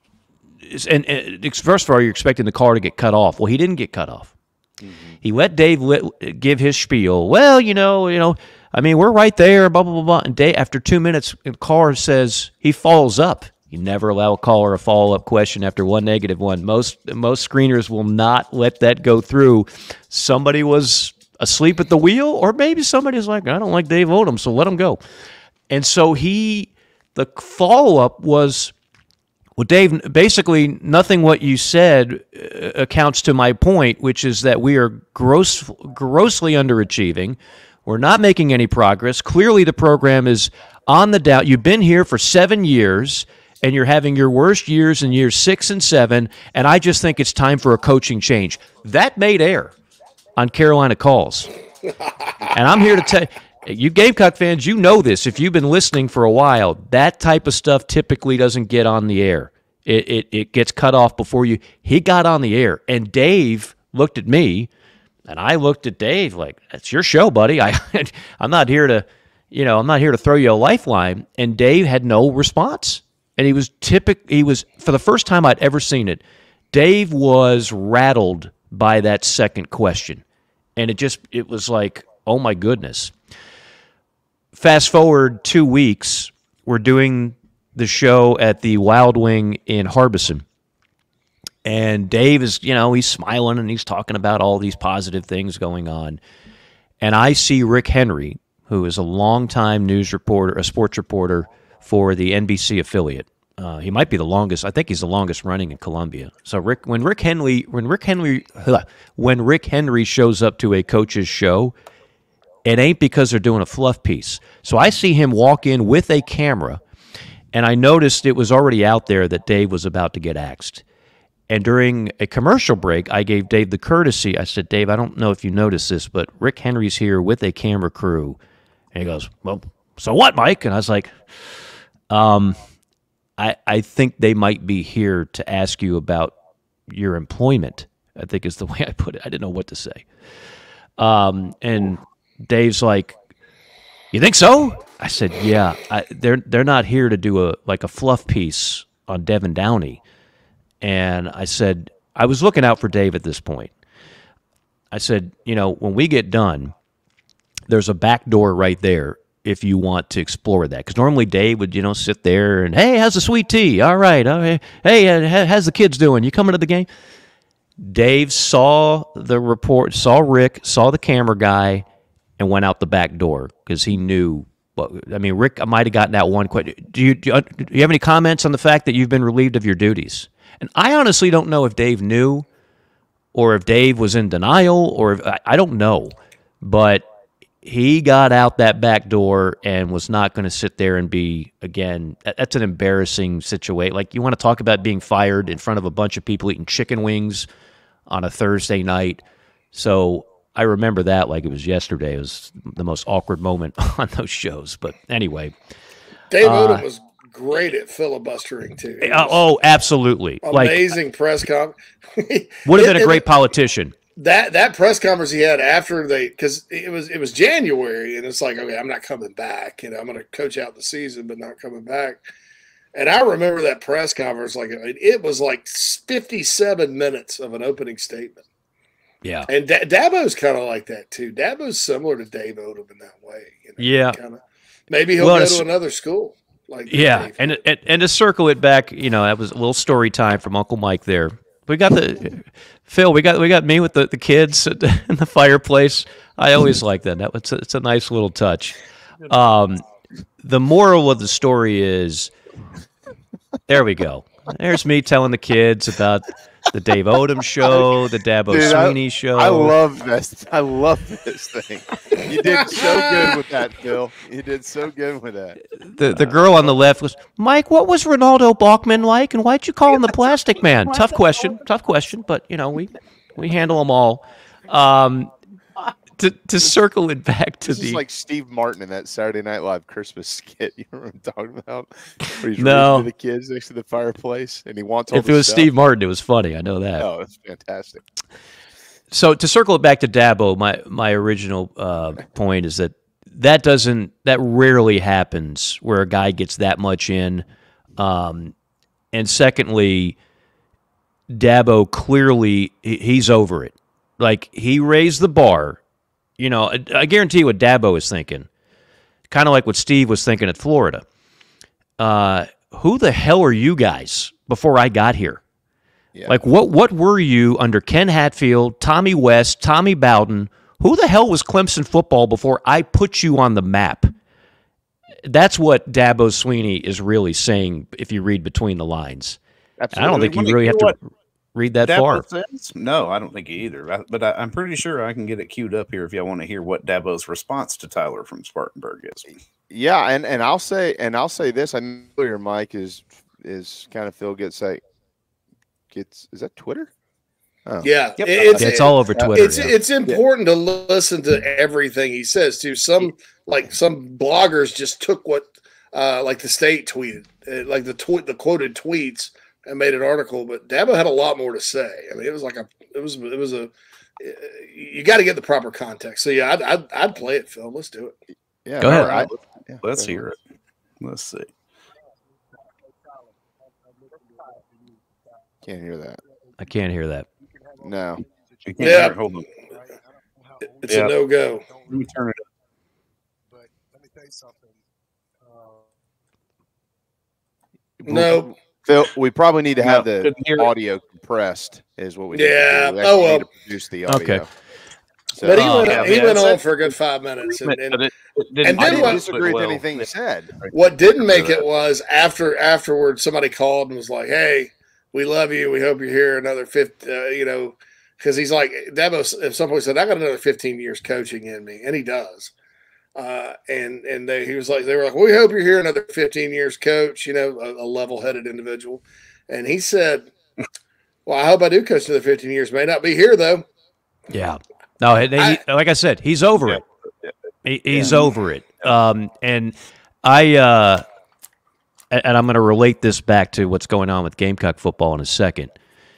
and, and first of all, you're expecting the car to get cut off. Well, he didn't get cut off. Mm-hmm. He let Dave lit, give his spiel. Well, you know, you know, I mean, we're right there, blah, blah, blah, blah. And Dave, after two minutes, the car says he follows up. You never allow a caller a follow-up question after one negative one. Most most screeners will not let that go through. Somebody was asleep at the wheel, or maybe somebody's like, I don't like Dave Odom, so let him go. And so he, the follow-up was, well, Dave, basically nothing what you said accounts to my point, which is that we are gross, grossly underachieving. We're not making any progress. Clearly the program is on the down. You've been here for seven years, and you're having your worst years in years six and seven, and I just think it's time for a coaching change. That made air on Carolina Calls. And I'm here to tell you, you Gamecock fans, you know this. If you've been listening for a while, that type of stuff typically doesn't get on the air. It, it, it gets cut off before you. He got on the air, and Dave looked at me, and I looked at Dave like, that's your show, buddy. I, I'm not here to, you know, I'm not here to throw you a lifeline. And Dave had no response. And he was typic. He was, for the first time I'd ever seen it, Dave was rattled by that second question. And it just, it was like, oh my goodness. Fast forward two weeks, we're doing the show at the Wild Wing in Harbison. And Dave is, you know, he's smiling and he's talking about all these positive things going on. And I see Rick Henry, who is a longtime news reporter, a sports reporter for the N B C affiliate. Uh, he might be the longest. I think he's the longest running in Columbia. So Rick, when Rick Henry, when Rick Henry, when Rick Henry shows up to a coach's show, it ain't because they're doing a fluff piece. So I see him walk in with a camera, and I noticed it was already out there that Dave was about to get axed. And during a commercial break, I gave Dave the courtesy. I said, Dave, I don't know if you noticed this, but Rick Henry's here with a camera crew. And he goes, well, so what, Mike? And I was like, um, I, I think they might be here to ask you about your employment, I think is the way I put it. I didn't know what to say. Um, and Dave's like, you think so? I said, yeah. I, they're they're not here to do a like a fluff piece on Devin Downey. And I said, I was looking out for Dave at this point. I said, you know, when we get done, there's a back door right there if you want to explore that. Because normally Dave would, you know, sit there and, hey, how's the sweet tea? All right. Okay. Hey, uh, how's the kids doing? You coming to the game? Dave saw the report, saw Rick, saw the camera guy, and went out the back door because he knew. What, I mean, Rick might have gotten that one question. Do you, do you, do you have any comments on the fact that you've been relieved of your duties? And I honestly don't know if Dave knew or if Dave was in denial or if, I don't know. But he got out that back door and was not going to sit there and be, again, that's an embarrassing situation. Like, you want to talk about being fired in front of a bunch of people eating chicken wings on a Thursday night. So I remember that like it was yesterday. It was the most awkward moment on those shows. But anyway. Dave Uh, Odom was great at filibustering too. He uh, was oh, absolutely! amazing press conference. Would have been a great politician. That that press conference he had after they, because it was it was January, and it's like, okay, I'm not coming back. You know, I'm going to coach out the season, but not coming back. And I remember that press conference, like it was like fifty-seven minutes of an opening statement. Yeah, and D- Dabo's kind of like that too. Dabo's similar to Dave Odom in that way. You know, yeah, kinda, maybe he'll well, go to another school. Like yeah, and, and and to circle it back, you know, that was a little story time from Uncle Mike there. We got the Phil. We got we got me with the, the kids in the fireplace. I always like that. That it's a, it's a nice little touch. Um, the moral of the story is, there we go. There's me telling the kids about the Dave Odom show, the Dabo Dude, Sweeney I, show. I love this. I love this thing. You did so good with that, Phil. You did so good with that. The the girl on the left was, Mike, what was Ronaldo Bachman like, and why'd you call him the Plastic Man? Tough question, tough question, but you know we we handle them all. Um, to to circle it back to this the is like Steve Martin in that Saturday Night Live Christmas skit. You know what I'm talking about? Where he's No. reading to the kids next to the fireplace, and he wants all if the it was stuff. Steve Martin, it was funny. I know that. Oh, it's fantastic. So to circle it back to Dabo, my my original uh, point is that that doesn't that rarely happens where a guy gets that much in, um, and secondly, Dabo clearly he- he's over it. Like he raised the bar. You know, I, I guarantee you what Dabo is thinking. Kind of like what Steve was thinking at Florida. Uh, who the hell are you guys before I got here? Yeah. Like, what what were you under Ken Hatfield, Tommy West, Tommy Bowden? Who the hell was Clemson football before I put you on the map? That's what Dabo Sweeney is really saying if you read between the lines. Absolutely. I don't think you Wanna really hear have to what read that Dabo far. says? No, I don't think either. I, but I, I'm pretty sure I can get it queued up here if y'all want to hear what Dabo's response to Tyler from Spartanburg is. Yeah, and, and I'll say and I'll say this. I know your mic is is kind of Phil gets like gets is that Twitter? Oh. Yeah, Yep. it's, Yeah, it's all over Twitter. It's yeah. it's important to listen to everything he says too. Some like some bloggers just took what uh, like the State tweeted, uh, like the tw- the quoted tweets, and made an article. But Dabo had a lot more to say. I mean, it was like a it was it was a you got to get the proper context. So yeah, I'd, I'd I'd play it, Phil. Let's do it. Yeah, Go ahead. right. Yeah, Let's go hear ahead. it. Let's see. Can't hear that. I can't hear that. No. You can't Yeah. hear it. Hold on. It's Yeah. a no go. Let me turn it up. But let me tell you something. No. Phil, we probably need to have No, the couldn't hear it. audio compressed. Is what we need Yeah. to do. We Oh, actually well. need to produce the audio. Okay. So, But he Oh, went yeah, he yeah, went it's on a- for a good five minutes, and, and But it, it didn't, and I then didn't what- disagree with well. anything he said. what didn't make it was after afterward somebody called and was like, "Hey, we love you. We hope you're here another fifth." Uh, you know, because he's like Dabo at some point said, "I got another fifteen years coaching in me," and he does. Uh, and and they, he was like, they were like, "We hope you're here another fifteen years, coach." You know, a, a level-headed individual, and he said, "Well, I hope I do coach another fifteen years. May not be here though." Yeah. No, he, he- like I said, he's over it. He, he's over it. Um, and I, uh, and and I'm going to relate this back to what's going on with Gamecock football in a second.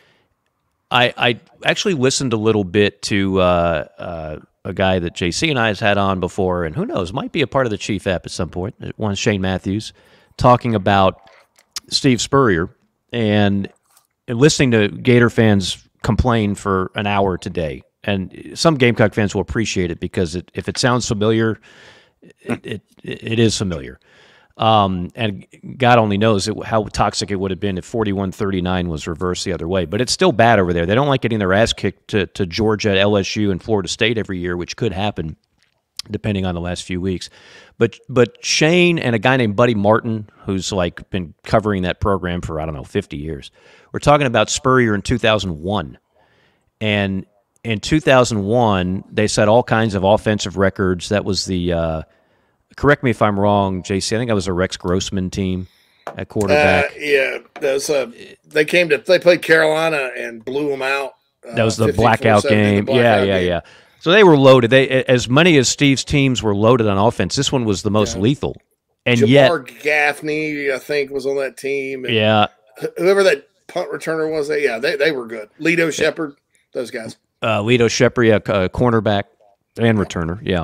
I, I actually listened a little bit to uh, uh, a guy that J C and I has had on before, and who knows, might be a part of the Chief app at some point. One Shane Matthews talking about Steve Spurrier and, and listening to Gator fans complain for an hour today. And some Gamecock fans will appreciate it because it, if it sounds familiar, it it, it is familiar. Um, and God only knows it, how toxic it would have been if forty-one thirty-nine was reversed the other way. But it's still bad over there. They don't like getting their ass kicked to, to Georgia, L S U, and Florida State every year, which could happen depending on the last few weeks. But but Shane and a guy named Buddy Martin, who's like been covering that program for, I don't know, fifty years, we're talking about Spurrier in two thousand one. And in two thousand one, they set all kinds of offensive records. That was the, uh, correct me if I'm wrong, J C, I think that was a Rex Grossman team at quarterback. Uh, yeah, that's uh, they came to they played Carolina and blew them out. Uh, That was the fifteen blackout forty-seven, game. the yeah, blackout yeah, game. yeah. So they were loaded. They as many as Steve's teams were loaded on offense. This one was the most Yeah. lethal. And Jamar yet, Gaffney, I think, was on that team. And yeah, whoever that punt returner was, they yeah, they they were good. Lito Shepard, those guys. uh, Lito Shepard, yeah, uh, cornerback and returner, yeah.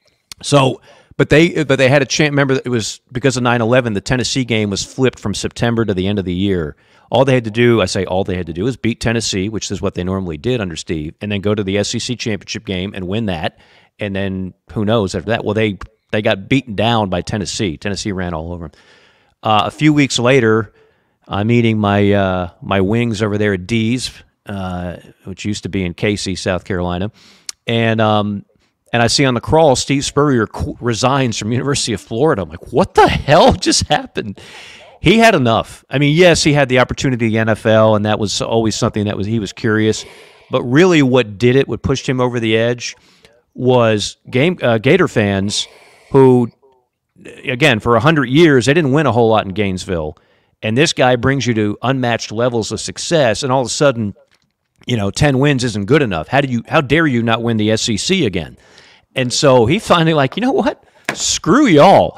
So, but they but they had a chance. Remember, it was because of nine eleven, the Tennessee game was flipped from September to the end of the year. All they had to do, I say all they had to do, is beat Tennessee, which is what they normally did under Steve, and then go to the S E C championship game and win that. And then who knows after that? Well, they they got beaten down by Tennessee. Tennessee ran all over them. Uh, a few weeks later, I'm eating my uh, my wings over there at D's, uh, which used to be in Casey, South Carolina, and um, and I see on the crawl Steve Spurrier qu- resigns from University of Florida. I'm like, what the hell just happened? He had enough. I mean, yes, he had the opportunity in the N F L, and that was always something that was he was curious. But really, what did it, what pushed him over the edge, was game uh, Gator fans who, again, for a hundred years they didn't win a whole lot in Gainesville, and this guy brings you to unmatched levels of success, and all of a sudden, you know, ten wins isn't good enough. How do you? How dare you not win the S E C again? And so he finally like, you know what? Screw y'all.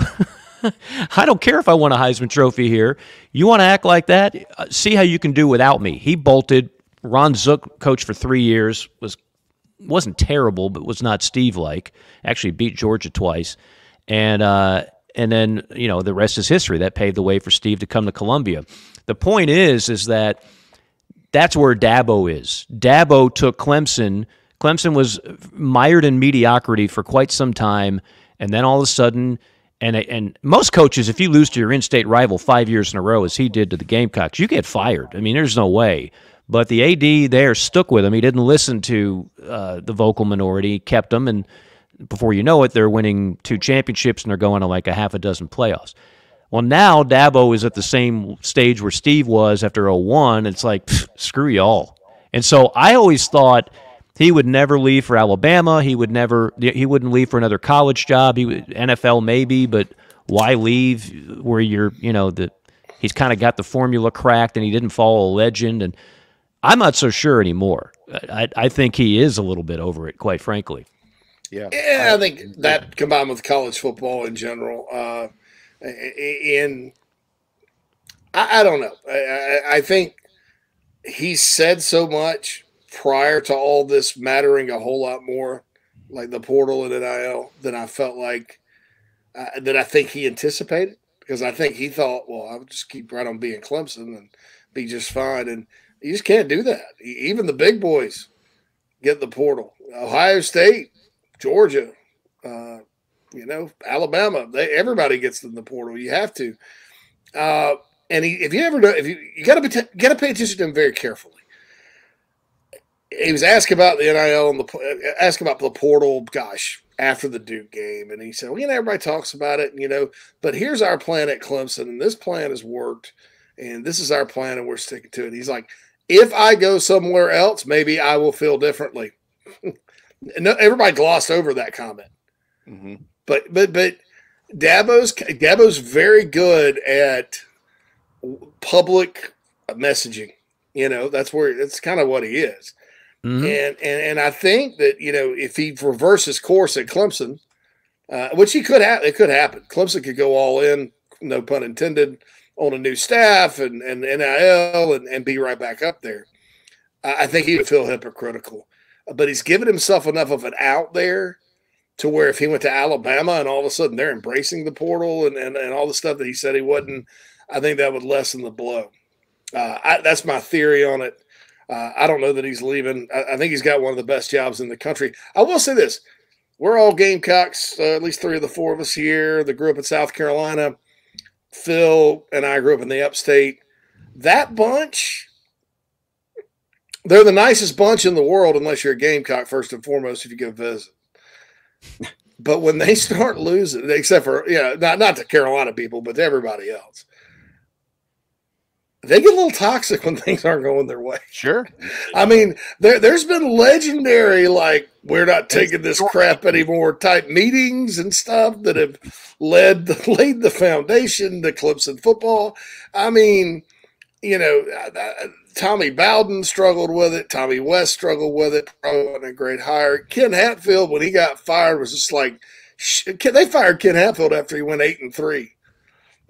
I don't care if I won a Heisman Trophy here. You want to act like that? See how you can do without me. He bolted. Ron Zook coached for three years. was wasn't terrible, but was not Steve-like. Actually beat Georgia twice, and uh, and then you know the rest is history. That paved the way for Steve to come to Columbia. The point is, is that that's where Dabo is. Dabo took Clemson. Clemson was mired in mediocrity for quite some time, and then all of a sudden. And and most coaches, if you lose to your in-state rival five years in a row, as he did to the Gamecocks, you get fired. I mean, there's no way. But the A D there stuck with him. He didn't listen to uh, the vocal minority. He kept them, and before you know it, they're winning two championships, and they're going to like a half a dozen playoffs. Well, now Dabo is at the same stage where Steve was after oh one. It's like, pff, screw y'all. And so I always thought he would never leave for Alabama. He would never. He wouldn't leave for another college job. He would, N F L maybe, but why leave where you're? You know, the he's kind of got the formula cracked, and he didn't follow a legend. And I'm not so sure anymore. I, I think he is a little bit over it, quite frankly. Yeah, yeah. I think that combined with college football in general, uh, and I, I don't know. I, I think he said so much prior to all this mattering a whole lot more, like the portal and N I L, than I felt like uh, that I think he anticipated, because I think he thought, well, I'll just keep right on being Clemson and be just fine. And you just can't do that. Even the big boys get the portal. Ohio State, Georgia, uh, you know, Alabama, they, everybody gets in the portal. You have to. Uh, and he, if you ever, if you, you got to be, t- got to pay attention to him very carefully. He was asked about the N I L and the asked about the portal, gosh, after the Duke game, and he said, "Well, you know, everybody talks about it, you know, but here's our plan at Clemson, and this plan has worked, and this is our plan, and we're sticking to it." He's like, "If I go somewhere else, maybe I will feel differently." No, everybody glossed over that comment, mm-hmm. but but but Dabo's Dabo's very good at public messaging. You know, that's where that's kind of what he is. Mm-hmm. And, and and I think that, you know, if he reverses course at Clemson, uh, which he could have, it could happen. Clemson could go all in, no pun intended, on a new staff and, and N I L and, and be right back up there. I think he would feel hypocritical. But he's given himself enough of an out there to where if he went to Alabama and all of a sudden they're embracing the portal and, and, and all the stuff that he said he wouldn't, I think that would lessen the blow. Uh, I, that's my theory on it. Uh, I don't know that he's leaving. I, I think he's got one of the best jobs in the country. I will say this. We're all Gamecocks, uh, at least three of the four of us here that grew up in South Carolina. Phil and I grew up in the upstate. That bunch, they're the nicest bunch in the world unless you're a Gamecock, first and foremost, if you go visit. But when they start losing, except for, you know, not, not to Carolina people, but to everybody else, they get a little toxic when things aren't going their way. Sure. I mean, there, there's been legendary, like, we're not taking this crap anymore type meetings and stuff that have led the, laid the foundation to Clemson football. I mean, you know, Tommy Bowden struggled with it. Tommy West struggled with it. Probably wasn't a great hire. Ken Hatfield, when he got fired, was just like, they fired Ken Hatfield after he went eight and three.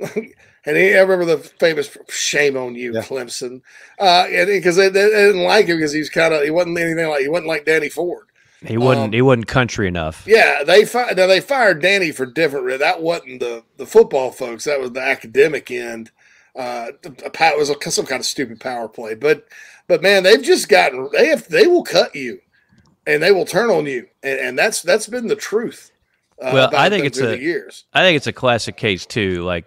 And he, I remember the famous "Shame on you, yeah. Clemson," uh, and because they, they didn't like him because he's kind of he wasn't anything like he wasn't like Danny Ford. He wasn't um, he wasn't country enough. Yeah, they fi- now they fired Danny for different. That wasn't the the football folks. That was the academic end. Uh, it was a, some kind of stupid power play. But but man, they've just gotten they have they will cut you, and they will turn on you, and, and that's that's been the truth. Uh, well, I think it's a years. I think it's a classic case too. Like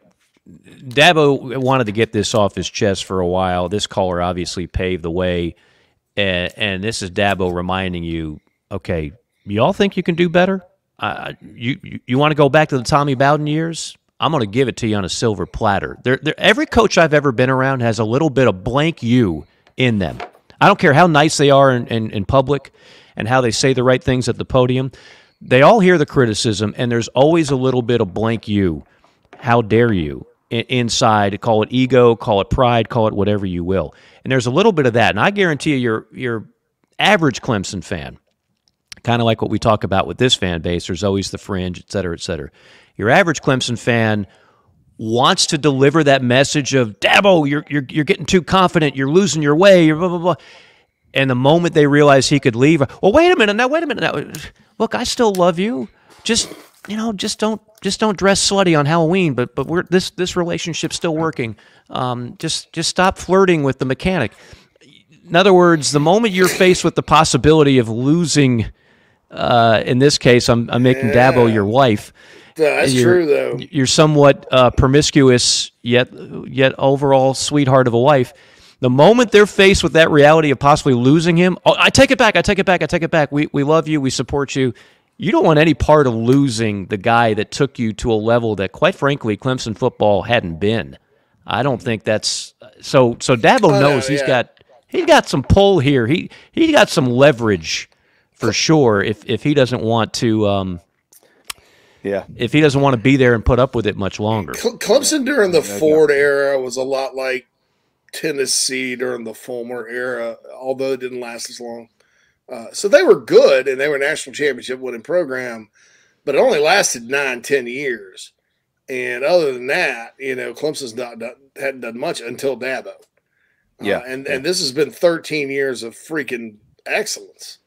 Dabo wanted to get this off his chest for a while. This caller obviously paved the way, and, and this is Dabo reminding you, okay, y'all think you can do better? Uh, you you, you want to go back to the Tommy Bowden years? I'm going to give it to you on a silver platter. They're, they're, every coach I've ever been around has a little bit of blank you in them. I don't care how nice they are in, in, in public and how they say the right things at the podium. They all hear the criticism, and there's always a little bit of blank you. How dare you? I, inside, call it ego, call it pride, call it whatever you will. And there's a little bit of that. And I guarantee you, your your average Clemson fan, kind of like what we talk about with this fan base, there's always the fringe, et cetera, et cetera. Your average Clemson fan wants to deliver that message of, Dabo, you're you're you're getting too confident, you're losing your way, you're blah, blah, blah. And the moment they realize he could leave, well, wait a minute, now, wait a minute. Now. Look, I still love you. Just, you know, just don't just don't dress slutty on Halloween, but but we're this this relationship's still working. Um, just just stop flirting with the mechanic. In other words, the moment you're faced with the possibility of losing, uh, in this case, I'm I'm making yeah. Dabo your wife. Yeah, that's true, though. You're somewhat uh, promiscuous, yet yet overall sweetheart of a wife. The moment they're faced with that reality of possibly losing him, oh, I take it back, I take it back, I take it back. We we love you, we support you. You don't want any part of losing the guy that took you to a level that, quite frankly, Clemson football hadn't been. I don't think that's so. So Dabo oh, knows no, he's yeah. got he's got some pull here. He he got some leverage for sure. If if he doesn't want to. Um, Yeah, if he doesn't want to be there and put up with it much longer. Clemson during the Ford era was a lot like Tennessee during the Fulmer era, although it didn't last as long. Uh, so they were good, and they were a national championship winning program, but it only lasted nine, ten years. And other than that, you know, Clemson's not, not hadn't done much until Dabo. Yeah, uh, and yeah. and this has been thirteen years of freaking excellence.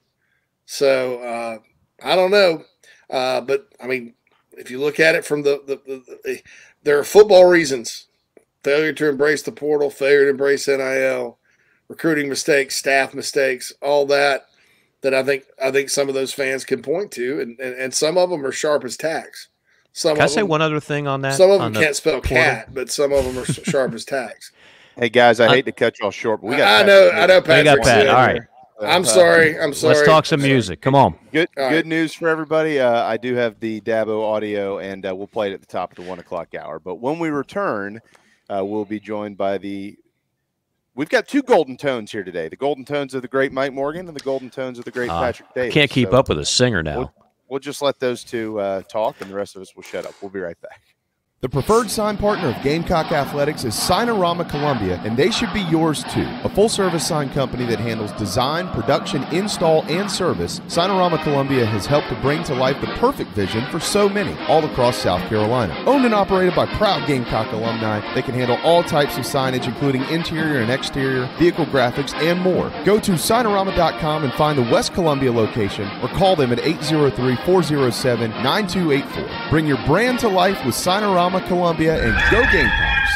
So uh, I don't know, uh, but I mean. If you look at it from the, the, the, the – there are football reasons. Failure to embrace the portal, failure to embrace N I L, recruiting mistakes, staff mistakes, all that that I think I think some of those fans can point to, and, and, and some of them are sharp as tacks. Some Can I of say them, one other thing on that? Some of them can't the spell portal? cat, but some of them are sharp as tacks. Hey, guys, I, I hate to cut y'all short, but we got I Patrick know, here. I know Patrick. We got Pat. All right. I'm sorry. I'm sorry. Let's talk some music. Come on. Good All good right. news for everybody. Uh, I do have the Dabo audio, and uh, we'll play it at the top of the one o'clock hour. But when we return, uh, we'll be joined by the – we've got two golden tones here today, the golden tones of the great Mike Morgan and the golden tones of the great Uh, Patrick Davis. Can't keep So up with a singer now. We'll, we'll just let those two uh, talk, and the rest of us will shut up. We'll be right back. The preferred sign partner of Gamecock Athletics is Signorama Columbia, and they should be yours too. A full-service sign company that handles design, production, install, and service, Signorama Columbia has helped to bring to life the perfect vision for so many all across South Carolina. Owned and operated by proud Gamecock alumni, they can handle all types of signage, including interior and exterior, vehicle graphics, and more. Go to Signorama dot com and find the West Columbia location, or call them at eight zero three, four zero seven, nine two eight four. Bring your brand to life with Signorama Columbia, and go Gamecocks.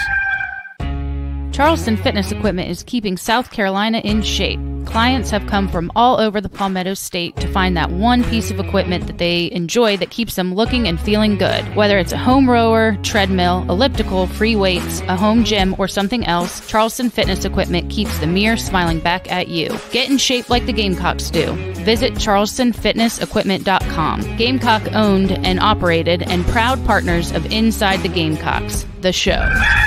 Charleston Fitness Equipment is keeping South Carolina in shape. Clients have come from all over the Palmetto State to find that one piece of equipment that they enjoy that keeps them looking and feeling good. Whether it's a home rower, treadmill, elliptical, free weights, a home gym, or something else, Charleston Fitness Equipment keeps the mirror smiling back at you. Get in shape like the Gamecocks do. Visit charleston fitness equipment dot com. Gamecock owned and operated and proud partners of Inside the Gamecocks, the show.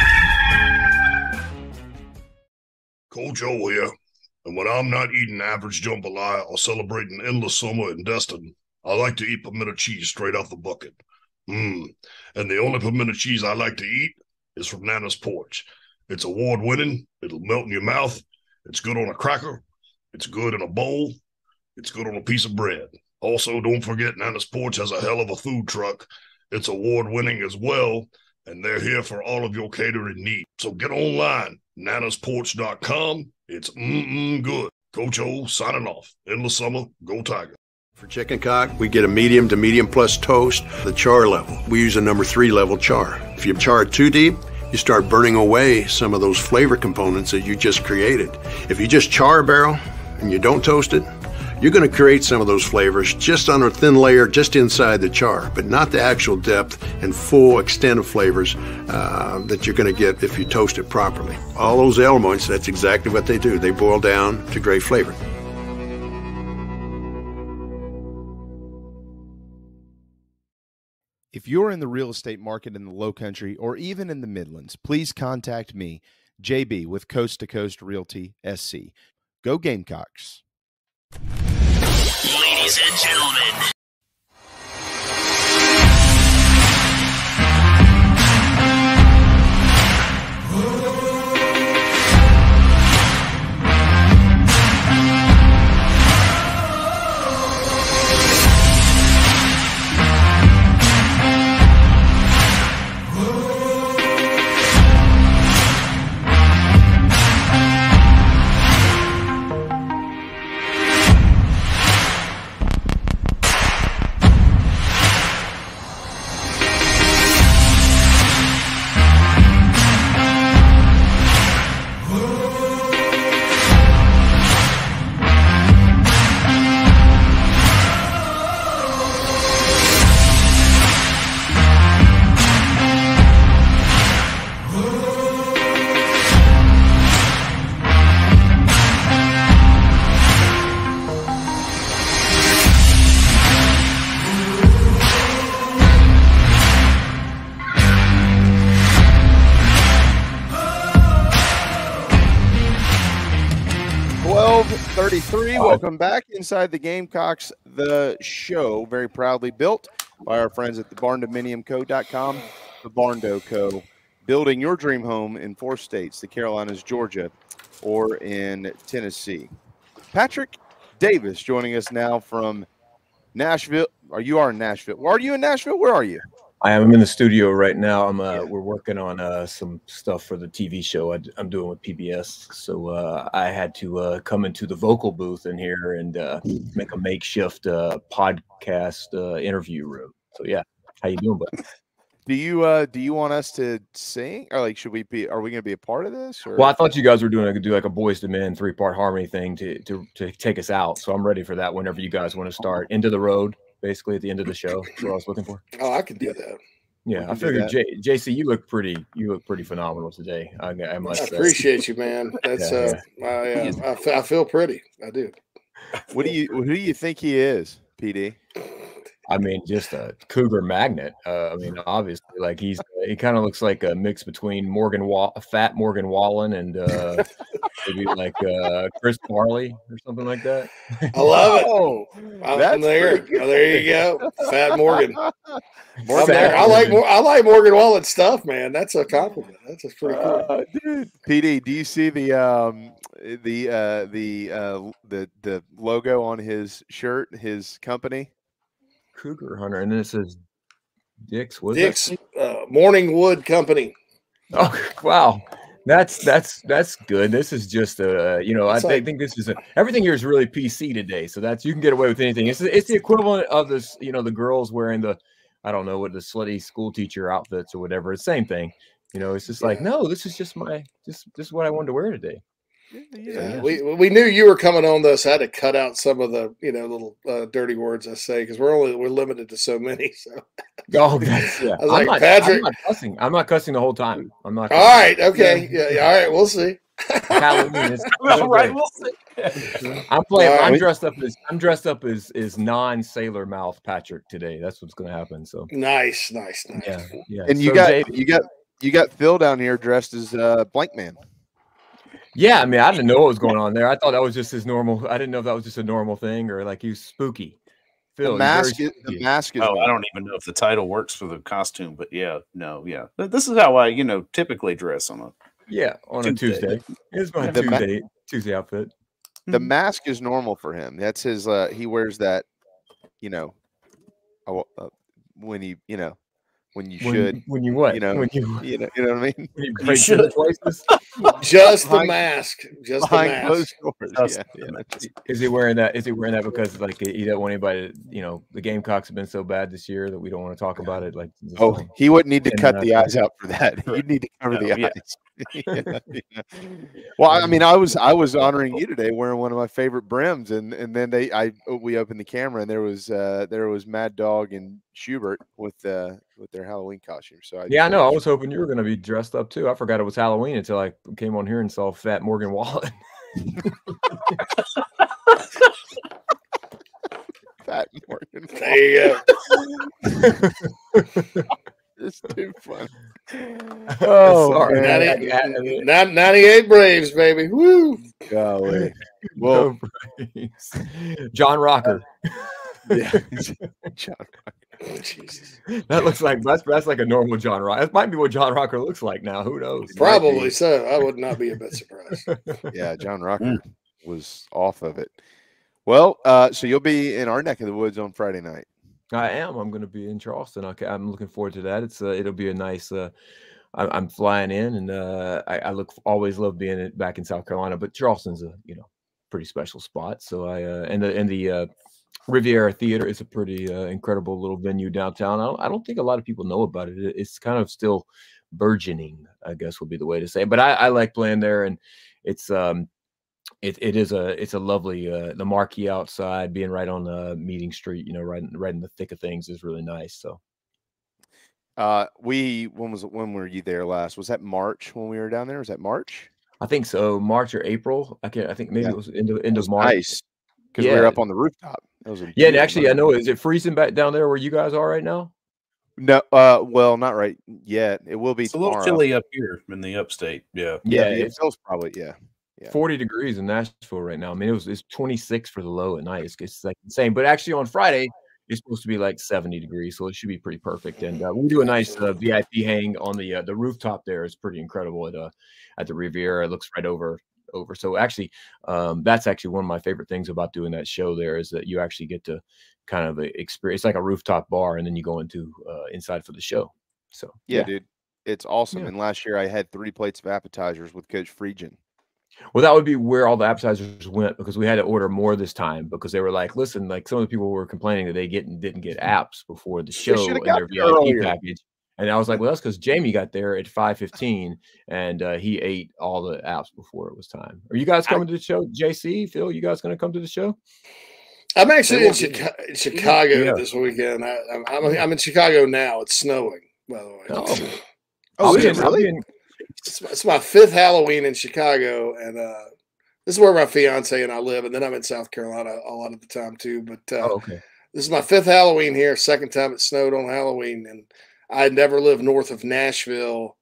Coach O here, and when I'm not eating average jambalaya or celebrating endless summer in Destin, I like to eat pimento cheese straight off the bucket. Mmm, and the only pimento cheese I like to eat is from Nana's Porch. It's award-winning, it'll melt in your mouth, it's good on a cracker, it's good in a bowl, it's good on a piece of bread. Also, don't forget Nana's Porch has a hell of a food truck. It's award-winning as well, and they're here for all of your catering needs. So get online, nanas porch dot com. It's mm-mm good. Coach O signing off. Endless summer, go Tiger. For chicken cock, we get a medium to medium plus toast, the char level. We use a number three level char. If you char it too deep, you start burning away some of those flavor components that you just created. If you just char a barrel and you don't toast it, you're going to create some of those flavors just on a thin layer just inside the char, but not the actual depth and full extent of flavors uh, that you're going to get if you toast it properly. All those elements, that's exactly what they do. They boil down to great flavor. If you're in the real estate market in the Low Country or even in the Midlands, please contact me, J B, with Coast to Coast Realty S C. Go Gamecocks. Ladies and gentlemen. thirty-three. Welcome back inside the Gamecocks, the show, very proudly built by our friends at the barn dominium co dot com, the Barndo Co. Building your dream home in four states, the Carolinas, Georgia, or in Tennessee. Patrick Davis joining us now from Nashville. Are you are in Nashville? Are you in Nashville? Where are you? I am in the studio right now. I'm uh, we're working on uh, some stuff for the T V show I, I'm doing with P B S. So uh, I had to uh, come into the vocal booth in here and uh, make a makeshift uh, podcast uh, interview room. So yeah, how you doing, buddy? Do you uh, do you want us to sing, or like should we be? Are we going to be a part of this? Or? Well, I thought you guys were doing like do like a Boys to Men three part harmony thing to to to take us out. So I'm ready for that whenever you guys want to start. Into the road. Basically, at the end of the show, that's what I was looking for. Oh, I can do that. Yeah, I figured, J, JC, you look pretty. You look pretty phenomenal today. I, I must I say. appreciate you, man. That's yeah, uh, yeah. I, uh I, f- I feel pretty. I do. What do you? Who do you think he is, P D? I mean, just a cougar magnet. Uh, I mean, obviously, like he's he kind of looks like a mix between Morgan Wall, fat Morgan Wallen, and uh, maybe like uh, Chris Farley or something like that. I love it. Oh, I'm there. Oh, there you go, Fat Morgan. Morgan there. I like I like Morgan Wallen's stuff, man. That's a compliment. That's a pretty cool. Uh, dude, P D, do you see the um the uh the uh the the logo on his shirt, his company? Cougar Hunter, and then it says Dick's. What Dick's uh, Morning Wood Company. Oh wow, that's that's that's good. This is just a you know I like, think this is a, everything here is really P C today, so that's you can get away with anything. It's it's the equivalent of this you know the girls wearing the I don't know what the slutty school teacher outfits or whatever. It's the same thing. You know, it's just yeah. like no, this is just my just this is what I wanted to wear today. Yeah, yeah. we we knew you were coming on this. I had to cut out some of the you know little uh, dirty words I say because we're only we're limited to so many. So oh, that's, yeah. I was I'm like not, Patrick. I'm not cussing. I'm not cussing the whole time. I'm not. All right. Okay. Yeah. yeah. All right. We'll see. Halloween is all right. We'll see. I'm playing. Right. I'm dressed up as I'm dressed up as is non Sailor Mouth Patrick today. That's what's going to happen. So nice, nice, nice. Yeah, yeah. And you so got Dave, you got you got Phil down here dressed as uh, Blank Man. Yeah, I mean, I didn't know what was going on there. I thought that was just his normal. I didn't know if that was just a normal thing or like he was spooky. Phil, the mask, is, the mask is. Oh, I don't even know if the title works for the costume, but yeah, no, yeah. This is how I, you know, typically dress on a yeah on Tuesday. a Tuesday. It's my the Tuesday ma- Tuesday outfit. The mask is normal for him. That's his. Uh, he wears that, you know, uh, when he, you know, when you When- should. when you what? You know, When you- you know, you know what I mean? When you break through the places? Just the Behind- mask. Just the behind mask. closed doors. Just Yeah, yeah. Is he wearing that? Is he wearing that because like he don't want anybody? To, you know, the Gamecocks have been so bad this year that we don't want to talk about it. Like, just Oh, don't- he wouldn't need to and, cut uh, the eyes out for that. Right. You'd need to cover No, the yeah. eyes. Yeah, yeah. Well, I mean, I was I was honoring you today wearing one of my favorite brims, and and then they I we opened the camera and there was uh there was Mad Dog and Schubert with uh with their Halloween costumes. So I Yeah, I know. I was hoping you were going to be dressed up too. I forgot it was Halloween until I came on here and saw Fat Morgan Wallen. Fat Morgan. There you go. It's too fun. Oh, sorry. ninety, ninety-eight Braves, baby. Woo. Golly. Well, John Rocker. Yeah. John Rocker. Jesus. That looks like that's that's like a normal John Rocker. That might be what John Rocker looks like now. Who knows? Probably so. I would not be a bit surprised. Yeah, John Rocker was off of it. Well, uh, so you'll be in our neck of the woods on Friday night. I am. I'm going to be in Charleston. Okay, I'm looking forward to that. It's uh, it'll be a nice. Uh, I, I'm flying in, and uh, I, I look always love being in, back in South Carolina. But Charleston's a you know pretty special spot. So I uh, and the and the uh, Riviera Theater is a pretty uh, incredible little venue downtown. I don't, I don't think a lot of people know about it. It's kind of still burgeoning, I guess would be the way to say it. But I, I like playing there, and it's um. It it is a it's a lovely uh, the marquee outside, being right on the Meeting Street, you know, right right in the thick of things is really nice. So, uh, we when was when were you there last? Was that March when we were down there? Was that March? I think so, March or April. I can't. I think maybe Yeah. it was end of end It of was March. nice because yeah. we were up on the rooftop. That was a yeah, and beautiful actually, I night. know. Is it freezing back down there where you guys are right now? No, uh, well, not right yet. It will be It's a tomorrow. little chilly up here in the upstate. Yeah, Yeah, Yeah, it it's feels probably yeah. Yeah. forty degrees in Nashville right now. I mean, it was it's twenty-six for the low at night. It's, it's like insane. But actually, on Friday, it's supposed to be like seventy degrees, so it should be pretty perfect. And uh, we do a nice uh, V I P hang on the uh, the rooftop there. It's pretty incredible at uh at the Riviera. It looks right over over. So actually, um, that's actually one of my favorite things about doing that show. There is that you actually get to kind of experience. It's like a rooftop bar, and then you go into uh, inside for the show. So Yeah, dude, it's awesome. Yeah. And last year I had three plates of appetizers with Coach Friedgen. Well, that would be where all the appetizers went because we had to order more this time because they were like, listen, like some of the people were complaining that they get didn't get apps before the show should've in got their V there I P earlier. package. And I was like, well, that's because Jamie got there at five fifteen and uh, he ate all the apps before it was time. Are you guys coming to the show? J C, Phil, you guys going to come to the show? I'm actually They in won't be- Chicago, Chicago Yeah. this weekend. I, I'm, I'm I'm in Chicago now. It's snowing, by the way. Oh. Oh, I'll is be it in- I'll be really? in- It's, my- it's my fifth Halloween in Chicago, and uh, this is where my fiance and I live. And then I'm in South Carolina a lot of the time too. But uh, Oh, okay. this is my fifth Halloween here. Second time it snowed on Halloween, and I had never lived north of Nashville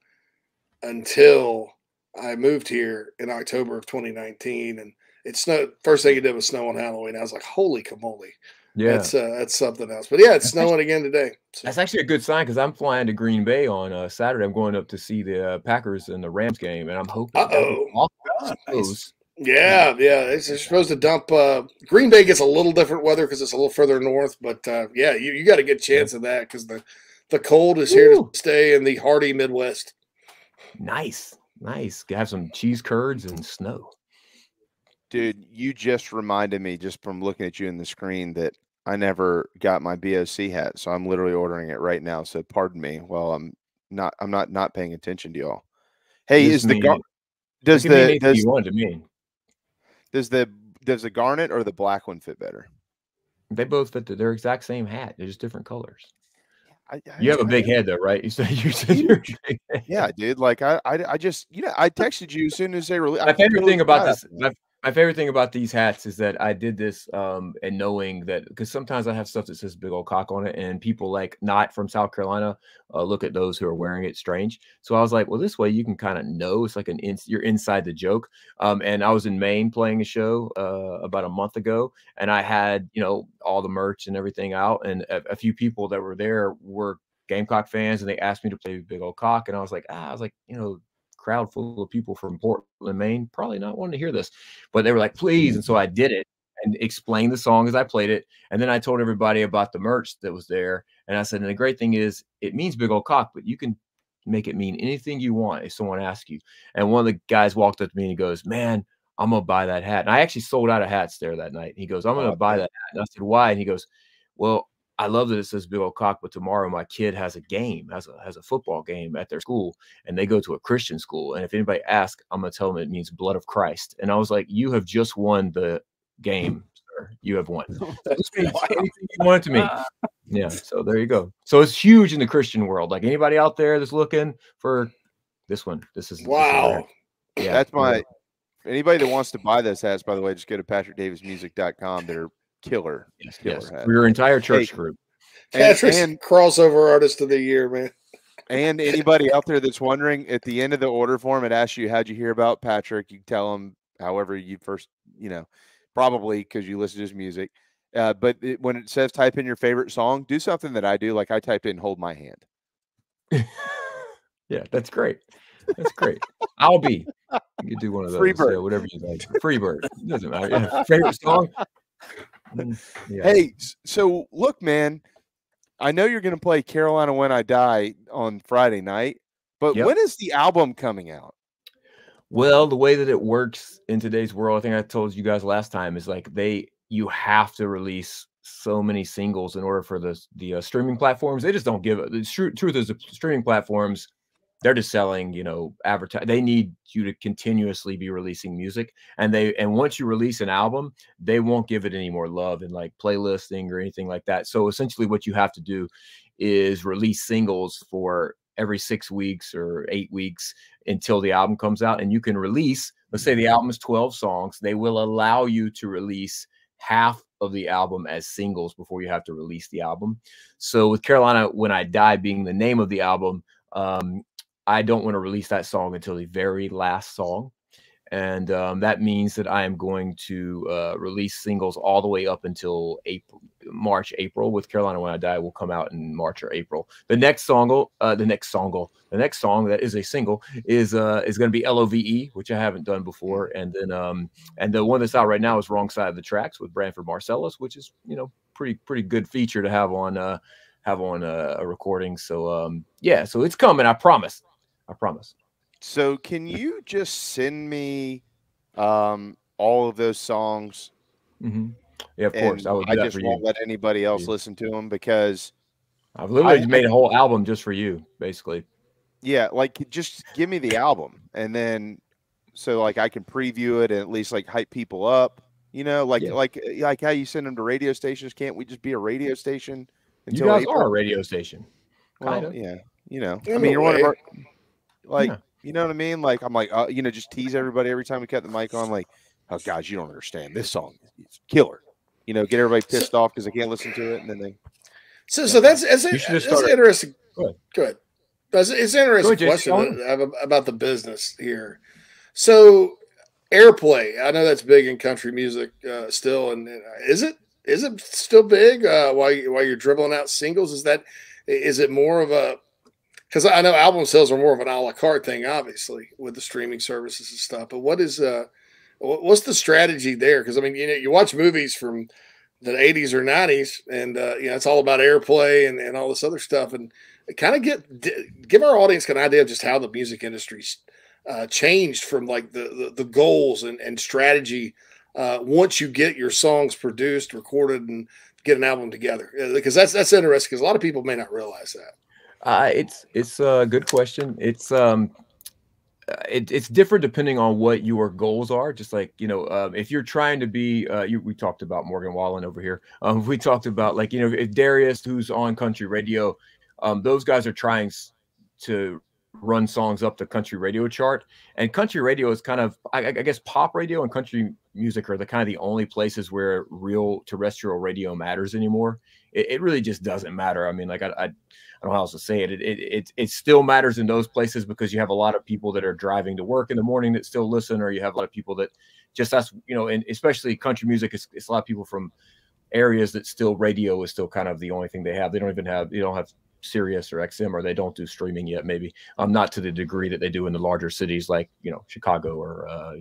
until I moved here in October of twenty nineteen, and it snowed. First thing it did was snow on Halloween. I was like, "Holy camole!" Yeah. That's uh, that's something else. But yeah, it's snowing again today. So. That's actually a good sign because I'm flying to Green Bay on uh, Saturday. I'm going up to see the uh, Packers and the Rams game, and I'm hoping. Uh-oh. That'd be awesome. Yeah, yeah. It's, they're supposed to dump. Uh, Green Bay gets a little different weather because it's a little further north. But uh, yeah, you, you got a good chance of that because the, the cold is here Woo. to stay in the hardy Midwest. Nice, nice. Have some cheese curds and snow. Dude, you just reminded me just from looking at you in the screen that I never got my B O C hat, so I'm literally ordering it right now. So pardon me while I'm not I'm not not paying attention to y'all. Hey, Just is the mean- gar- does it can mean the anything does, you want it to mean. does the does the garnet or the black one fit better? They both fit the, their exact same hat. They're just different colors. I, I You have a I- big head though, right? You said you said you're a big head. Yeah, dude. Like I, I, I just, you know, I texted you as soon as they released. My favorite thing about this, my, my favorite thing about these hats is that I did this um and knowing that because sometimes I have stuff that says big old cock on it, and people like not from South Carolina uh, look at those who are wearing it strange. So I was like, well, this way you can kind of know it's like an in, you're inside the joke. Um, and I was in Maine playing a show uh about a month ago, and I had you know all the merch and everything out, and a, a few people that were there were Gamecock fans, and they asked me to play big old cock, and I was like, ah, I was like, you know. Crowd full of people from Portland, Maine, probably not wanting to hear this, but they were like, please. And so I did it. and explained the song as I played it. And then I told everybody about the merch that was there. And I said, and the great thing is it means big old cock, but you can make it mean anything you want if someone asks you. And one of the guys walked up to me and he goes, man, I'm going to buy that hat. And I actually sold out of hats there that night. He goes, I'm going to oh, buy that hat. And I said, why? And he goes, well, I love that it says big old cock, but tomorrow my kid has a game, has a, has a football game at their school, and they go to a Christian school. And if anybody asks, I'm going to tell them it means blood of Christ. And I was like, you have just won the game, sir. You have won. This means anything you want it to mean. Yeah. So there you go. So it's huge in the Christian world. Like anybody out there that's looking for this one, this is wow. This is yeah. That's my, anybody that wants to buy those hats, by the way, just go to patrick davis music dot com. They're killer. Yes, killer yes. hat. For your entire church hey, group. Patrick's and, and crossover artist of the year, man. And anybody out there that's wondering, at the end of the order form, it asks you, how'd you hear about Patrick? You tell them however you first, you know, probably because you listen to his music. Uh, but it, when it says type in your favorite song, do something that I do. Like I typed in Hold My Hand. Yeah, that's great. That's great. I'll be. You can do one of those. Free bird. Yeah, whatever you like. Free bird. It doesn't matter. Yeah. Favorite song? Yeah. Hey, so look, man, I know you're going to play Carolina When I Die on Friday night, but yep. when is the album coming out? Well, the way that it works in today's world, I think I told you guys last time, is like they you have to release so many singles in order for the the uh, streaming platforms. They just don't give it. The tr- truth is, the streaming platforms, they're just selling, you know, advertise. They need you to continuously be releasing music, and they and once you release an album, they won't give it any more love in like playlisting or anything like that. So essentially, what you have to do is release singles for every six weeks or eight weeks until the album comes out, and you can release. Let's say the album is twelve songs. They will allow you to release half of the album as singles before you have to release the album. So with Carolina When I Die being the name of the album, um, I don't want to release that song until the very last song. And um, that means that I am going to uh, release singles all the way up until April, March, April. With Carolina When I Die will come out in March or April. The next song, uh, the next song, the next song that is a single is uh, is going to be L O V E, which I haven't done before. And then um, and the one that's out right now is Wrong Side of the Tracks with Branford Marcellus, which is, you know, pretty pretty good feature to have on uh, have on a, a recording. So um, yeah, so it's coming. I promise. I promise. So can you just send me um, all of those songs? Mm-hmm. Yeah, of course. I would do I that just for won't you. let anybody else listen to them because I've literally I, made a whole album just for you, basically. Yeah, like just give me the album, and then so like I can preview it and at least like hype people up. You know, like Yeah. like like how you send them to radio stations. Can't we just be a radio station until You guys April? are a radio station. Well, Kinda. yeah, you know. I In mean, a you're one of way. our like. Yeah. You know what I mean? Like, I'm like, uh, you know, just tease everybody every time we cut the mic on. Like, oh, guys, you don't understand. This song is killer. You know, get everybody pissed off because they can't listen to it. And then they. So, so that's, that's, You it, should have that's started- interesting. Go ahead. Good. That's, it's an interesting Go ahead, Jason. question about, about the business here. So, airplay. I know that's big in country music uh, still. And uh, is it is it still big uh, while, you, while you're dribbling out singles? Is that is it more of a because I know album sales are more of an a la carte thing, obviously, with the streaming services and stuff. But what is uh, what's the strategy there? Because I mean, you know, you watch movies from the eighties or nineties, and uh, you know, it's all about airplay and, and all this other stuff. And kind of get give our audience an idea of just how the music industry's uh, changed from like the the, the goals and, and strategy uh, once you get your songs produced, recorded, and get an album together. Because that's that's interesting. Because a lot of people may not realize that. Uh, it's it's a good question. It's um, it, it's different depending on what your goals are. Just like, you know, um, if you're trying to be, uh, you, we talked about Morgan Wallen over here. Um, we talked about like, you know, if Darius, who's on country radio, um, those guys are trying s- to run songs up the country radio chart. And country radio is kind of, I, I guess, pop radio and country music are the kind of the only places where real terrestrial radio matters anymore. It, it really just doesn't matter. I mean, like I. I I don't know how else to say it. It, it. it it still matters in those places because you have a lot of people that are driving to work in the morning that still listen, or you have a lot of people that just that's, you know, and especially country music, it's, it's a lot of people from areas that still radio is still kind of the only thing they have. They don't even have, they don't have Sirius or X M, or they don't do streaming yet, maybe. Um, not to the degree that they do in the larger cities like, you know, Chicago or, uh, you know,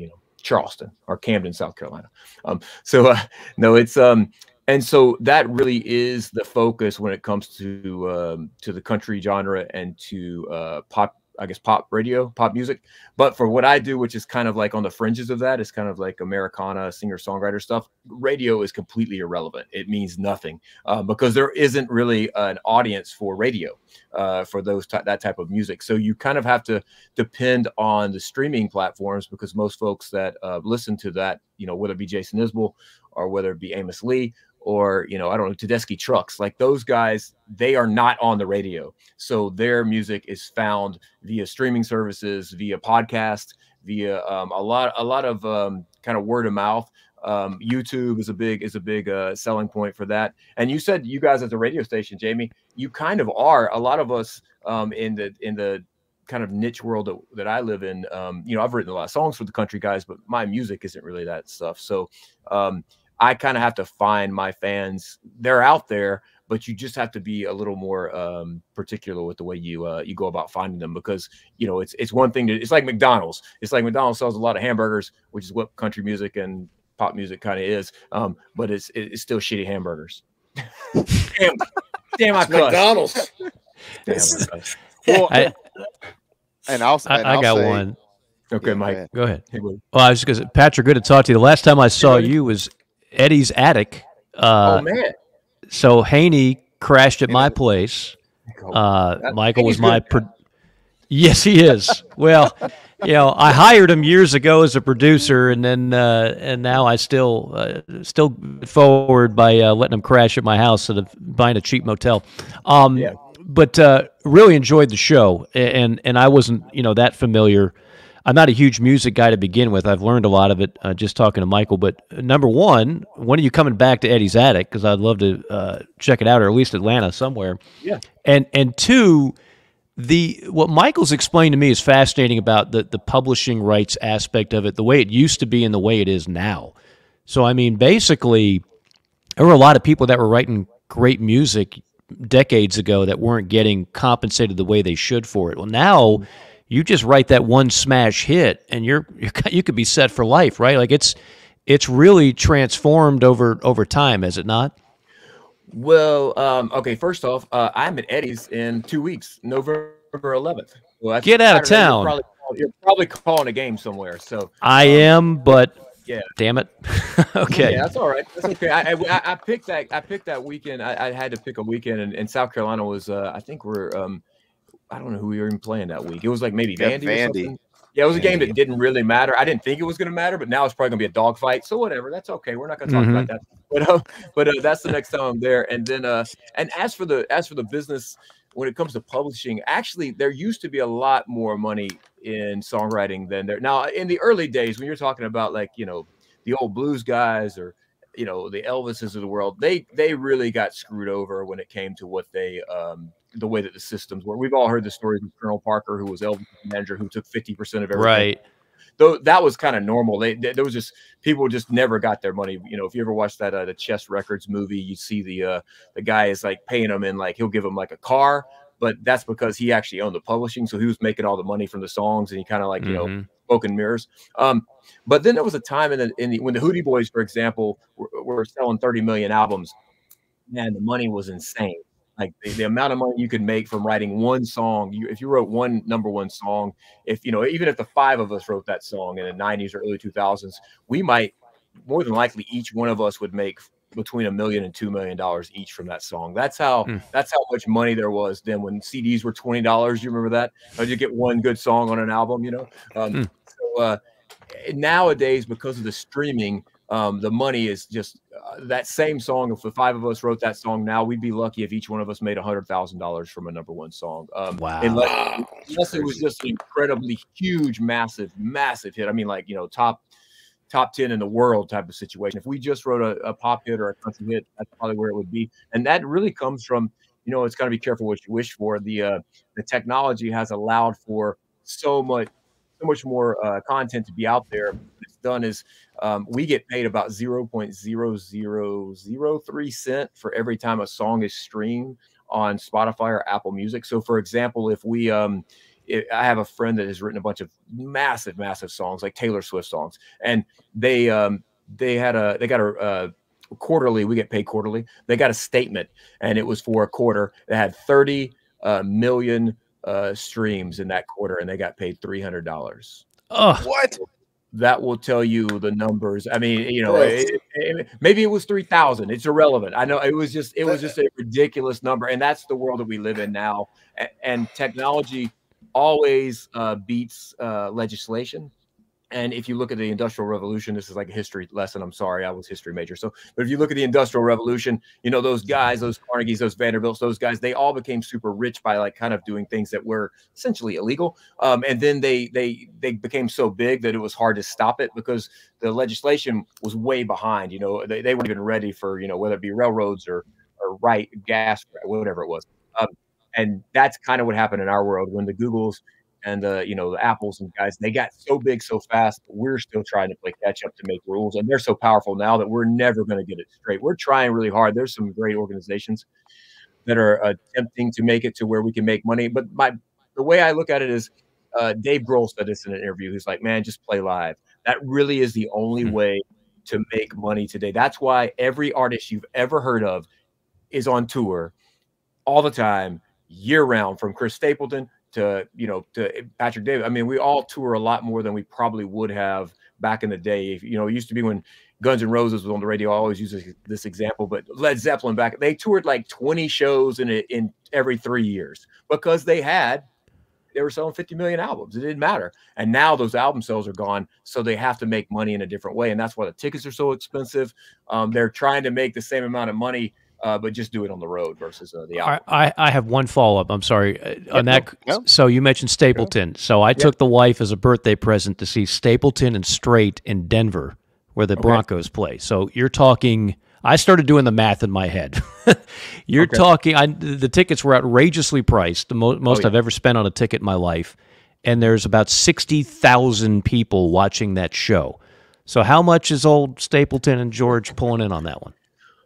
Charleston or Camden, South Carolina. Um, so uh, no, it's um, and so that really is the focus when it comes to um, to the country genre and to uh, pop. I guess pop radio, pop music. But for what I do, which is kind of like on the fringes of that, it's kind of like Americana, singer-songwriter stuff. Radio is completely irrelevant. It means nothing uh, because there isn't really an audience for radio uh, for those that type of music. So you kind of have to depend on the streaming platforms because most folks that uh, listen to that, you know, whether it be Jason Isbell or whether it be Amos Lee, or, you know, I don't know, Tedeschi Trucks, like those guys, they are not on the radio. So their music is found via streaming services, via podcast, via um, a lot, a lot of um, kind of word of mouth. Um, YouTube is a big, is a big uh, selling point for that. And you said you guys at the radio station, Jamie, you kind of are. A lot of us um, in the, in the kind of niche world that, that I live in, um, you know, I've written a lot of songs for the country guys, but my music isn't really that stuff. So, um, I kind of have to find my fans. They're out there, but you just have to be a little more um, particular with the way you uh, you go about finding them because, you know, it's it's one thing to, it's like McDonald's. It's like McDonald's sells a lot of hamburgers, which is what country music and pop music kind of is. Um, but it's it's still shitty hamburgers. damn, damn, I McDonald's. Damn, I well, I, and I'll, I, and I I'll got say, one. Okay, yeah, Mike, go ahead. Hey, well, I was just because Patrick, good to talk to you. The last time I saw you was Eddie's attic. Uh, oh man! So Haney crashed at my place. Uh, That- Michael was Haney's my. good. Pro- yes, he is. Well, you know, I hired him years ago as a producer, and then uh, and now I still uh, still forward by uh, letting him crash at my house instead of buying a cheap motel. Um, Yeah. But uh, really enjoyed the show, and and I wasn't you know that familiar. I'm not a huge music guy to begin with. I've learned a lot of it uh, just talking to Michael. But uh, number one, when are you coming back to Eddie's attic? Because I'd love to uh, check it out, or at least Atlanta somewhere. Yeah. And and two, the what Michael's explained to me is fascinating about the the publishing rights aspect of it, the way it used to be and the way it is now. So I mean, basically, there were a lot of people that were writing great music decades ago that weren't getting compensated the way they should for it. Well, now you just write that one smash hit, and you're, you're you could be set for life, right? Like it's it's really transformed over over time, is it not? Well, um, okay. First off, uh, I'm at Eddie's in two weeks, November eleventh. Well, that's Get out of Saturday. You're town. probably, you're probably calling a game somewhere. So I um, am, but yeah. damn it. Okay. Yeah, that's all right. That's okay. I, I I picked that. I picked that weekend. I, I had to pick a weekend, and, and South Carolina was. Uh, I think we're. Um, I don't know who we were even playing that week. It was like maybe Yeah, Vandy. Or Vandy. something. Yeah, it was a game that didn't really matter. I didn't think it was going to matter, but now it's probably going to be a dogfight. So whatever, that's okay. We're not going to talk Mhm. about that. But uh, but uh, that's the next time I'm there. And then uh, and as for the as for the business, when it comes to publishing, actually there used to be a lot more money in songwriting than there now. In the early days, when you're talking about like you know the old blues guys or you know the Elvises of the world, they they really got screwed over when it came to what they um the way that the systems were. We've all heard the stories of Colonel Parker, who was Elvis' manager, who took fifty percent of everything. Right. Though that was kind of normal. They, they there was just people just never got their money. You know, if you ever watched that uh, the Chess Records movie, you see the uh, the guy is like paying them in like he'll give them like a car, but that's because he actually owned the publishing, so he was making all the money from the songs, and he kind of like you know Mhm. smoke and mirrors. Um, but then there was a time in the, in the when the Hootie Boys, for example, were, were selling thirty million albums. Man, the money was insane. Like the, the amount of money you could make from writing one song. You, if you wrote one number one song, if you know, even if the five of us wrote that song in the nineties or early two thousands, we might more than likely each one of us would make between a million and two million dollars each from that song. That's how Hmm. that's how much money there was then when C Ds were twenty dollars. You remember that? How you get one good song on an album, you know? Um, Hmm. so uh, nowadays, because of the streaming, um, the money is just uh, that same song. If the five of us wrote that song now, we'd be lucky if each one of us made a hundred thousand dollars from a number one song. Um, Wow. Unless, Wow. unless it was just an incredibly huge, massive, massive hit. I mean, like you know, top top ten in the world type of situation. If we just wrote a, a pop hit or a country hit, that's probably where it would be. And that really comes from, you know, it's got to be careful what you wish for. The uh, the technology has allowed for so much, so much more uh, content to be out there. What it's done is um, we get paid about zero point zero zero zero three cent for every time a song is streamed on Spotify or Apple Music. So, for example, if we um, it, I have a friend that has written a bunch of massive, massive songs, like Taylor Swift songs, and they um, they had a they got a, a quarterly. We get paid quarterly. They got a statement, and it was for a quarter. They had thirty uh, million uh, streams in that quarter, and they got paid three hundred dollars. Oh, what? That will tell you the numbers. I mean, you know, it, it, maybe it was three thousand. It's irrelevant. I know it was just, it was just a ridiculous number. And that's the world that we live in now. And, and technology always uh, beats uh, legislation. And if you look at the Industrial Revolution, this is like a history lesson. I'm sorry, I was a history major. So, but if you look at the Industrial Revolution, you know, those guys, those Carnegies, those Vanderbilts, those guys, they all became super rich by like kind of doing things that were essentially illegal. Um, and then they they they became so big that it was hard to stop it because the legislation was way behind. You know, they, they weren't even ready for, you know, whether it be railroads or or right gas, whatever it was. Um, and that's kind of what happened in our world when the Googles and uh, you know, the Apples and guys, they got so big so fast. We're still trying to play catch up to make rules, and they're so powerful now that we're never going to get it straight. We're trying really hard. There's some great organizations that are attempting to make it to where we can make money. But my the way I look at it is, uh, Dave Grohl said this in an interview. He's like, "Man, just play live. That really is the only way to make money today. That's why every artist you've ever heard of is on tour all the time, year round, from Chris Stapleton to, you know, to Patrick Davis. I mean, we all tour a lot more than we probably would have back in the day. If, you know, it used to be when Guns N' Roses was on the radio. I always use this, this example, but Led Zeppelin back, they toured like twenty shows in a, in every three years because they had, they were selling fifty million albums. It didn't matter. And now those album sales are gone. So they have to make money in a different way. And that's why the tickets are so expensive. Um, they're trying to make the same amount of money, Uh, but just do it on the road versus uh, the album. I, I, I have one follow up. I'm sorry uh, Yep, on that. no, no. So you mentioned Stapleton. So I Yep. took the wife as a birthday present to see Stapleton and Strait in Denver, where the Okay. Broncos play. So you're talking. I started doing the math in my head. You're Okay. talking. I, the tickets were outrageously priced. The mo- most yeah. I've ever spent on a ticket in my life, and there's about sixty thousand people watching that show. So how much is old Stapleton and George pulling in on that one?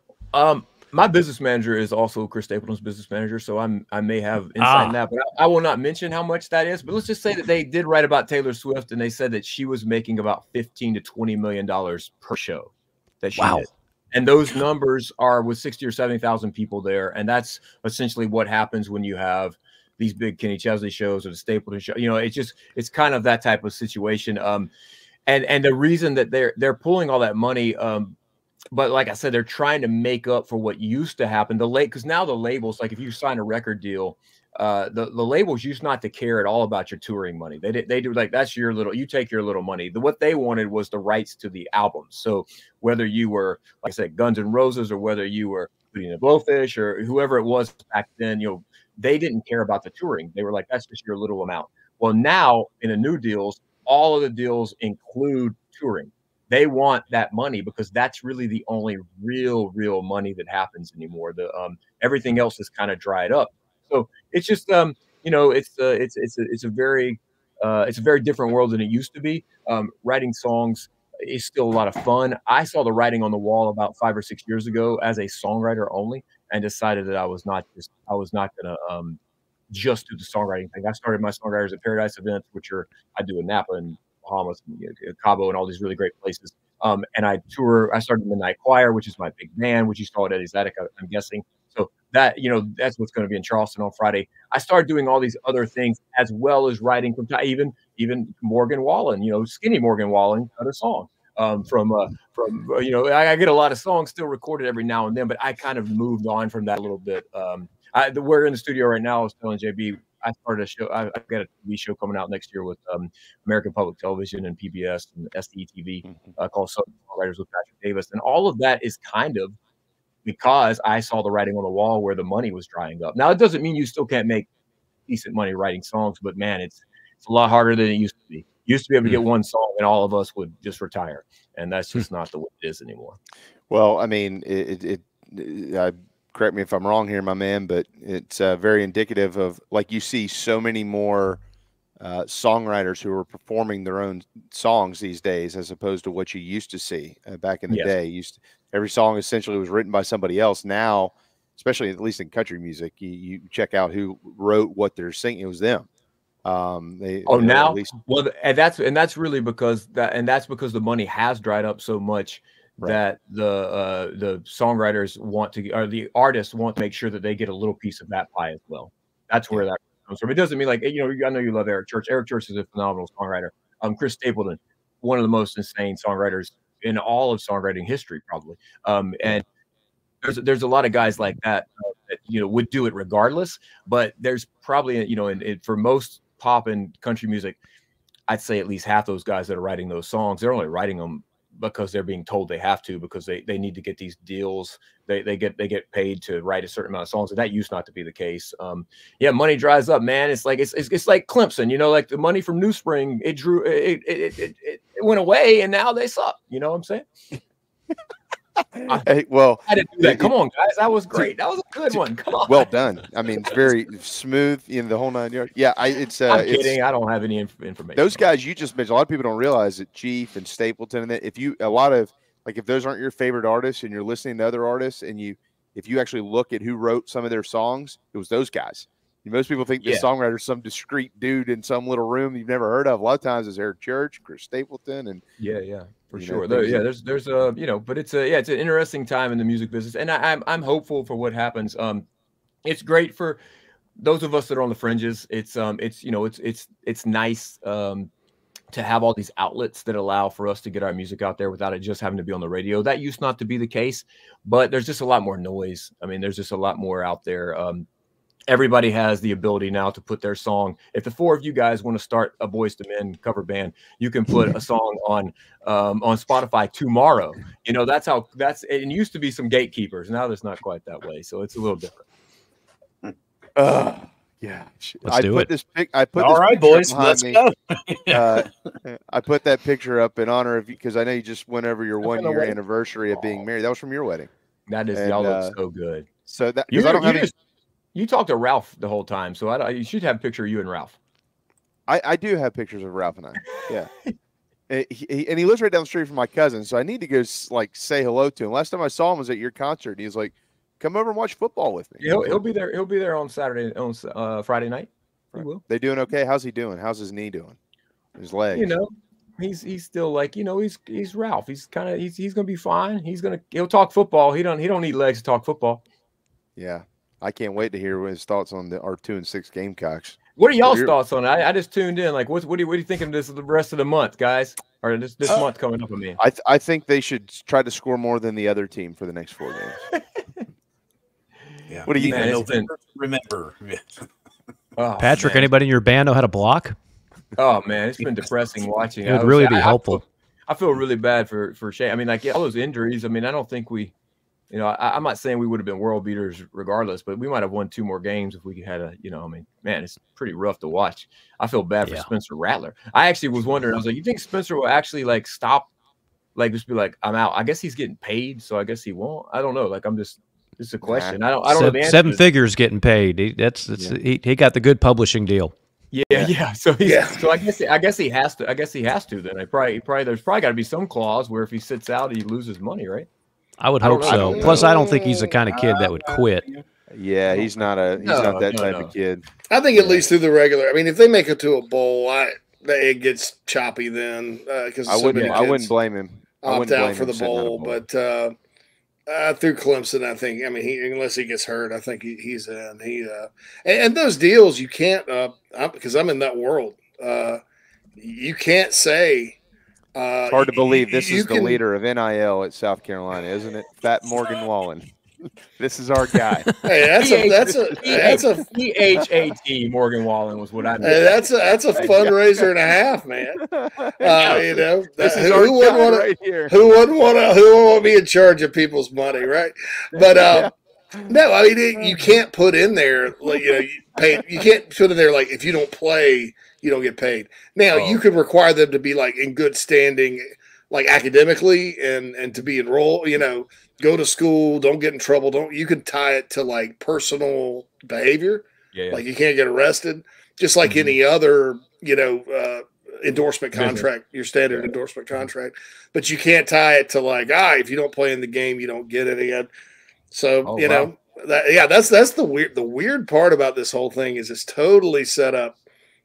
Um, my business manager is also Chris Stapleton's business manager, so I'm I may have insight Ah. in that, but I, I will not mention how much that is. But let's just say that they did write about Taylor Swift, and they said that she was making about fifteen to twenty million dollars per show. That she Wow. did. And those numbers are with sixty or seventy thousand people there, and that's essentially what happens when you have these big Kenny Chesney shows or the Stapleton show. You know, it's just it's kind of that type of situation. Um, and and the reason that they're they're pulling all that money. Um, But like I said, they're trying to make up for what used to happen. The late because now the labels, like if you sign a record deal, uh, the the labels used not to care at all about your touring money. They did they do like that's your little. You take your little money. The, what they wanted was the rights to the albums. So whether you were like I said Guns N' Roses or whether you were Hootie and the Blowfish or whoever it was back then, you know, they didn't care about the touring. They were like that's just your little amount. Well, now in the new deals, all of the deals include touring. They want that money because that's really the only real, real money that happens anymore. The um, everything else is kind of dried up. So it's just um, you know, it's uh, it's it's a, it's a very uh, it's a very different world than it used to be. Um, writing songs is still a lot of fun. I saw the writing on the wall about five or six years ago as a songwriter only, and decided that I was not just I was not gonna um, just do the songwriting thing. I started my Songwriters at Paradise events, which are I do in Napa and Bahamas, and, you know, Cabo, and all these really great places. Um, and I tour. I started Midnight Choir, which is my big band, which you saw at Eddie's Attic, I'm guessing. So that you know, that's what's going to be in Charleston on Friday. I started doing all these other things as well as writing from even even Morgan Wallen. You know, skinny Morgan Wallen cut a song um, from uh, from uh, you know. I, I get a lot of songs still recorded every now and then, but I kind of moved on from that a little bit. Um, I, the, we're in the studio right now. I was telling J B. I started a show. I, I've got a T V show coming out next year with um, American Public Television and P B S and S T E T V uh, called Southern Songwriters with Patrick Davis. And all of that is kind of because I saw the writing on the wall where the money was drying up. Now, it doesn't mean you still can't make decent money writing songs, but man, it's it's a lot harder than it used to be. Used to be able to get one song and all of us would just retire. And that's just not the way it is anymore. Well, I mean, it, it, it I, correct me if I'm wrong here, my man, but it's uh, very indicative of, like, you see so many more uh, songwriters who are performing their own songs these days, as opposed to what you used to see uh, back in the Yes. day. You used to, every song essentially was written by somebody else. Now, especially at least in country music, you, you check out who wrote what they're singing. It was them. Um, they oh you know, now at least well, and that's and that's really because that and that's because the money has dried up so much Right. that the uh, the songwriters want to or the artists want to make sure that they get a little piece of that pie as well. That's where that comes from. It doesn't mean like you know I know you love Eric Church. Eric Church is a phenomenal songwriter. Um, Chris Stapleton, one of the most insane songwriters in all of songwriting history, probably. Um, and there's there's a lot of guys like that uh, that you know would do it regardless. But there's probably you know in, in, for most pop and country music, I'd say at least half those guys that are writing those songs, they're only writing them because they're being told they have to because they, they need to get these deals. They they get they get paid to write a certain amount of songs, and that used not to be the case. Um, yeah, money dries up, man. It's like it's, it's it's like Clemson, you know, like the money from New Spring. It drew it it it, it, it went away, and now they suck. You know what I'm saying? Hey, well, I didn't do that. Come on, guys, that was great. That was a good one. Come on. Well done. I mean, it's very smooth in the whole nine yards. Yeah, I it's. Uh, I'm kidding. It's, I don't have any inf information. Those guys you just mentioned, a lot of people don't realize that Chief and Stapleton and that if you a lot of like if those aren't your favorite artists and you're listening to other artists and you if you actually look at who wrote some of their songs, it was those guys. Most people think the Yeah. songwriter is some discreet dude in some little room you've never heard of. A lot of times it's Eric Church, Chris Stapleton, and yeah, yeah, for you sure. know, There, things yeah, that- there's there's a you know, but it's a yeah, it's an interesting time in the music business, and I, I'm I'm hopeful for what happens. Um, it's great for those of us that are on the fringes. It's um, it's you know, it's it's it's nice um to have all these outlets that allow for us to get our music out there without it just having to be on the radio. That used not to be the case, but there's just a lot more noise. I mean, there's just a lot more out there. Um, everybody has the ability now to put their song. If the four of you guys want to start a Boys to Men cover band, you can put a song on um, on Spotify tomorrow. You know, that's how that's it used to be some gatekeepers. Now there's not quite that way. So it's a little different. Uh, yeah, Let's I do put it. this pic. I put All this right, picture up boys, behind let's me. go. uh, I put that picture up in honor of you because I know you just went over your From one the year wedding. anniversary of being married. That was from your wedding. That is And, y'all uh, look so good. So that You, because I don't you, have any, just, you talked to Ralph the whole time, so I don't, you should have a picture of you and Ralph. I, I do have pictures of Ralph and I. Yeah. And he, he- and he lives right down the street from my cousin, so I need to go s- like say hello to him. Last time I saw him was at your concert. And he was like, "Come over and watch football with me." He'll, he'll be there. He'll be there on Saturday on uh, Friday night. He will. They doing okay? How's he doing? How's his knee doing? His legs? You know, he's he's still like you know he's he's Ralph. He's kind of he's he's gonna be fine. He's gonna he'll talk football. He don't he don't need legs to talk football. Yeah. I can't wait to hear his thoughts on the R two and six Gamecocks. What are y'all's You're- thoughts on it? I, I just tuned in. Like, what what do you, what do you think of this the rest of the month, guys? Or this this Uh, month coming up? I mean, I th- I think they should try to score more than the other team for the next four games. Yeah. What do you Man, think? it's been- Remember. oh, Patrick, man. anybody in your band know how to block? Oh man, it's been depressing watching. It would I was- really be I- I helpful. feel- I feel really bad for for Shane. I mean, like yeah, all those injuries. I mean, I don't think we, you know, I, I'm not saying we would have been world beaters regardless, but we might have won two more games if we had a, you know, I mean, man, it's pretty rough to watch. I feel bad for Yeah. Spencer Rattler. I actually was wondering. I was like, you think Spencer will actually like stop, like just be like, I'm out. I guess he's getting paid, so I guess he won't. I don't know. Like, I'm just, it's a question. I don't, I don't know the Seven, answer. seven to- figures getting paid. He, that's, that's he, he got the good publishing deal. Yeah, yeah. So he's, Yeah. so I guess I guess he has to. I guess he has to. Then I probably probably there's probably got to be some clause where if he sits out, he loses money, right? I would I don't hope know. I so. don't Plus, know. I don't think he's the kind of kid that would quit. Yeah, he's not a he's No, not that no, type no. of kid. I think at least through the regular. I mean, if they make it to a bowl, I it gets choppy then because I so wouldn't many I wouldn't kids blame him. I opt wouldn't out blame for him the sitting out a bowl. bowl. But uh, uh, through Clemson, I think. I mean, he unless he gets hurt, I think he, he's in. He uh, and, and those deals you can't uh, because I'm in that world. Uh, you can't say. Uh, It's hard to believe this you is the can- leader of N I L at South Carolina, isn't it? Fat Morgan Wallen. This is our guy. Hey, that's a that's a that's a P H A T Morgan Wallen was what I meant. Hey, that's a that's a fundraiser and a half, man. Uh, you know, This that- is who, our who wouldn't guy want to? right here. Who wouldn't want to? Who wouldn't want to be in charge of people's money, right? But uh, no, I mean it, you can't put in there like you know you pay. You can't put in there like if you don't play, you don't get paid. Now Oh. you could require them to be like in good standing, like academically, and and to be enrolled. You know, go to school, don't get in trouble. Don't you can tie it to like personal behavior. Yeah, yeah. Like you can't get arrested, just like Mhm. any other, you know, uh, endorsement Business. contract, your standard Yeah. endorsement contract. But you can't tie it to like, ah, if you don't play in the game, you don't get any. of- So Oh, you wow. know, that, yeah, that's that's the weird the weird part about this whole thing is it's totally set up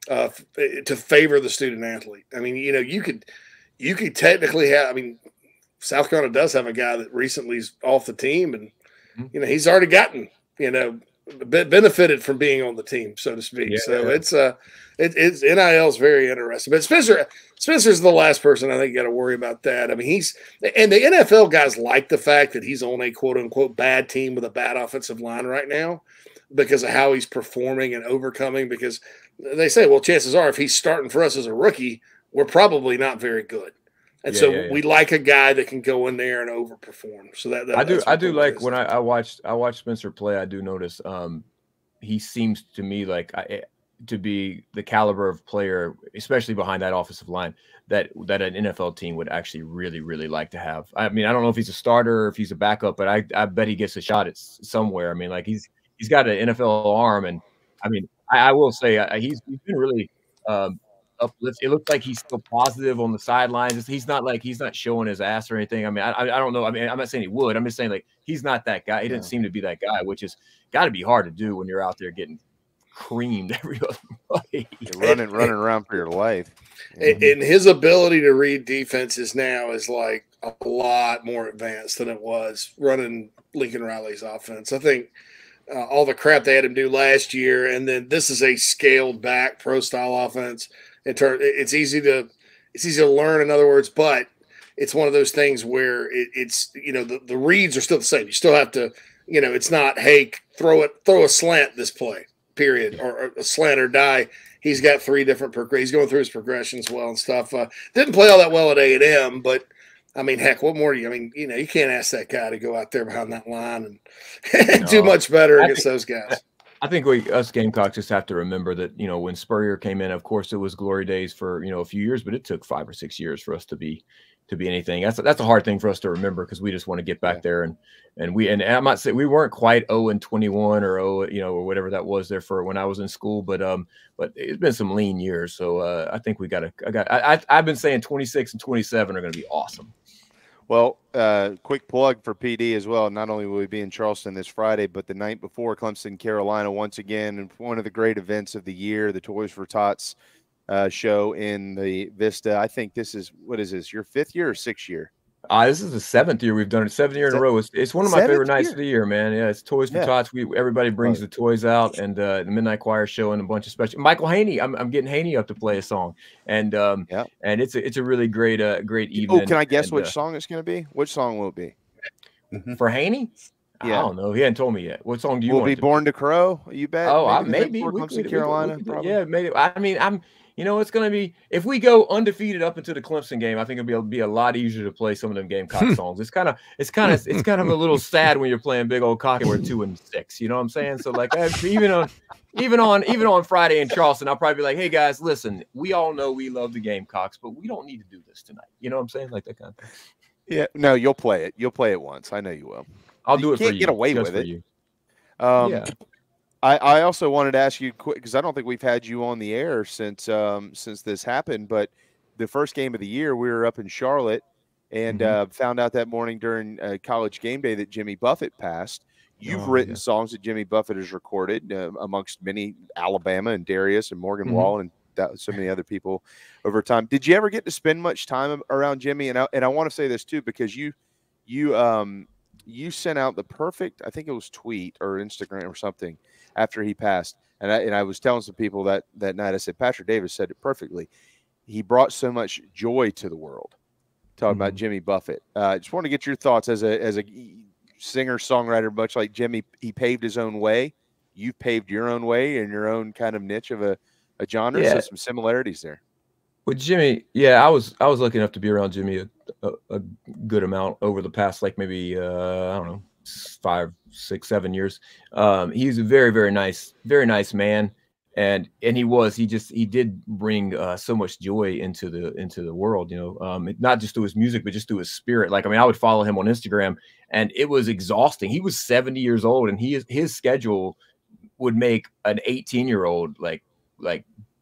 uh, to favor the student athlete. I mean, you know, you could you could technically have. I mean, South Carolina does have a guy that recently is off the team, and you know he's already gotten you know benefited from being on the team, so to speak. Yeah. So it's uh it, it's N I L is very interesting. But Spencer Spencer's the last person I think you got to worry about that. I mean, he's and the N F L guys like the fact that he's on a quote unquote bad team with a bad offensive line right now because of how he's performing and overcoming. Because they say, well, chances are if he's starting for us as a rookie, we're probably not very good. And Yeah, so yeah, yeah. we like a guy that can go in there and overperform. So that, that I do that's I what do the like is. when I, I watched I watched Spencer play. I do notice um, he seems to me like I, to be the caliber of player, especially behind that offensive line, that that an N F L team would actually really really like to have. I mean, I don't know if he's a starter or if he's a backup, but I I bet he gets a shot at s- somewhere. I mean, like he's he's got an N F L arm, and I mean, I, I will say uh, he's he's been really. Um, uplift. It looks like he's still positive on the sidelines. He's not like he's not showing his ass or anything. I mean, I, I don't know. I mean, I'm not saying he would. I'm just saying like he's not that guy. He didn't Yeah. seem to be that guy, which is got to be hard to do when you're out there getting creamed every other play. You're running running around for your life. And, and his ability to read defenses now is like a lot more advanced than it was running Lincoln Riley's offense. I think uh, all the crap they had him do last year, and then this is a scaled back pro style offense. In turn, it's easy to it's easy to learn. In other words, but it's one of those things where it, it's you know the, the reads are still the same. You still have to you know it's not hey throw it throw a slant this play period or, or a slant or die. He's got three different prog- he's going through his progressions well and stuff. Uh, didn't play all that well at A and M, but I mean, heck, what more do you? I mean, you know, you can't ask that guy to go out there behind that line and No, do much better I against think- those guys. I think we us Gamecocks just have to remember that you know when Spurrier came in, of course it was glory days for you know a few years, but it took five or six years for us to be to be anything. That's that's a hard thing for us to remember because we just want to get back there and and we and, and I'm not saying we weren't quite oh and twenty-one or oh you know or whatever that was there for when I was in school, but um but it's been some lean years, so uh, I think we got to I got I, I I've been saying twenty-six and twenty-seven are going to be awesome. Well, uh, quick plug for P D as well. Not only will we be in Charleston this Friday, but the night before, Clemson, Carolina, once again, and one of the great events of the year, the Toys for Tots uh, show in the Vista. I think this is, what is this, your fifth year or sixth year? Uh, this is the seventh year we've done it. Seventh year in a row. It's, it's one of my Seventh favorite nights year? of the year, man. Yeah, it's Toys for Yeah. Tots. We everybody brings the toys out, and uh, the Midnight Choir show and a bunch of special. Michael Haney, I'm I'm getting Haney up to play a song, and um, yeah, and it's a it's a really great uh great evening. Oh, can I guess and, which uh, song it's going to be? Which song will it be? for Haney? Yeah. I don't know. He hadn't told me yet. What song do you Will want? it it be to Born to Crow? You bet. Oh, I, the night maybe before we Clemson, could- we could- Carolina. we could- probably. yeah, maybe. I mean, I'm. You know, it's going to be if we go undefeated up into the Clemson game. I think it'll be, it'll be a lot easier to play some of them Gamecock songs. It's kind of, it's kind of, it's kind of a little sad when you're playing big old cock and we're two and six. You know what I'm saying? So like, eh, even on, even on, even on Friday in Charleston, I'll probably be like, hey guys, listen, we all know we love the Gamecocks, but we don't need to do this tonight. You know what I'm saying? Like that kind of thing. Yeah, no, you'll play it. You'll play it once. I know you will. I'll You do it for can't you. get away just with for it. you. Um, Yeah. I, I also wanted to ask you quick because I don't think we've had you on the air since um, since this happened. But the first game of the year, we were up in Charlotte and Mhm. uh, found out that morning during uh, college game day that Jimmy Buffett passed. You've Oh, written yeah. songs that Jimmy Buffett has recorded uh, amongst many Alabama and Darius and Morgan Mhm. Wallen and that, so many other people over time. Did you ever get to spend much time around Jimmy? And I, and I want to say this too because you you um you sent out the perfect, I think it was tweet or Instagram or something after he passed. And I, and I was telling some people that that night, I said, Patrick Davis said it perfectly. He brought so much joy to the world. Talking about Mhm. Jimmy Buffett. I uh, just want to get your thoughts as a as a singer songwriter, much like Jimmy. He paved his own way. You've paved your own way in your own kind of niche of a, a genre. So Yeah. some similarities there. With Jimmy, yeah, I was I was lucky enough to be around Jimmy a, a, a good amount over the past, like maybe uh, I don't know, five, six, seven years. Um, he's a very, very nice, very nice man, and and he was he just he did bring uh, so much joy into the into the world, you know, um, not just through his music, but just through his spirit. Like I mean, I would follow him on Instagram, and it was exhausting. He was seventy years old, and he his schedule would make an eighteen year old like like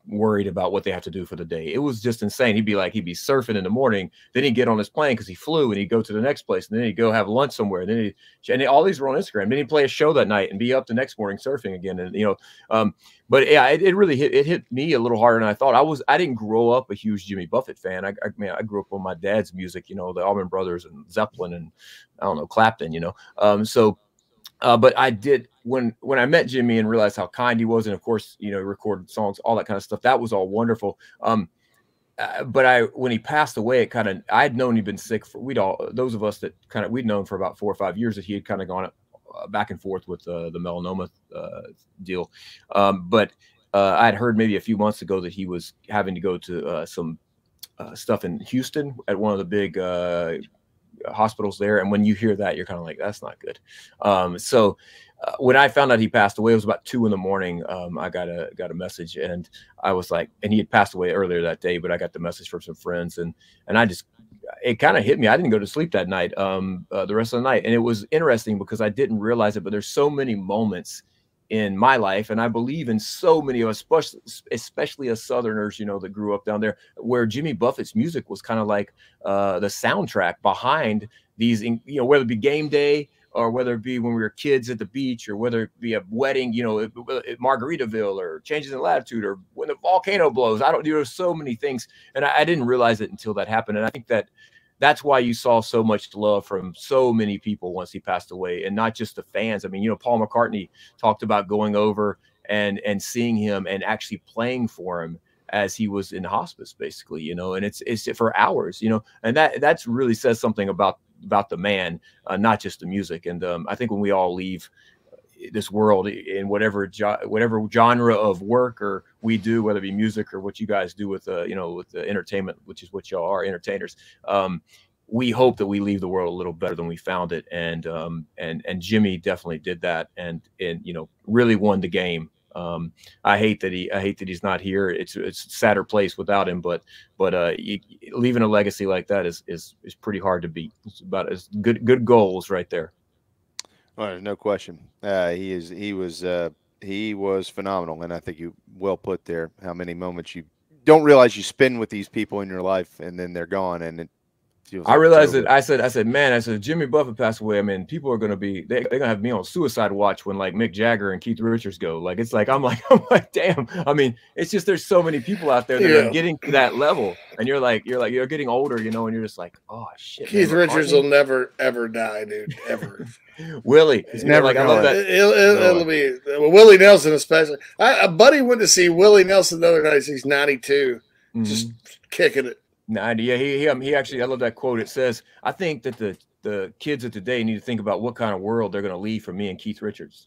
worried about what they have to do for the day. It was just insane. He'd be like, he'd be surfing in the morning, then he'd get on his plane because he flew, and he'd go to the next place, and then he'd go have lunch somewhere, and then he and all these were on Instagram. Then he'd play a show that night and be up the next morning surfing again. And you know, um, but yeah, it, it really hit it hit me a little harder than I thought. I was I didn't grow up a huge Jimmy Buffett fan. I I, man, I grew up on my dad's music, you know, the Allman Brothers and Zeppelin and I don't know Clapton, you know. Um, so. Uh, but I did when when I met Jimmy and realized how kind he was, and of course, you know, recorded songs, all that kind of stuff. That was all wonderful. Um, uh, but I when he passed away, it kind of I had known he'd been sick for we'd all those of us that kind of we'd known for about four or five years that he had kind of gone uh, back and forth with uh, the melanoma uh, deal. Um, but uh, I had heard maybe a few months ago that he was having to go to uh, some uh, stuff in Houston at one of the big. Uh, hospitals there, and when you hear that, you're kind of like, that's not good. Um so uh, when I found out he passed away, it was about two in the morning. um I got a got a message, and I was like, and he had passed away earlier that day, but I got the message from some friends, and and I just it kind of hit me. I didn't go to sleep that night, um uh, the rest of the night, and it was interesting because I didn't realize it, but there's so many moments in my life, and I believe in so many of us, especially, especially as Southerners, you know, that grew up down there, where Jimmy Buffett's music was kind of like uh, the soundtrack behind these, you know, whether it be game day or whether it be when we were kids at the beach or whether it be a wedding, you know, at, at Margaritaville or Changes in Latitude or when the volcano blows. I don't do so many things, and I, I didn't realize it until that happened. And I think that that's why you saw so much love from so many people once he passed away, and not just the fans. I mean, you know, Paul McCartney talked about going over and and seeing him and actually playing for him as he was in hospice, basically, you know, and it's it's for hours, you know, and that that's really says something about about the man, uh, not just the music. And um, I think when we all leave this world in whatever jo whatever genre of work or we do, whether it be music or what you guys do with uh you know with the entertainment, which is what y'all are, entertainers, um we hope that we leave the world a little better than we found it. And um and and Jimmy definitely did that, and and you know really won the game. um I hate that he I hate that he's not here. It's it's a sadder place without him, but but uh you, leaving a legacy like that is is is pretty hard to beat. It's about as good good goals right there. Well, there's no question. Uh, he is. He was. Uh, he was phenomenal, and I think you well put there. How many moments you don't realize you spend with these people in your life, and then they're gone, and it feels I like realized it's that I said, I said, man, I said, Jimmy Buffett passed away. I mean, people are going to be, they, they're going to have me on suicide watch when like Mick Jagger and Keith Richards go. Like, it's like, I'm like, I'm like, damn. I mean, it's just, there's so many people out there that Yeah. are getting to that level. And you're like, you're like, you're getting older, you know, and you're just like, oh shit. Keith man, Richards will never, ever die, dude. Ever. Willie. He's never like, I love that. It'll, it'll, it'll be well, Willie Nelson, especially. I, a buddy went to see Willie Nelson the other night. He's ninety-two, mm-hmm. just kicking it. ninety, yeah, he, he um, he actually, I love that quote. It says, I think that the the kids of today need to think about what kind of world they're going to leave for me and Keith Richards.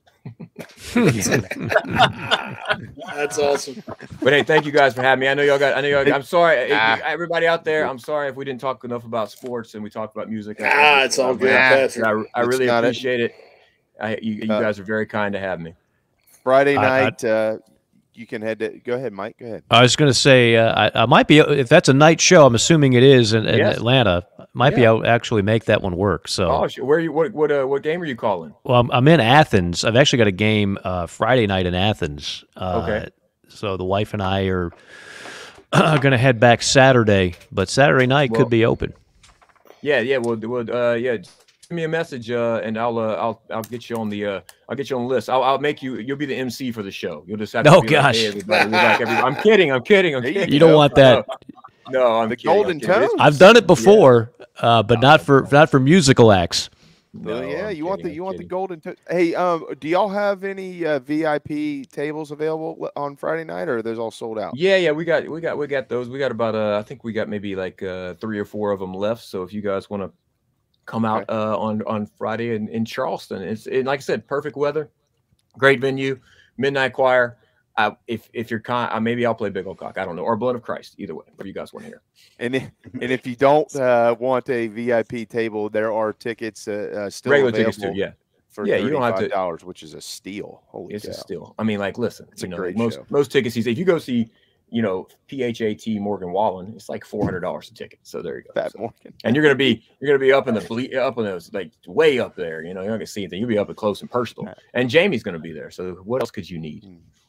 That's awesome. But hey, thank you guys for having me. I know y'all got, I know y'all, I'm sorry, ah. everybody out there. I'm sorry if we didn't talk enough about sports and we talked about music. Ah, it's all good. I, I, I really appreciate it. it. I, you, you uh, guys are very kind to have me. Friday night, I, I, uh, you can head to, go ahead, Mike. Go ahead. I was going to say, uh, I, I might be, if that's a night show, I'm assuming it is in, in yes. Atlanta, might yeah. be able to actually make that one work. So, oh, where are you, what, what, uh, what game are you calling? Well, I'm, I'm in Athens. I've actually got a game uh, Friday night in Athens. Uh, okay. So the wife and I are going to head back Saturday, but Saturday night well, could be open. Yeah, yeah, well, well uh, yeah. Give me a message, uh, and I'll, uh, I'll, I'll get you on the, uh, I'll get you on the list. I'll, I'll make you. You'll be the M C for the show. You'll just have to. Oh be gosh! Like, hey, everybody. Like everybody. I'm kidding. I'm kidding. I'm kidding. You don't want that. No, no I'm the kidding. golden toe. I've done it before, yeah. uh, but not for not for musical acts. No, well, yeah, I'm you kidding, want the you I'm want kidding. the golden toe. Hey, um, do y'all have any uh, V I P tables available on Friday night, or are those all sold out? Yeah, yeah, we got we got we got those. We got about uh, I think we got maybe like uh, three or four of them left. So if you guys want to come out uh, on on Friday in, in Charleston. It's it, like I said, perfect weather, great venue, midnight choir. Uh, if if you're con, uh, maybe I'll play Big Old Cock. I don't know, or Blood of Christ. Either way, whatever you guys want to hear. And if, and if you don't uh, want a V I P table, there are tickets uh, uh, still regular available tickets too. Yeah, for yeah, you don't have to dollars, which is a steal. Holy it's cow. a steal. I mean, like, listen, it's you a know, great most show. most tickets. If you go see, you know, P H A T Morgan Wallen, it's like four hundred dollars a ticket. So there you go. That so, Morgan. And you're gonna be you're gonna be up in the ble up in those like way up there. You know, you're not gonna see anything. You'll be up close and personal. And Jamie's gonna be there. So what else could you need?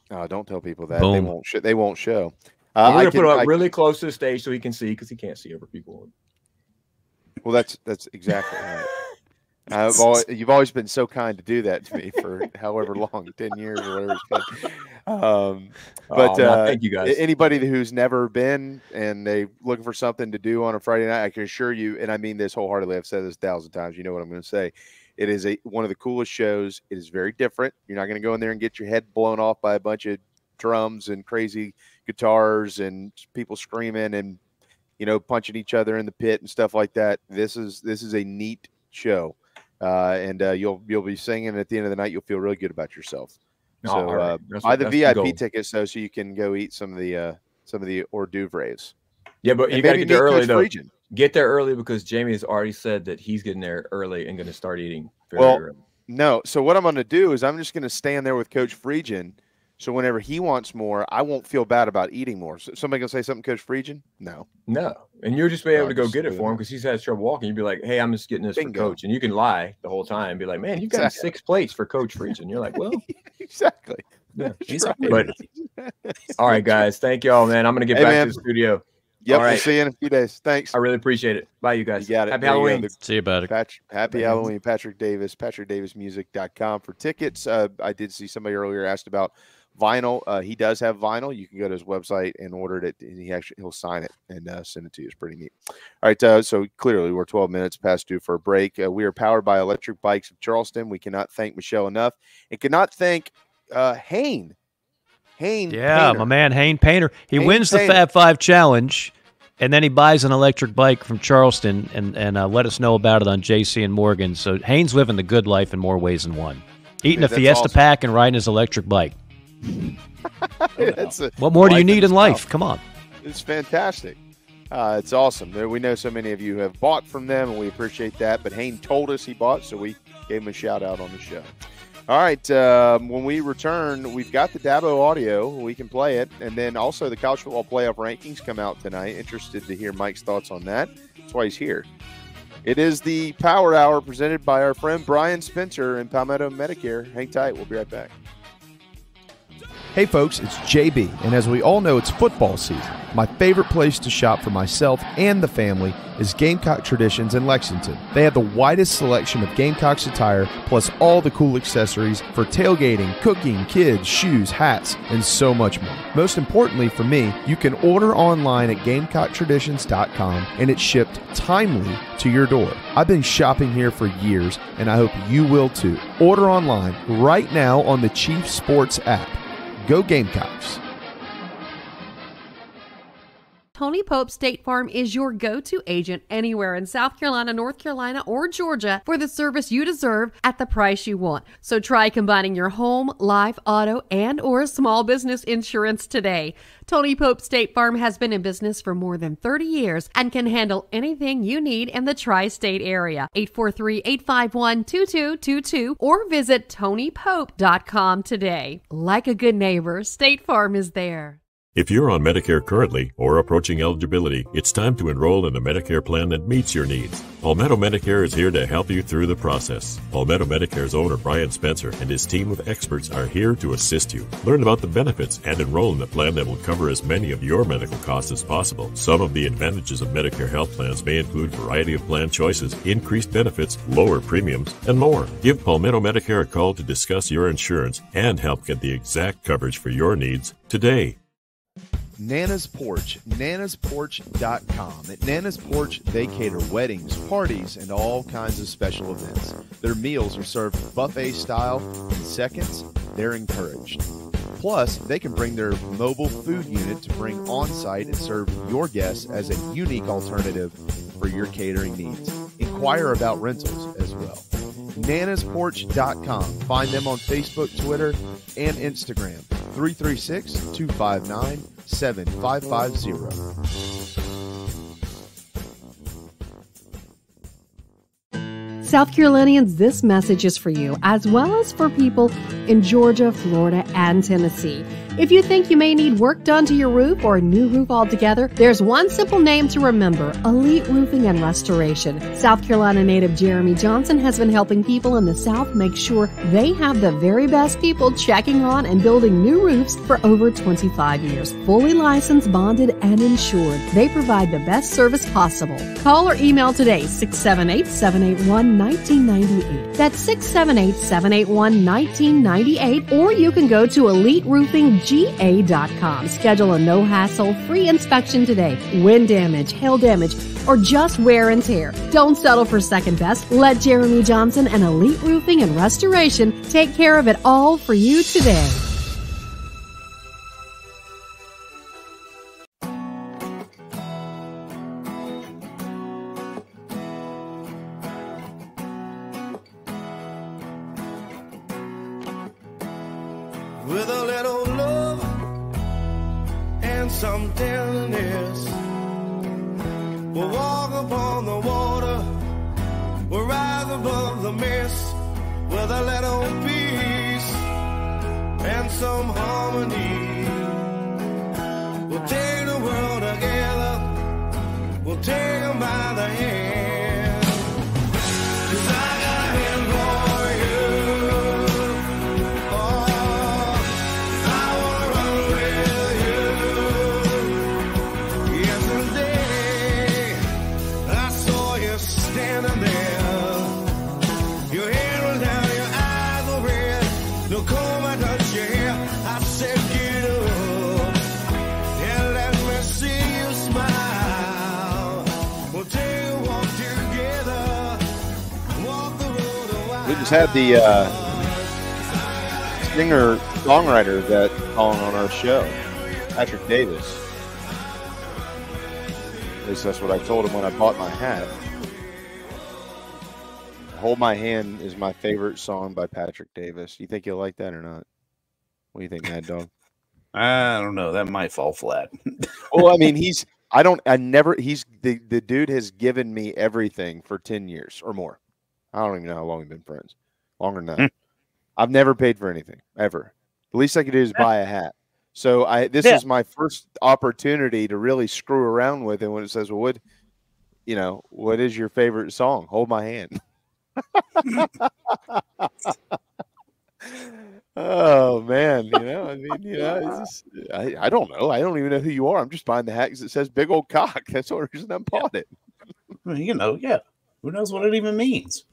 Oh, don't tell people that. Boom. They won't. Sh- they won't show. Uh, we're I gonna can, put it up I, really close to the stage so he can see because he can't see over people. Well, that's that's exactly right. I've always, you've always been so kind to do that to me for however long, ten years or whatever it's been. Um, but Oh, no, uh, thank you guys. anybody who's never been and they looking for something to do on a Friday night, I can assure you, and I mean this wholeheartedly, I've said this a thousand times. You know what I'm going to say. It is a one of the coolest shows. It is very different. You're not going to go in there and get your head blown off by a bunch of drums and crazy guitars and people screaming and you know punching each other in the pit and stuff like that. This is this is a neat show. Uh, and uh, you'll you'll be singing at the end of the night. You'll feel really good about yourself. So Oh, all right. uh, That's buy what- the that's V the I P goal. tickets though, so you can go eat some of the uh, some of the hors d'oeuvres. Yeah, but And you got to maybe get there meet early Coach though. Friedgen. Get there early because Jamie has already said that he's getting there early and going to start eating very Well, early. no. So what I'm going to do is I'm just going to stand there with Coach Friedgen. So whenever he wants more, I won't feel bad about eating more. So somebody gonna say something, Coach Friedgen? No. No, and you'll just be able No, to go just get it do for him that. because he's had trouble walking. You'd be like, "Hey, I'm just getting this Bingo. for Coach," and you can lie the whole time and be like, "Man, you've got Exactly. six plates for Coach Friedgen." You're like, "Well, exactly." yeah, He's right. but all right, guys, thank y'all, man. I'm gonna get Hey, back man. to the studio. Yep. All We'll right, see you in a few days. Thanks. I really appreciate it. Bye, you guys. You got it. Happy There you go. Halloween. The- See you about it. Patch, happy Thanks. Halloween, Patrick Davis, patrick davis music dot com for tickets. Uh, I did see somebody earlier asked about vinyl. Uh, he does have vinyl. You can go to his website and order it. And he actually he'll sign it and uh, send it to you. It's pretty neat. All right. Uh, so clearly we're twelve minutes past due for a break. Uh, we are powered by Electric Bikes of Charleston. We cannot thank Michelle enough, and cannot thank uh, Hane. Hane. Yeah, Painter. my man Hane Painter. He Hane wins the Painter. Fab Five Challenge, and then he buys an electric bike from Charleston, and and uh, let us know about it on J C and Morgan. So Hane's living the good life in more ways than one. Eating Yeah, a that's Fiesta awesome. pack and riding his electric bike. That's a- What more do you life need is in life? tough. Come on. It's fantastic. Uh, it's awesome. There- We know so many of you have bought from them, and we appreciate that. But Hane told us he bought, so we gave him a shout out on the show. All right. Um, when we return, we've got the Dabo audio. We can play it. And then also the college football playoff rankings come out tonight. Interested to hear Mike's thoughts on that. That's why he's here. It is the Power Hour presented by our friend Brian Spencer and Palmetto Medicare. Hang tight. We'll be right back. Hey folks, it's J B, and as we all know, it's football season. My favorite place to shop for myself and the family is Gamecock Traditions in Lexington. They have the widest selection of Gamecocks attire, plus all the cool accessories for tailgating, cooking, kids, shoes, hats, and so much more. Most importantly for me, you can order online at gamecock traditions dot com, and it's shipped timely to your door. I've been shopping here for years, and I hope you will too. Order online right now on the Chief Sports app. Go Gamecocks. Tony Pope State Farm is your go-to agent anywhere in South Carolina, North Carolina, or Georgia for the service you deserve at the price you want. So try combining your home, life, auto, and or small business insurance today. Tony Pope State Farm has been in business for more than thirty years and can handle anything you need in the tri-state area. eight four three, eight five one, two two two two or visit tony pope dot com today. Like a good neighbor, State Farm is there. If you're on Medicare currently or approaching eligibility, it's time to enroll in a Medicare plan that meets your needs. Palmetto Medicare is here to help you through the process. Palmetto Medicare's owner, Brian Spencer, and his team of experts are here to assist you. Learn about the benefits and enroll in a plan that will cover as many of your medical costs as possible. Some of the advantages of Medicare health plans may include variety of plan choices, increased benefits, lower premiums, and more. Give Palmetto Medicare a call to discuss your insurance and help get the exact coverage for your needs today. Nana's Porch, nanas porch dot com. At Nana's Porch, they cater weddings, parties, and all kinds of special events. Their meals are served buffet style in seconds. They're encouraged. Plus, they can bring their mobile food unit to bring on-site and serve your guests as a unique alternative for your catering needs. Inquire about rentals as well. nanas porch dot com. Find them on Facebook, Twitter, and Instagram. three three six, two five nine, seven five five zero. South Carolinians, this message is for you, as well as for people in Georgia, Florida, and Tennessee. If you think you may need work done to your roof or a new roof altogether, there's one simple name to remember: Elite Roofing and Restoration. South Carolina native Jeremy Johnson has been helping people in the South make sure they have the very best people checking on and building new roofs for over twenty-five years. Fully licensed, bonded, and insured, they provide the best service possible. Call or email today, six seven eight, seven eight one, one nine nine eight. That's six seven eight, seven eight one, one nine nine eight, or you can go to elite roofing g a dot com. Schedule a no-hassle, free inspection today. Wind damage, hail damage, or just wear and tear. Don't settle for second best. Let Jeremy Johnson and Elite Roofing and Restoration take care of it all for you today. With a little love and some tenderness, we'll walk upon the water, we'll rise above the mist. With a little peace and some harmony, we'll take the world together, we'll take them by the hand. 'Cause I got him for you. Oh, I wanna run with you. Yesterday, I saw you standing there. Your head was down, your eyes were red. No comb, I touched your hair. I said, get up and let me see you smile. We'll take a walk together, walk the road a while. We just had the uh, singer songwriter that calling on our show, Patrick Davis. At least that's what I told him when I bought my hat. Hold My Hand is my favorite song by Patrick Davis. You think you'll like that or not? What do you think, Mad Dog? I don't know. That might fall flat. Well, I mean, he's I don't I never he's the, the dude has given me everything for ten years or more. I don't even know how long we've been friends. Longer than that. I've never paid for anything, ever. The least I could do is buy a hat. So I this Yeah. is my first opportunity to really screw around with it when it says, well, what you know, what is your favorite song? Hold My Hand. Oh man, you know, I mean, you know, it's just, I, I don't know. I don't even know who you are. I'm just buying the hat because it says big old cock. That's the only reason I bought it. Well, you know, yeah. Who knows what it even means?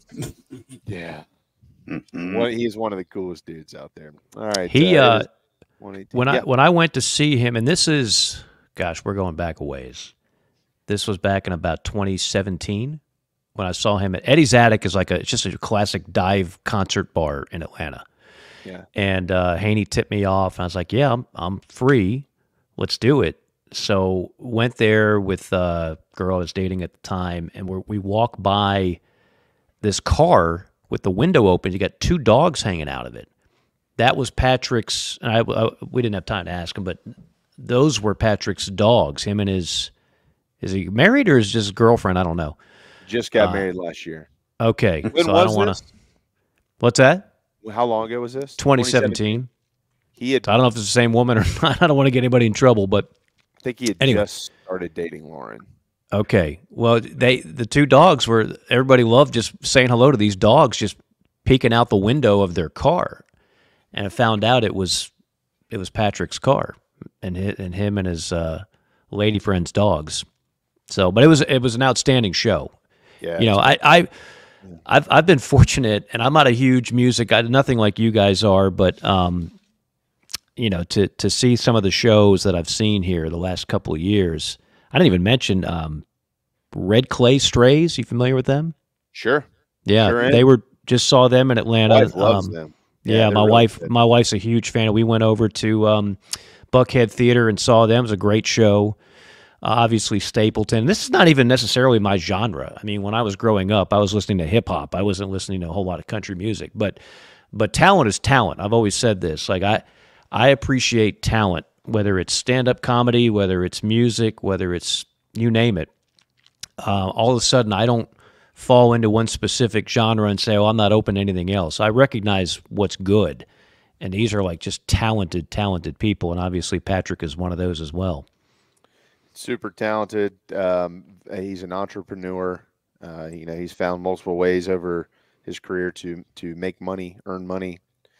Yeah. Mm-hmm. One, he's one of the coolest dudes out there. All right. He uh, uh, it is one eighteen. when I Yeah. when I went to see him, and this is, gosh, we're going back a ways. This was back in about twenty seventeen when I saw him at Eddie's Attic. Is like a it's just a classic dive concert bar in Atlanta. Yeah. And uh, Haney tipped me off, and I was like, "Yeah, I'm I'm free. Let's do it." So went there with a girl I was dating at the time, and we we walk by this car with the window open. You got two dogs hanging out of it. That was Patrick's. And I, I we didn't have time to ask him, but those were Patrick's dogs. Him and his is he married or is just his girlfriend? I don't know. Just got Uh, married last year. Okay, When so I was don't want this? to. What's that? How long ago was this? twenty seventeen. He had. I don't know if it's the same woman or not. I don't want to get anybody in trouble, but I think he had anyway. just started dating Lauren. Okay. Well, they the two dogs were everybody loved just saying hello to these dogs, just peeking out the window of their car, and I found out it was it was Patrick's car, and hi- and him and his uh, lady friend's dogs. So, but it was it was an outstanding show. Yeah, you know, I I I've I've been fortunate, and I'm not a huge music, I, nothing like you guys are, but um, you know, to to see some of the shows that I've seen here the last couple of years. I didn't even mention um, Red Clay Strays. You familiar with them? Sure. Yeah, Sure am. they were just saw them in Atlanta. Wife loves Um, them. Yeah, Yeah, they're my really wife, good. my wife's a huge fan. We went over to um, Buckhead Theater and saw them. It was a great show. Uh, obviously, Stapleton. This is not even necessarily my genre. I mean, when I was growing up, I was listening to hip hop. I wasn't listening to a whole lot of country music. But, but talent is talent. I've always said this. Like I, I appreciate talent, whether it's stand up comedy, whether it's music, whether it's you name it. Uh, all of a sudden, I don't fall into one specific genre and say, "Oh, I'm not open to anything else." I recognize what's good, And these are like just talented, talented people. And obviously Patrick is one of those as well. Super talented. Um, he's an entrepreneur. Uh, you know, he's found multiple ways over his career to to make money, earn money,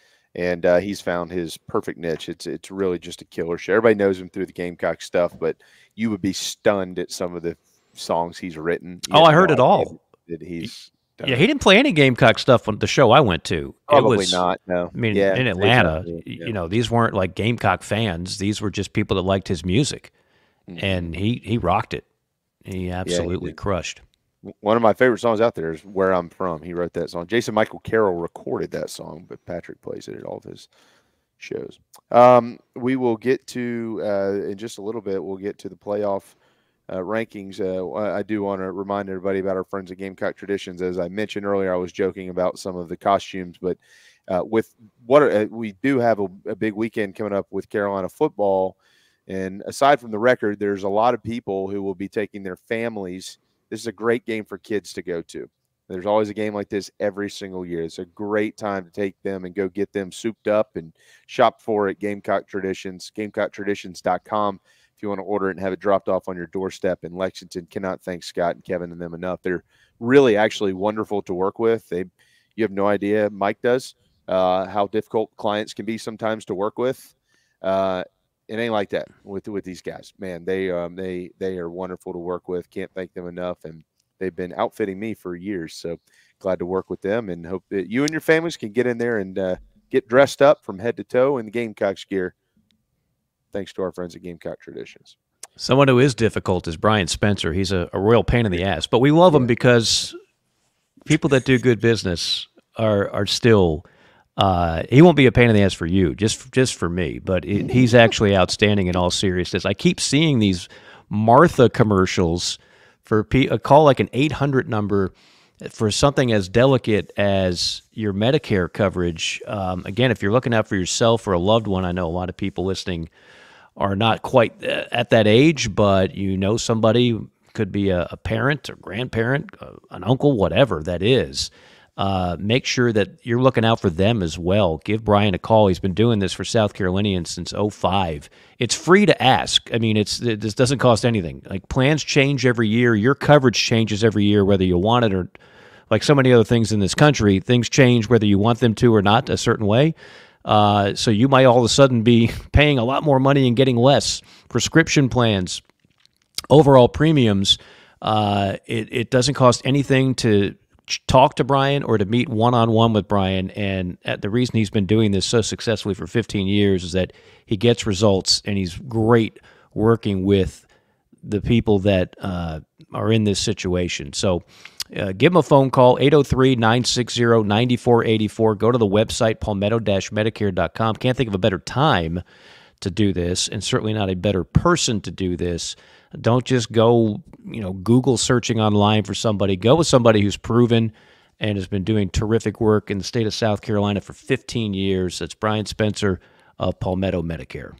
and uh, he's found his perfect niche. It's it's really just a killer show. Everybody knows him through the Gamecock stuff, but you would be stunned at some of the songs he's written. You Oh, I have heard no it idea all. That he's done Yeah, it. he didn't play any Gamecock stuff on the show I went to. Probably it was, not, no. I mean, Yeah, in they Atlanta, definitely- yeah. you know, these weren't like Gamecock fans. These were just people that liked his music. Mm-hmm. And he, he rocked it. He absolutely did. crushed. One of my favorite songs out there is Where I'm From. He wrote that song. Jason Michael Carroll recorded that song, but Patrick plays it at all of his shows. Um, we will get to, uh, in just a little bit, we'll get to the playoff uh, rankings. Uh, I do want to remind everybody about our friends at Gamecock Traditions. As I mentioned earlier, I was joking about some of the costumes, but uh, with what uh, we do have a, a big weekend coming up with Carolina football. And aside from the record, there's a lot of people who will be taking their families. This is a great game for kids to go to. There's always a game like this every single year. It's a great time to take them and go get them souped up and shop for it. Gamecock Traditions, gamecock traditions dot com. If you want to order it and have it dropped off on your doorstep in Lexington, cannot thank Scott and Kevin and them enough. They're really actually wonderful to work with. They, you have no idea, Mike does, uh, how difficult clients can be sometimes to work with. Uh, It ain't like that with with these guys, man. They um they they are wonderful to work with. Can't thank them enough, and they've been outfitting me for years. So glad to work with them, and hope that you and your families can get in there and uh, get dressed up from head to toe in the Gamecocks gear. Thanks to our friends at Gamecock Traditions. Someone who is difficult is Brian Spencer. He's a, a royal pain in the ass, but we love him because people that do good business are are still. Uh, he won't be a pain in the ass for you, just just for me. But it, he's actually outstanding in all seriousness. I keep seeing these Martha commercials for P, a call like an eight hundred number for something as delicate as your Medicare coverage. Um, again, if you're looking out for yourself or a loved one, I know a lot of people listening are not quite at that age, but you know somebody, could be a, a parent or grandparent, uh, an uncle, whatever that is. Uh, make sure that you're looking out for them as well. Give Brian a call. He's been doing this for South Carolinians since oh five. It's free to ask. I mean, it's it this doesn't cost anything. Like, plans change every year. Your coverage changes every year, whether you want it or, like so many other things in this country, things change whether you want them to or not a certain way. Uh, so you might all of a sudden be paying a lot more money and getting less. Prescription plans, overall premiums, uh, it, it doesn't cost anything to talk to Brian or to meet one-on-one with Brian. And the reason he's been doing this so successfully for fifteen years is that he gets results, and he's great working with the people that uh, are in this situation. So uh, give him a phone call, eight oh three, nine six zero, nine four eight four. Go to the website, palmetto dash medicare dot com. Can't think of a better time to do this, and certainly not a better person to do this. Don't just go, you know, Google searching online for somebody. Go with somebody who's proven and has been doing terrific work in the state of South Carolina for fifteen years. That's Brian Spencer of Palmetto Medicare.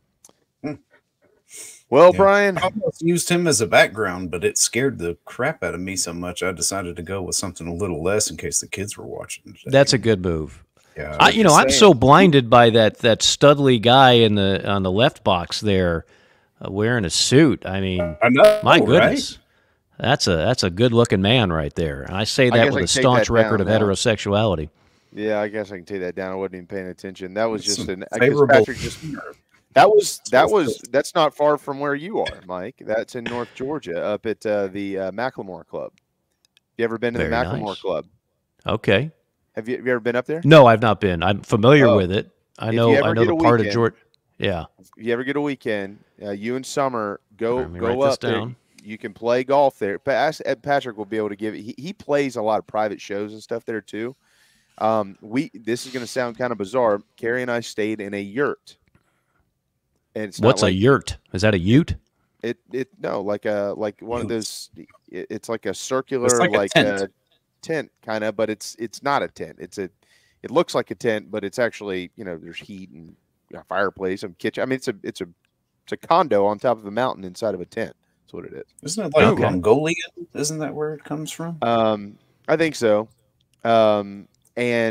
Well, Yeah. Brian, I almost used him as a background, but it scared the crap out of me so much I decided to go with something a little less in case the kids were watching today. That's a good move. Yeah, I, was you know, just I'm saying. so blinded by that that studly guy in the on the left box there, uh, wearing a suit. I mean, I know, my right? goodness, that's a that's a good looking man right there. And I say I that guess I with a can take staunch that record down of now. heterosexuality. Yeah, I guess I can take that down. I wasn't even paying attention. That was just Some an I guess favorable- Patrick just that was that was that's not far from where you are, Mike. That's in North Georgia, up at uh, the uh, Macklemore Club. You ever been to Very the Macklemore nice. Club? Okay. Have you, have you ever been up there? No, I've not been. I'm familiar Oh. with it. I If know. you I ever know get the a part of weekend- Georgia. Yeah. If you ever get a weekend, uh, you and Summer go Let me go write this up there. down. You can play golf there. Pa- ask Ed Patrick will be able to give. He, he plays a lot of private shows and stuff there too. Um, we this is going to sound kind of bizarre. Carrie and I stayed in a yurt. And it's not What's like, a yurt? Is that a ute? It it no like a like one of those. It, it's like a circular It's like a like tent. a tent kind of, but it's it's not a tent. It's a it looks like a tent, but it's actually, you know, there's heat and a fireplace and kitchen. I mean, it's a it's a it's a condo on top of a mountain inside of a tent. That's what it is. Isn't it like Okay. Mongolian? Isn't that where it comes from? Um, I think so. Um, and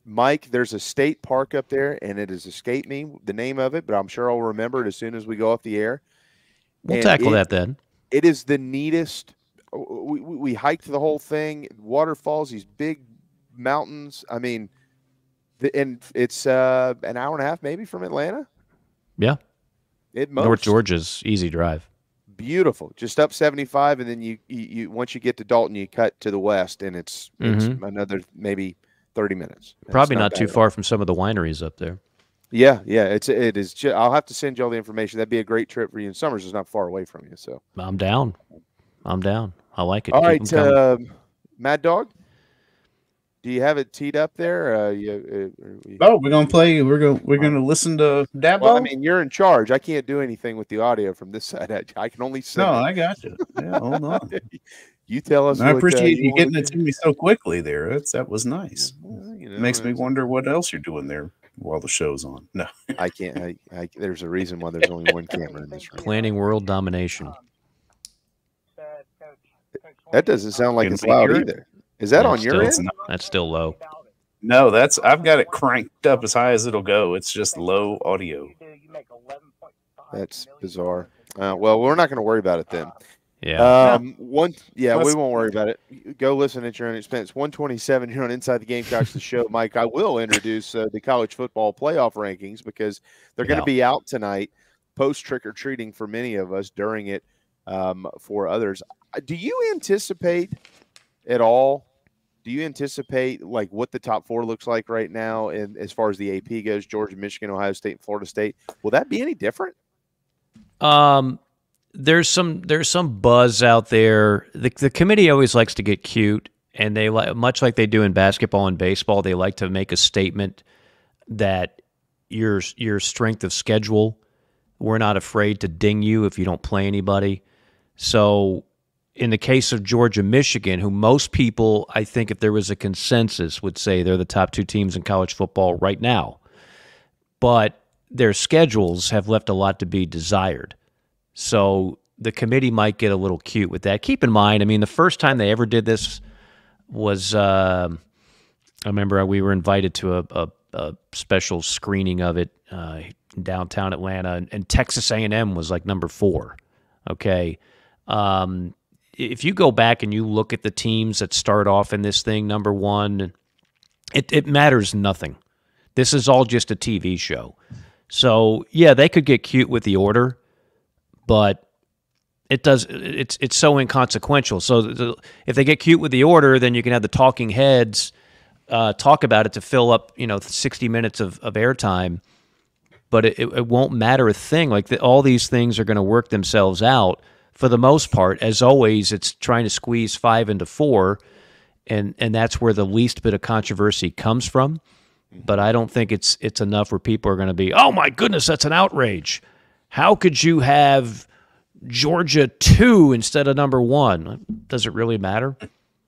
Mike, there's a state park up there, and it has escaped me the name of it, but I'm sure I'll remember it as soon as we go off the air. We'll And tackle it, that then. It is the neatest. We, we, we hiked the whole thing, waterfalls, these big mountains. I mean, the, and it's uh, an hour and a half maybe from Atlanta. Yeah. It North most. Georgia's easy drive. Beautiful, just up seventy-five, and then you, you you once you get to Dalton, you cut to the west, and it's it's Mhm. another maybe thirty minutes. It's Probably not, bad too at all. far from some of the wineries up there. Yeah, yeah, it's it is. ju- I'll have to send you all the information. That'd be a great trip for you. And Summers is not far away from you, so. I'm down. I'm down. I like it. All Keep right, 'em coming. uh, Mad Dog, do you have it teed up there? Uh, you, uh, are we- Oh, we're gonna play. We're gonna we're gonna listen to Dabo. well, I mean, you're in charge. I can't do anything with the audio from this side. I, I can only send no, it. I got you. Yeah, hold on. You tell us. I what, appreciate uh, you wanna getting it to me so quickly there. That's that was nice. you know, Makes me it's- wonder what else you're doing there while the show's on. No, I can't. I, I, there's a reason why there's only one camera in this room. Planning world domination. That doesn't sound like Can it's we loud hear it? either. Is that Yeah, on it's your still- end? That's still low. no, that's I've got it cranked up as high as it'll go. It's just low audio. That's bizarre. Uh, well, we're not going to worry about it then. Yeah. Um, one. Yeah, we Let's- won't worry about it. Go listen at your own expense. one twenty-seven here on Inside the Gamecocks, the show. Mike, I will introduce uh, the college football playoff rankings because they're going to Yeah. be out tonight, post trick or treating for many of us, during it um, for others. Uh, Do you anticipate at all? Do you anticipate like what the top four looks like right now, and as far as the A P goes, Georgia, Michigan, Ohio State, and Florida State? Will that be any different? Um, there's some there's some buzz out there. The the committee always likes to get cute, and they like much like they do in basketball and baseball. They like to make a statement that your your strength of schedule, we're not afraid to ding you if you don't play anybody. So, in the case of Georgia, Michigan, who most people, I think, if there was a consensus, would say they're the top two teams in college football right now, but their schedules have left a lot to be desired. So the committee might get a little cute with that. Keep in mind, I mean, the first time they ever did this was, uh, I remember we were invited to a, a, a special screening of it uh, in downtown Atlanta, and, and Texas A and M was like number four. Okay, um, if you go back and you look at the teams that start off in this thing, number one, it, it matters nothing. This is all just a T V show. So yeah, they could get cute with the order, but it does. It's it's so inconsequential. So the, if they get cute with the order, then you can have the talking heads uh, talk about it to fill up, you know, sixty minutes of, of airtime. But it, it won't matter a thing. Like the, all these things are going to work themselves out for the most part. As always, it's trying to squeeze five into four, and and that's where the least bit of controversy comes from. But I don't think it's it's enough where people are going to be, oh my goodness, that's an outrage. How could you have Georgia two instead of number one? Does it really matter?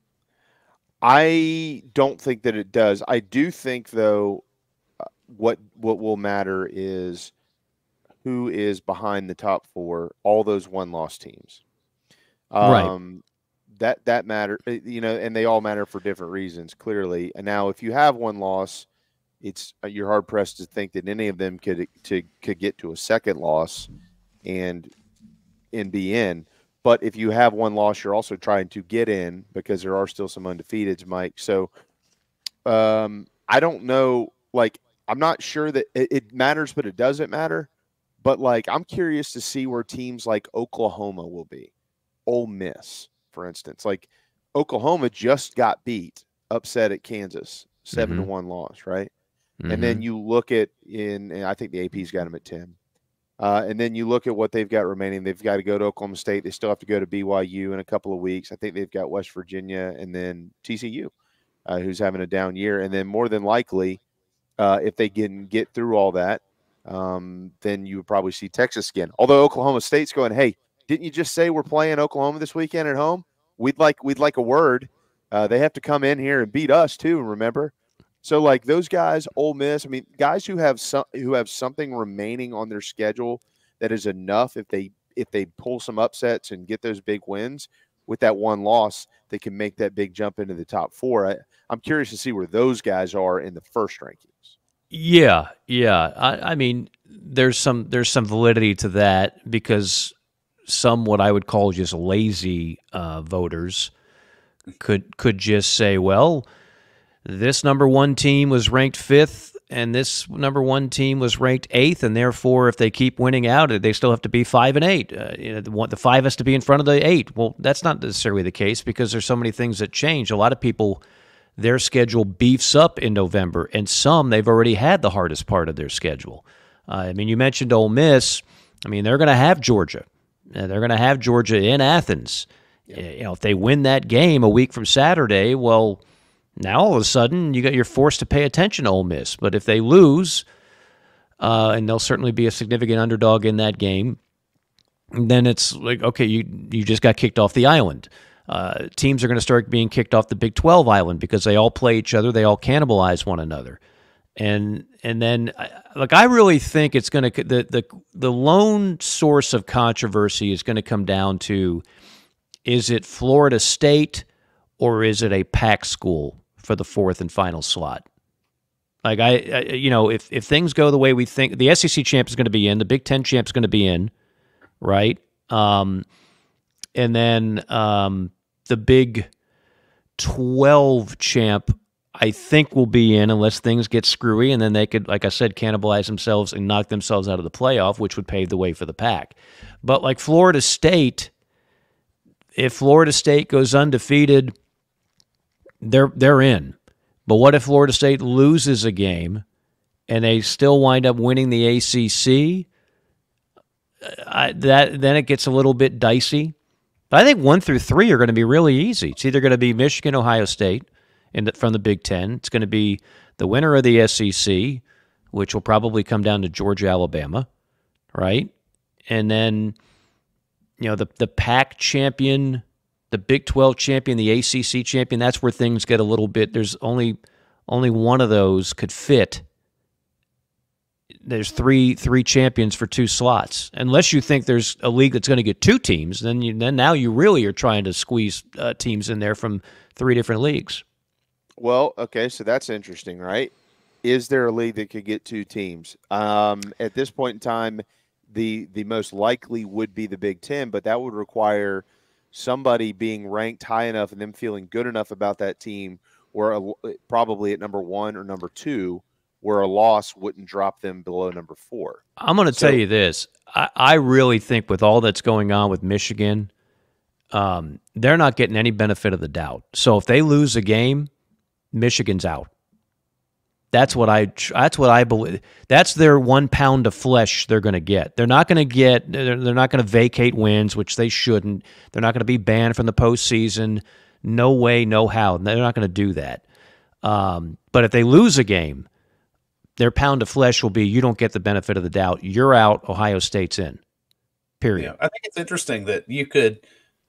I don't think that it does. I do think, though, uh, what what will matter is who is behind the top four, all those one-loss teams. Um, Right. That that matter, uh, you know, and they all matter for different reasons, clearly. And now, if you have one loss, it's uh, you're hard pressed to think that any of them could to could get to a second loss and and be in. But if you have one loss, you're also trying to get in because there are still some undefeateds, Mike. So um, I don't know. Like, I'm not sure that it, it matters, but it doesn't matter. But like, I'm curious to see where teams like Oklahoma will be. Ole Miss, for instance, like Oklahoma just got beat, upset at Kansas, seven Mhm. to one loss, right? And then Mhm. you look at in, and I think the A P's got them at ten. Uh, and then you look at what they've got remaining. They've got to go to Oklahoma State. They still have to go to B Y U in a couple of weeks. I think they've got West Virginia and then T C U, uh, who's having a down year. And then more than likely, uh, if they can get through all that, um, then you would probably see Texas again. Although Oklahoma State's going, hey, didn't you just say we're playing Oklahoma this weekend at home? We'd like we'd like a word. Uh, they have to come in here and beat us too. Remember. So, like those guys, Ole Miss, I mean, guys who have some who have something remaining on their schedule that is enough if they if they pull some upsets and get those big wins, with that one loss that can make that big jump into the top four. I, I'm curious to see where those guys are in the first rankings. Yeah, yeah. I, I mean, there's some there's some validity to that because some what I would call just lazy uh, voters could could just say, well, this number one team was ranked fifth, and this number one team was ranked eighth, and therefore, if they keep winning out, they still have to be five and eight. Uh, you know, the, one, the five has to be in front of the eight. Well, that's not necessarily the case because there's so many things that change. A lot of people, their schedule beefs up in November, and some they've already had the hardest part of their schedule. Uh, I mean, you mentioned Ole Miss. I mean, they're going to have Georgia. Uh, they're going to have Georgia in Athens. Yeah. You know, if they win that game a week from Saturday, well, now all of a sudden you got you're forced to pay attention to Ole Miss. But if they lose, uh, and they'll certainly be a significant underdog in that game, then it's like, okay, you you just got kicked off the island. Uh, teams are going to start being kicked off the Big twelve island because they all play each other. They all cannibalize one another. And and then, like, I really think it's going to the the the lone source of controversy is going to come down to, is it Florida State or is it a Pac school for the fourth and final slot? Like, I, I you know, if if things go the way we think, the S E C champ is going to be in, the Big Ten champ is going to be in, right? Um, and then um, the Big twelve champ, I think, will be in unless things get screwy, and then they could, like I said, cannibalize themselves and knock themselves out of the playoff, which would pave the way for the Pac. But like Florida State, if Florida State goes undefeated, they're they're in. But what if Florida State loses a game and they still wind up winning the A C C? I, that then it gets a little bit dicey. But I think one through three are going to be really easy. It's either going to be Michigan, Ohio State, in the, from the Big Ten. It's going to be the winner of the S E C, which will probably come down to Georgia, Alabama, right? And then, you know, the the Pac champion, the Big twelve champion, the A C C champion. That's where things get a little bit. There's only only one of those could fit. There's three three champions for two slots. Unless you think there's a league that's going to get two teams, then you then now you really are trying to squeeze uh, teams in there from three different leagues. Well, okay, so that's interesting, right? Is there a league that could get two teams? Um, at this point in time, the the most likely would be the Big Ten, but that would require somebody being ranked high enough and them feeling good enough about that team, where a, probably at number one or number two, where a loss wouldn't drop them below number four. I'm going to so, tell you this. I, I really think with all that's going on with Michigan, um, they're not getting any benefit of the doubt. So if they lose a game, Michigan's out. That's what I. That's what I believe. That's their one pound of flesh they're going to get. They're not going to get. They're, they're not going to vacate wins, which they shouldn't. They're not going to be banned from the postseason. No way, no how. They're not going to do that. Um, but if they lose a game, their pound of flesh will be, you don't get the benefit of the doubt. You're out. Ohio State's in. Period. Yeah, I think it's interesting that you could.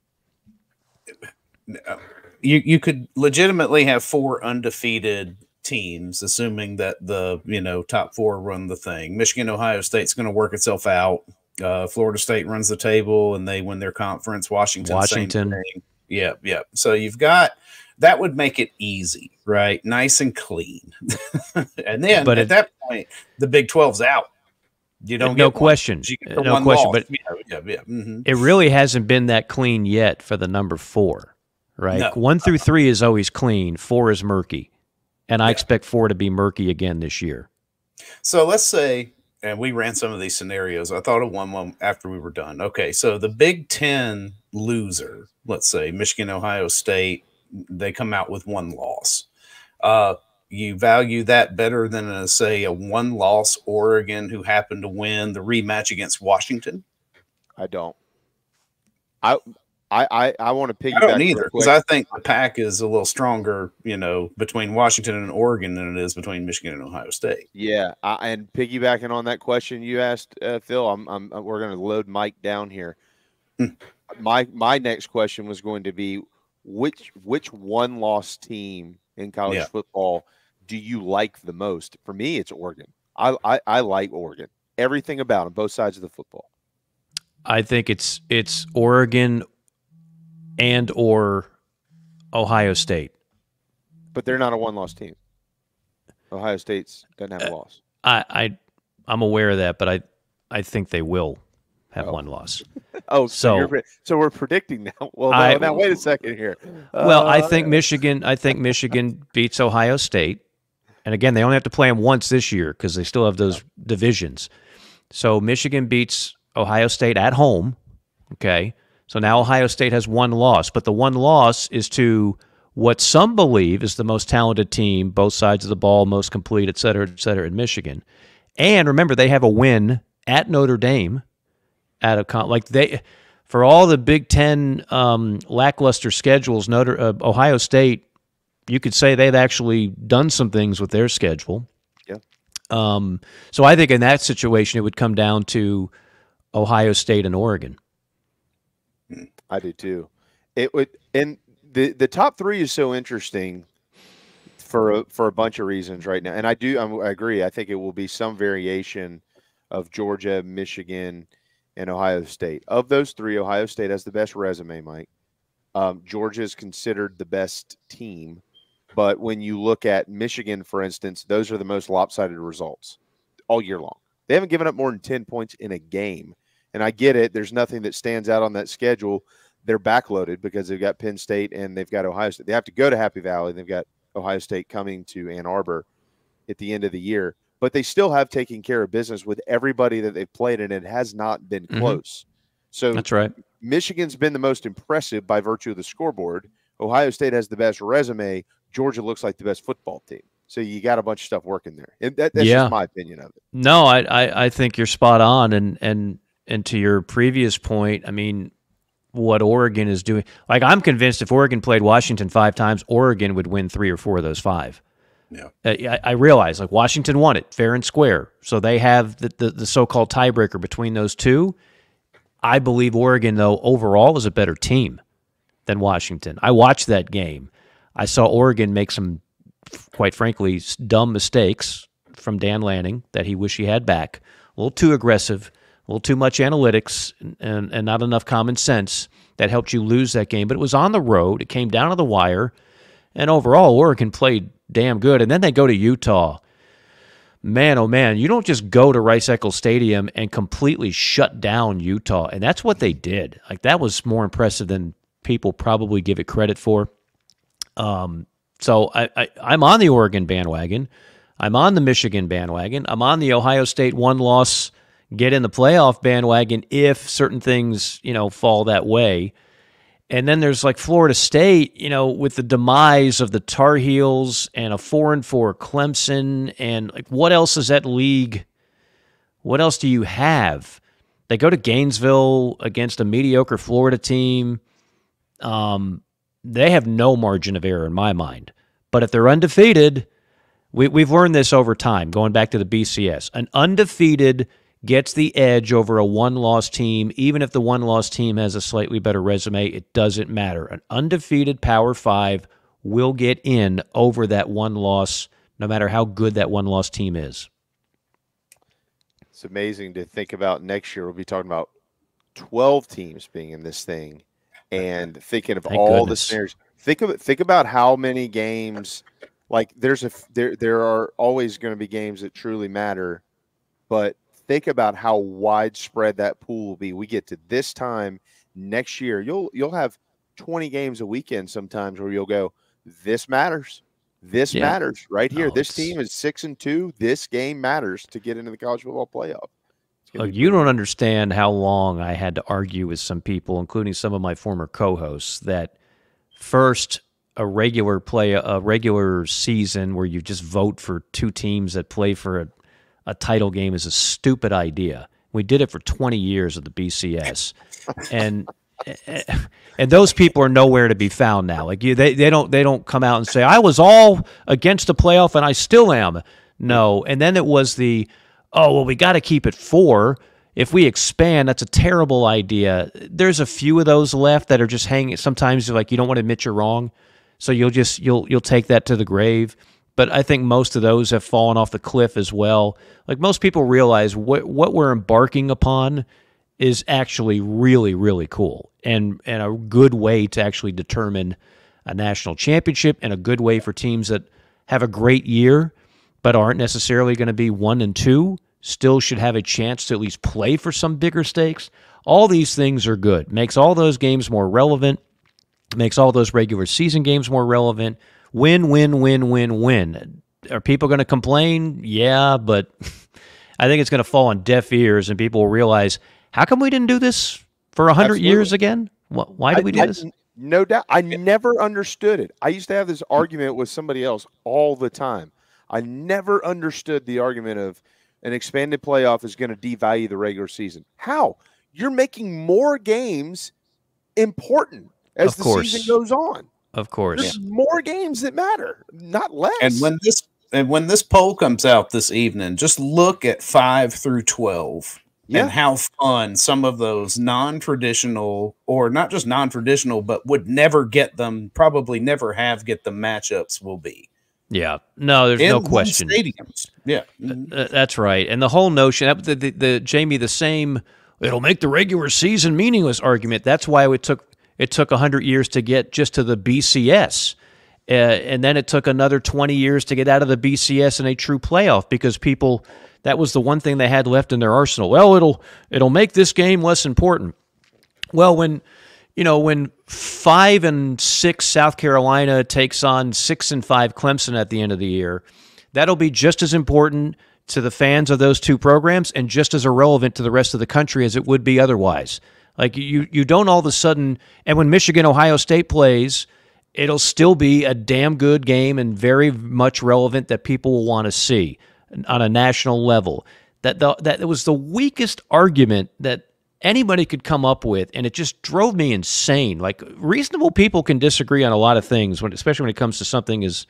You you could legitimately have four undefeated teams, assuming that the you know top four run the thing. Michigan, Ohio State's going to work itself out. Uh, Florida State runs the table and they win their conference. Washington, Washington, same thing. Yeah, yeah. So you've got that would make it easy, right? Nice and clean. And then but at it, that point, the Big twelve's out. You don't no get question, no question. But yeah, yeah, yeah. Mm-hmm. It really hasn't been that clean yet for the number four. Right, no. One through three is always clean. Four is murky, and I yeah. expect four to be murky again this year. So let's say, and we ran some of these scenarios. I thought of one one after we were done. Okay, so the Big Ten loser, let's say Michigan, Ohio State, they come out with one loss. Uh, you value that better than, a, say, a one-loss Oregon who happened to win the rematch against Washington? I don't. I. I, I, I want to piggyback. I don't either, because I think the Pac is a little stronger, you know, between Washington and Oregon than it is between Michigan and Ohio State. Yeah, I, and piggybacking on that question you asked, uh, Phil, I'm, I'm, we're going to load Mike down here. my my next question was going to be, which which one-loss team in college yeah. football do you like the most? For me, it's Oregon. I, I, I like Oregon. Everything about them, both sides of the football. I think it's it's Oregon. and or Ohio State. But they're not a one-loss team. Ohio State's doesn't have a loss. I, I I'm aware of that, but I I think they will have Oh. one loss. Oh, so so you're, pre- so we're predicting now. Well, I- now, now wait a second here. Well, I Uh, think Michigan. I think Michigan beats Ohio State, and again, they only have to play them once this year because they still have those divisions. So Michigan beats Ohio State at home. Okay, so now Ohio State has one loss, but the one loss is to what some believe is the most talented team, both sides of the ball, most complete, et cetera, et cetera, in Michigan. And remember, they have a win at Notre Dame. At a con- like they, for all the Big Ten um, lackluster schedules, Notre uh, Ohio State, you could say they've actually done some things with their schedule. Yeah. Um, so I think in that situation, it would come down to Ohio State and Oregon. I do too. It would, and the the top three is so interesting for a, for a bunch of reasons right now. And I do I'm, I agree. I think it will be some variation of Georgia, Michigan, and Ohio State. Of those three, Ohio State has the best resume, Mike. Um, Georgia is considered the best team. But when you look at Michigan, for instance, those are the most lopsided results all year long. They haven't given up more than ten points in a game. And I get it. There's nothing that stands out on that schedule. They're backloaded because they've got Penn State and they've got Ohio State. They have to go to Happy Valley. They've got Ohio State coming to Ann Arbor at the end of the year. But they still have taken care of business with everybody that they've played, and it has not been Mhm. close. So That's right. Michigan's been the most impressive by virtue of the scoreboard. Ohio State has the best resume. Georgia looks like the best football team. So you got a bunch of stuff working there. And that, that's Yeah. just my opinion of it. No, I, I, I think you're spot on. And, and, and to your previous point, I mean, what Oregon is doing, like I'm convinced if Oregon played Washington five times, Oregon would win three or four of those five. Yeah. Uh, I, I realize like Washington won it fair and square. So they have the, the, the so-called tiebreaker between those two. I believe Oregon, though, overall is a better team than Washington. I watched that game. I saw Oregon make some, quite frankly, s- dumb mistakes from Dan Lanning that he wished he had back. A little too aggressive, a little too much analytics, and, and, and not enough common sense that helped you lose that game. But it was on the road. It came down to the wire. And overall, Oregon played damn good. And then they go to Utah. Man, oh man, you don't just go to Rice-Eccles Stadium and completely shut down Utah. And that's what they did. Like that was more impressive than people probably give it credit for. Um, so I, I, I'm on the Oregon bandwagon. I'm on the Michigan bandwagon. I'm on the Ohio State one-loss get in the playoff bandwagon if certain things, you know, fall that way. And then there's like Florida State, you know, with the demise of the Tar Heels and a four and four Clemson, and like what else is that league? What else do you have? They go to Gainesville against a mediocre Florida team. Um, they have no margin of error in my mind. But if they're undefeated, we, we've learned this over time, going back to the B C S. An undefeated gets the edge over a one-loss team. Even if the one-loss team has a slightly better resume, it doesn't matter. An undefeated Power Five will get in over that one loss, no matter how good that one-loss team is. It's amazing to think about next year. We'll be talking about twelve teams being in this thing and thinking of Thank all the goodness. scenarios. Think of it. Think about how many games, like there's a, there, there are always going to be games that truly matter, but think about how widespread that pool will be. We get to this time next year, you'll you'll have twenty games a weekend sometimes where you'll go, this matters. This Yeah. matters right here. No, this it's- team is six and two. This game matters to get into the college football playoff. It's gonna Look, be you don't understand how long I had to argue with some people, including some of my former co-hosts, that first a regular play, a regular season where you just vote for two teams that play for a, a title game is a stupid idea. We did it for twenty years at the B C S, and and those people are nowhere to be found now. Like you, they they don't they don't come out and say I was all against the playoff and I still am. No, and then it was the oh well we got to keep it four. If we expand, that's a terrible idea. There's a few of those left that are just hanging. Sometimes you're like you don't want to admit you're wrong, so you'll just you'll you'll take that to the grave. But I think most of those have fallen off the cliff as well. Like most people realize what what we're embarking upon is actually really, really cool and, and a good way to actually determine a national championship and a good way for teams that have a great year but aren't necessarily going to be one and two, still should have a chance to at least play for some bigger stakes. All these things are good. Makes all those games more relevant, makes all those regular season games more relevant. Win, win, win, win, win. Are people going to complain? Yeah, but I think it's going to fall on deaf ears and people will realize, how come we didn't do this for one hundred Absolutely. years again? Why did we do I, this? I, no doubt. I never understood it. I used to have this argument with somebody else all the time. I never understood the argument of an expanded playoff is going to devalue the regular season. How? You're making more games important as Of the course. season goes on. Of course. There's more games that matter, not less. And when this and when this poll comes out this evening, just look at five through twelve Yeah. and how fun some of those non-traditional, or not just non-traditional, but would never get them, probably never have get the matchups will be. Yeah, no, there's In no one question. stadiums. Yeah. Uh, that's right. And the whole notion, the, the, the Jamie, the same, it'll make the regular season meaningless argument. That's why it took it took one hundred years to get just to the B C S. Uh, and then it took another twenty years to get out of the B C S in a true playoff because people, that was the one thing they had left in their arsenal. Well, it'll it'll make this game less important. Well, when you know when five and six South Carolina takes on six and five Clemson at the end of the year, that'll be just as important to the fans of those two programs and just as irrelevant to the rest of the country as it would be otherwise. Like you, you don't all of a sudden, and when Michigan Ohio State plays, it'll still be a damn good game and very much relevant that people will want to see on a national level. That the, that it was the weakest argument that anybody could come up with, and it just drove me insane. Like, reasonable people can disagree on a lot of things, when, especially when it comes to something as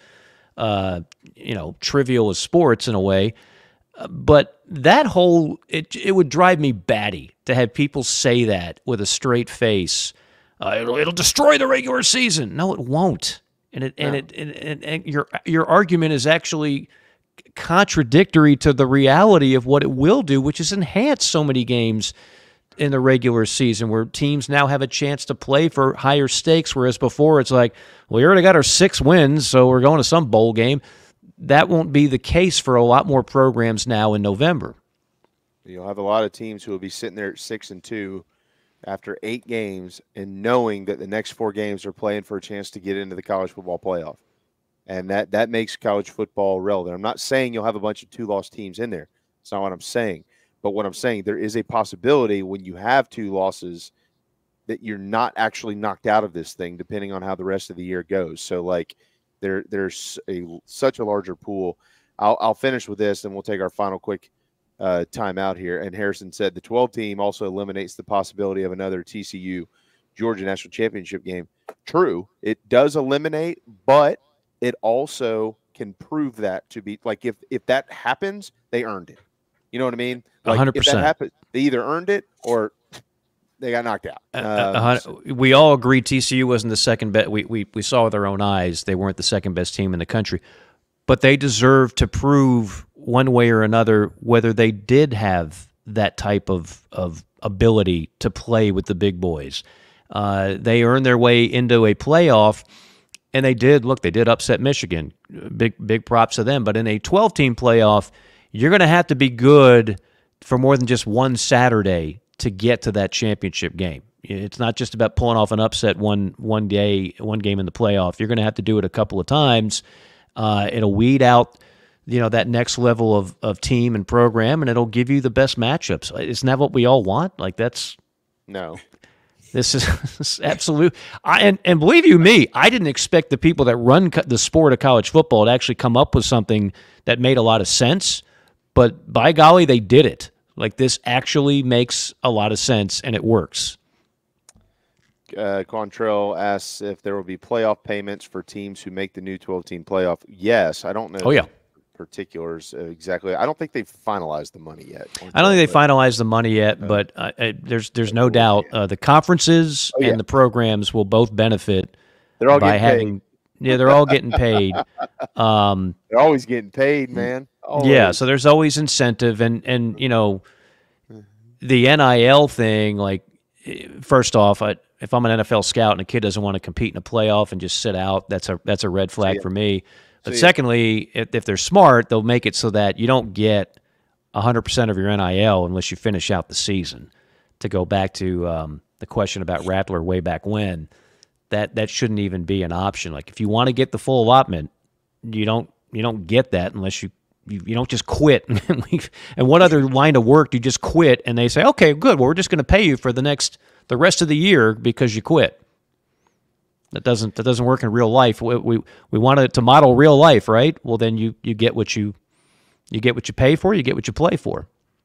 uh, you know, trivial as sports in a way. Uh, but that whole it it would drive me batty to have people say that with a straight face. Uh, it'll it'll destroy the regular season. No, it won't. And it and No. it and, and, and your your argument is actually contradictory to the reality of what it will do, which is enhance so many games in the regular season, where teams now have a chance to play for higher stakes, whereas before it's like, well, we already got our six wins, so we're going to some bowl game. That won't be the case for a lot more programs now in November. You'll have a lot of teams who will be sitting there at six and two after eight games and knowing that the next four games are playing for a chance to get into the college football playoff. And that, that makes college football relevant. I'm not saying you'll have a bunch of two-loss teams in there. That's not what I'm saying. But what I'm saying, there is a possibility when you have two losses that you're not actually knocked out of this thing, depending on how the rest of the year goes. So, like, there there's a such a larger pool. I'll, I'll finish with this, and we'll take our final quick uh, time out here. And Harrison said the twelve team also eliminates the possibility of another T C U Georgia National Championship game. True, it does eliminate, but it also can prove that to be, like, if if that happens, they earned it. You know what I mean? Like, one hundred percent. If that happens, they either earned it or they got knocked out. Um, Uh, so- we all agreed T C U wasn't the second best. We, we we saw with our own eyes they weren't the second best team in the country, but they deserve to prove one way or another whether they did have that type of of ability to play with the big boys. Uh, they earned their way into a playoff, and they did. Look, they did upset Michigan. Big big props to them. But in a twelve-team playoff, you're going to have to be good for more than just one Saturday to get to that championship game. It's not just about pulling off an upset one one day, one game in the playoff. You're going to have to do it a couple of times. Uh, it'll weed out, you know, that next level of of team and program, and it'll give you the best matchups. Isn't that what we all want? Like, that's no. This is, this is absolute. I, and, and believe you me, I didn't expect the people that run co- the sport of college football to actually come up with something that made a lot of sense. But by golly, they did it. Like, this actually makes a lot of sense, and it works. Uh, Quantrell asks if there will be playoff payments for teams who make the new twelve-team playoff. Yes. I don't know Oh, yeah. the particulars uh, exactly. I don't think they've finalized the money yet. I don't think they finalized the money yet, but uh, uh, there's there's no doubt uh, the conferences Oh, yeah. and the programs will both benefit They're all by getting having. Yeah, they're all getting paid. Um, They're always getting paid, man. Always. Yeah, so there's always incentive, and and you know, the N I L thing, like, first off, I, if I'm an N F L scout and a kid doesn't want to compete in a playoff and just sit out, that's a that's a red flag yeah. for me. But See secondly, if, if they're smart, they'll make it so that you don't get one hundred percent of your N I L unless you finish out the season. To go back to um, the question about Rattler way back when, that that shouldn't even be an option. Like, if you want to get the full allotment, you don't you don't get that unless you you, you don't just quit and leave. And what other line of work do you just quit and they say, okay, good, well, we're just going to pay you for the next the rest of the year because you quit. That doesn't that doesn't work in real life. We we, we want it to model real life, right? Well, then you you get what you you get what you pay for, you get what you play for.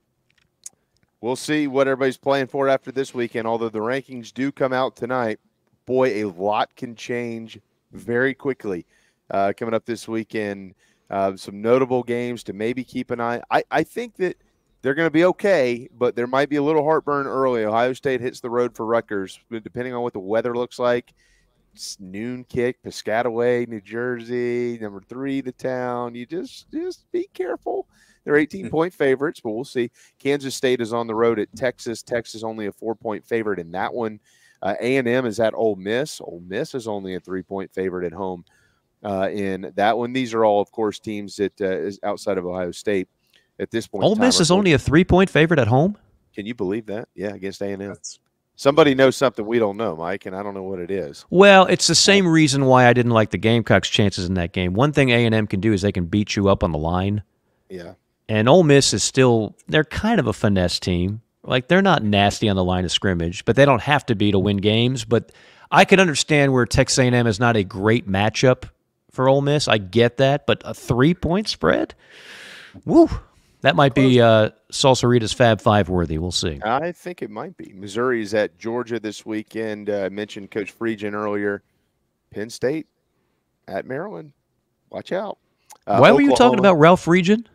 We'll see what everybody's playing for after this weekend. Although the rankings do come out tonight, boy, a lot can change very quickly uh, coming up this weekend. Uh, some notable games to maybe keep an eye. I, I think that they're going to be okay, but there might be a little heartburn early. Ohio State hits the road for Rutgers, depending on what the weather looks like. It's noon kick, Piscataway, New Jersey, number three, the town. You just just be careful. They're eighteen-point favorites, but we'll see. Kansas State is on the road at Texas. Texas only a four-point favorite in that one. Uh, A and M is at Ole Miss. Ole Miss is only a three-point favorite at home uh, in that one. These are all, of course, teams that uh, is outside of Ohio State at this point. Ole Miss is only a three-point favorite at home? Can you believe that? Yeah, against A and M. Somebody knows something we don't know, Mike, and I don't know what it is. Well, it's the same reason why I didn't like the Gamecocks' chances in that game. One thing A and M can do is they can beat you up on the line. Yeah. And Ole Miss is still – they're kind of a finesse team. Like, they're not nasty on the line of scrimmage, but they don't have to be to win games. But I could understand where Texas A and M is not a great matchup for Ole Miss. I get that. But a three-point spread? Woo. That might be uh, Salsarita's Fab Five worthy. We'll see. I think it might be. Missouri is at Georgia this weekend. I uh, mentioned Coach Friedgen earlier. Penn State at Maryland. Watch out. Uh, Why were you talking about Ralph Friedgen?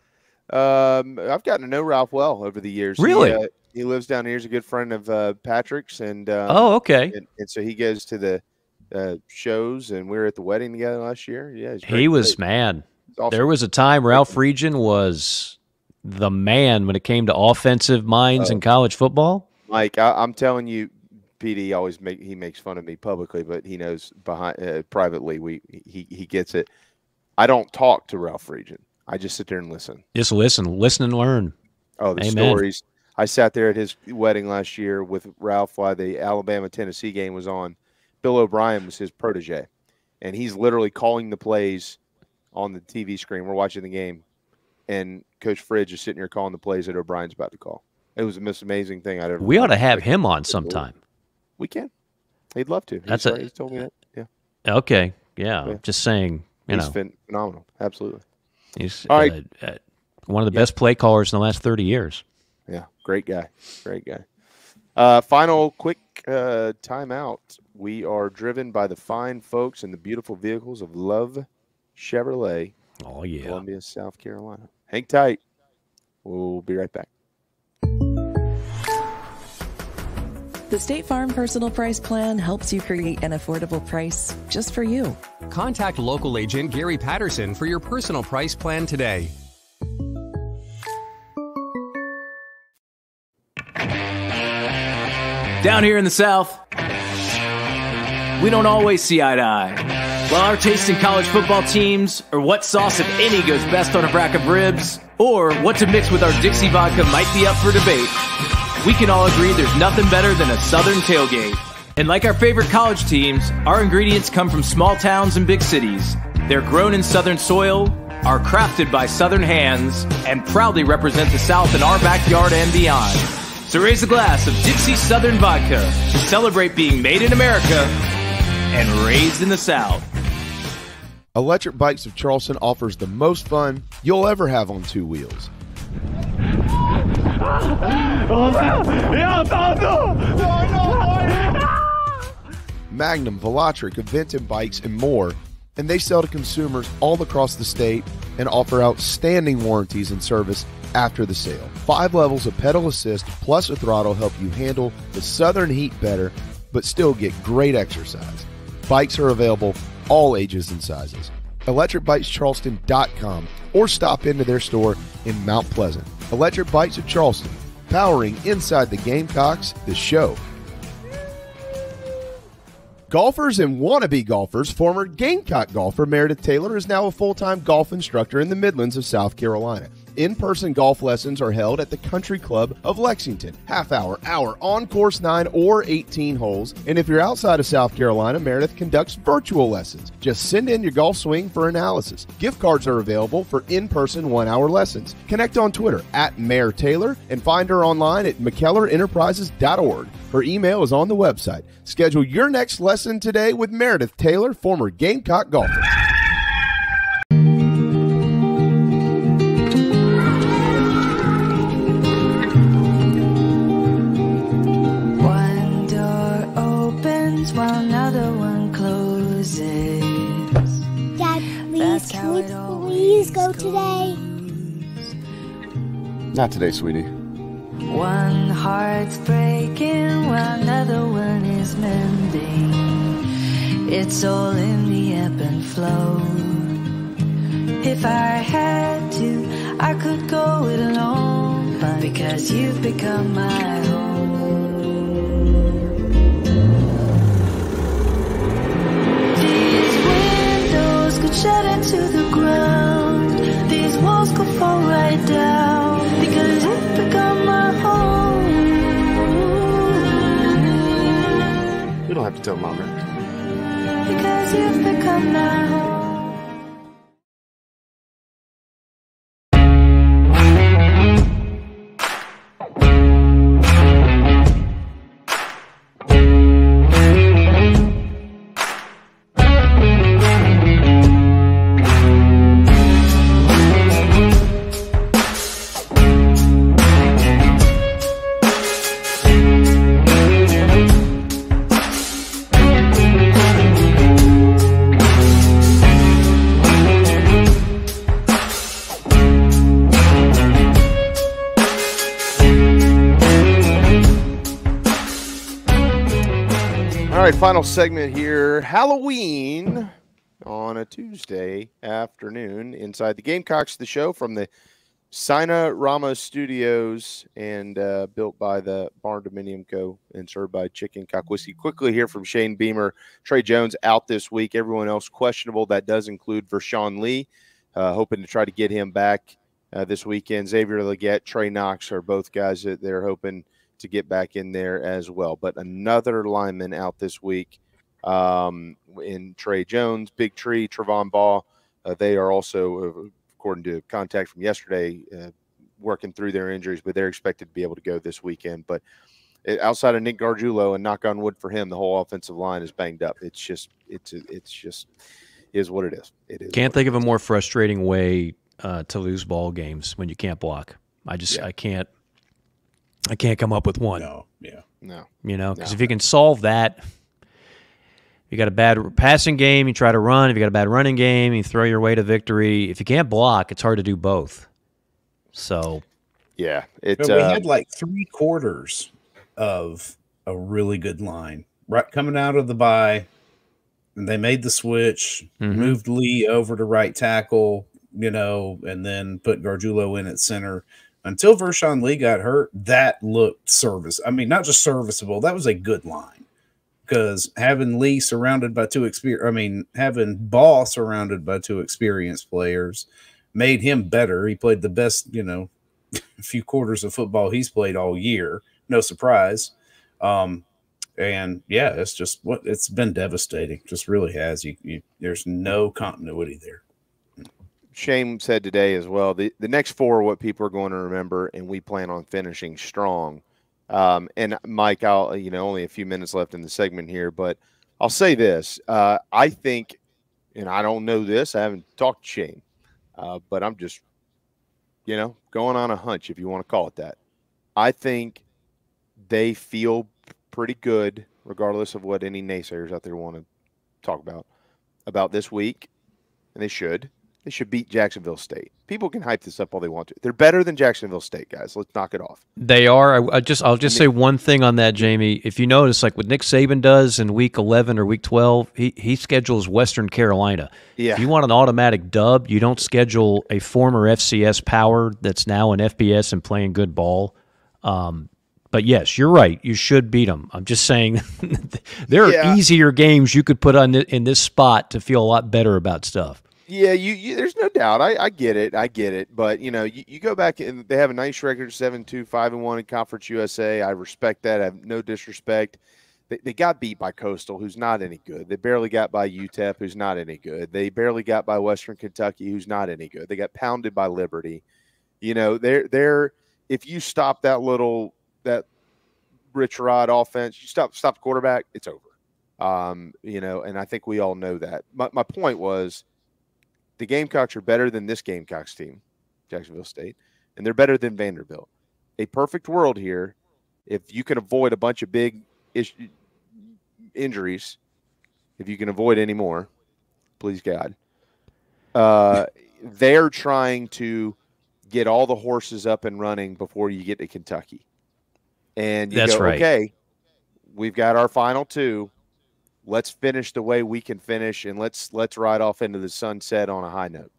Um, I've gotten to know Ralph well over the years. Really? He, uh, he lives down here. He's a good friend of uh, Patrick's. and um, Oh, okay. And, and so he goes to the uh, shows, and we were at the wedding together last year. Yeah, he's He was, great. man. Awesome. There was a time Ralph Friedgen was the man when it came to offensive minds oh. in college football. Mike, I, I'm telling you, P D always make he makes fun of me publicly, but he knows behind uh, privately we he he gets it. I don't talk to Ralph Friedgen. I just sit there and listen. Just listen, listen and learn. Oh, the Amen. stories. I sat there at his wedding last year with Ralph while the Alabama-Tennessee game was on. Bill O'Brien was his protege, and he's literally calling the plays on the T V screen. We're watching the game, and Coach Fridge is sitting here calling the plays that O'Brien's about to call. It was the most amazing thing I'd ever. We ought to have him on sometime. We can. He'd love to. That's he's, a, he's told me that. Yeah. Okay. Yeah. yeah. Just saying. You he's know, phenomenal. Absolutely. He's all right. Uh, uh, one of the yeah. best play callers in the last thirty years. Yeah. Great guy. Great guy. Uh, final quick uh, timeout. We are driven by the fine folks and the beautiful vehicles of Love Chevrolet. Oh, yeah. Columbia, South Carolina. Hang tight. We'll be right back. The State Farm Personal Price Plan helps you create an affordable price just for you. Contact local agent Gary Patterson for your personal price plan today. Down here in the South, we don't always see eye to eye. While our taste in college football teams, or what sauce, if any, goes best on a rack of ribs, or what to mix with our Dixie vodka might be up for debate, we can all agree there's nothing better than a Southern tailgate. And like our favorite college teams, our ingredients come from small towns and big cities. They're grown in Southern soil, are crafted by Southern hands, and proudly represent the South in our backyard and beyond. So raise a glass of Dixie Southern Vodka to celebrate being made in America and raised in the South. Electric Bikes of Charleston offers the most fun you'll ever have on two wheels. Magnum, Velotric, Aventon bikes, and more, and they sell to consumers all across the state and offer outstanding warranties and service after the sale. Five levels of pedal assist plus a throttle help you handle the southern heat better, but still get great exercise. Bikes are available all ages and sizes. electric bikes charleston dot com or stop into their store in Mount Pleasant. Electric Bikes of Charleston, powering Inside the Gamecocks, the show. Golfers and wannabe golfers, former Gamecock golfer Meredith Taylor is now a full-time golf instructor in the Midlands of South Carolina. In-person golf lessons are held at the Country Club of Lexington. Half-hour, hour, on course nine or eighteen holes. And if you're outside of South Carolina, Meredith conducts virtual lessons. Just send in your golf swing for analysis. Gift cards are available for in-person one-hour lessons. Connect on Twitter at Mayor Taylor and find her online at mckellar enterprises dot org. Her email is on the website. Schedule your next lesson today with Meredith Taylor, former Gamecock golfer. One door opens while another one closes. Dad, please, can we please go today? Not today, sweetie. One heart's breaking while another one is mending. It's all in the ebb and flow. If I had to, I could go it alone, but because you've become my home. These windows could shut into the ground. These walls could fall right down, because you've become my home. We don't have to tell Mom, right? Because you've become my home. Final segment here. Halloween on a Tuesday afternoon inside the Gamecocks, the show from the Signorama Studios and uh, built by the Barn Dominium Co. and served by Chicken Cock Whiskey. Quickly here from Shane Beamer. Trey Jones out this week. Everyone else questionable. That does include Vershawn Lee. Uh, hoping to try to get him back uh, this weekend. Xavier Leggett, Trey Knox are both guys that they're hoping to get back in there as well. But another lineman out this week um, in Trey Jones, Big Tree, Trevon Ball. Uh, they are also, uh, according to contact from yesterday, uh, working through their injuries, but they're expected to be able to go this weekend. But it, outside of Nick Gargiulo, and knock on wood for him, the whole offensive line is banged up. It's just, it's, it's just is what it is. It is. Can't think of a more frustrating way uh, to lose ball games when you can't block. I just, Yeah. I can't. I can't come up with one. No, yeah. No. You know, because No. if you can solve that, you got a bad passing game, you try to run. If you got a bad running game, you throw your way to victory. If you can't block, it's hard to do both. So, yeah, it. But we Uh, had like three quarters of a really good line right coming out of the bye, and they made the switch, Mhm. moved Lee over to right tackle, you know, and then put Gargiulo in at center. Until Vershawn Lee got hurt, that looked service. I mean, not just serviceable. That was a good line because having Lee surrounded by two experience, I mean, having Ball surrounded by two experienced players made him better. He played the best, you know, few quarters of football he's played all year. No surprise. Um, and yeah, it's just what it's been devastating. Just really has. You, you there's no continuity there. Shane said today as well, the, the next four are what people are going to remember, and we plan on finishing strong. Um, and Mike, I'll, you know, only a few minutes left in the segment here, but I'll say this. Uh, I think, and I don't know this, I haven't talked to Shane, uh, but I'm just, you know, going on a hunch, if you want to call it that. I think they feel pretty good, regardless of what any naysayers out there want to talk about, about this week, and they should. They should beat Jacksonville State. People can hype this up all they want to. They're better than Jacksonville State, guys. Let's knock it off. they are. I, I just, I'll just I mean- say one thing on that, Jamie. If you notice, like what Nick Saban does in week eleven or week twelve, he, he schedules Western Carolina. Yeah. If you want an automatic dub, you don't schedule a former F C S power that's now an F B S and playing good ball. Um, but yes, you're right. You should beat them. I'm just saying there are Yeah. easier games you could put on th- in this spot to feel a lot better about stuff. Yeah, you, you there's no doubt. I, I get it. I get it. But, you know, you, you go back and they have a nice record, seven two, five and one in Conference U S A. I respect that. I have no disrespect. They, they got beat by Coastal, who's not any good. They barely got by U T E P, who's not any good. They barely got by Western Kentucky, who's not any good. They got pounded by Liberty. You know, they're they're if you stop that little that Rich Rod offense, you stop stop the quarterback, it's over. Um, you know, and I think we all know that. My my point was the Gamecocks are better than this Gamecocks team, Jacksonville State, and they're better than Vanderbilt. A perfect world here, if you can avoid a bunch of big ish, injuries, if you can avoid any more, please God. Uh, they're trying to get all the horses up and running before you get to Kentucky. And you That's go, right. okay, we've got our final two. Let's finish the way we can finish, and let's let's ride off into the sunset on a high note.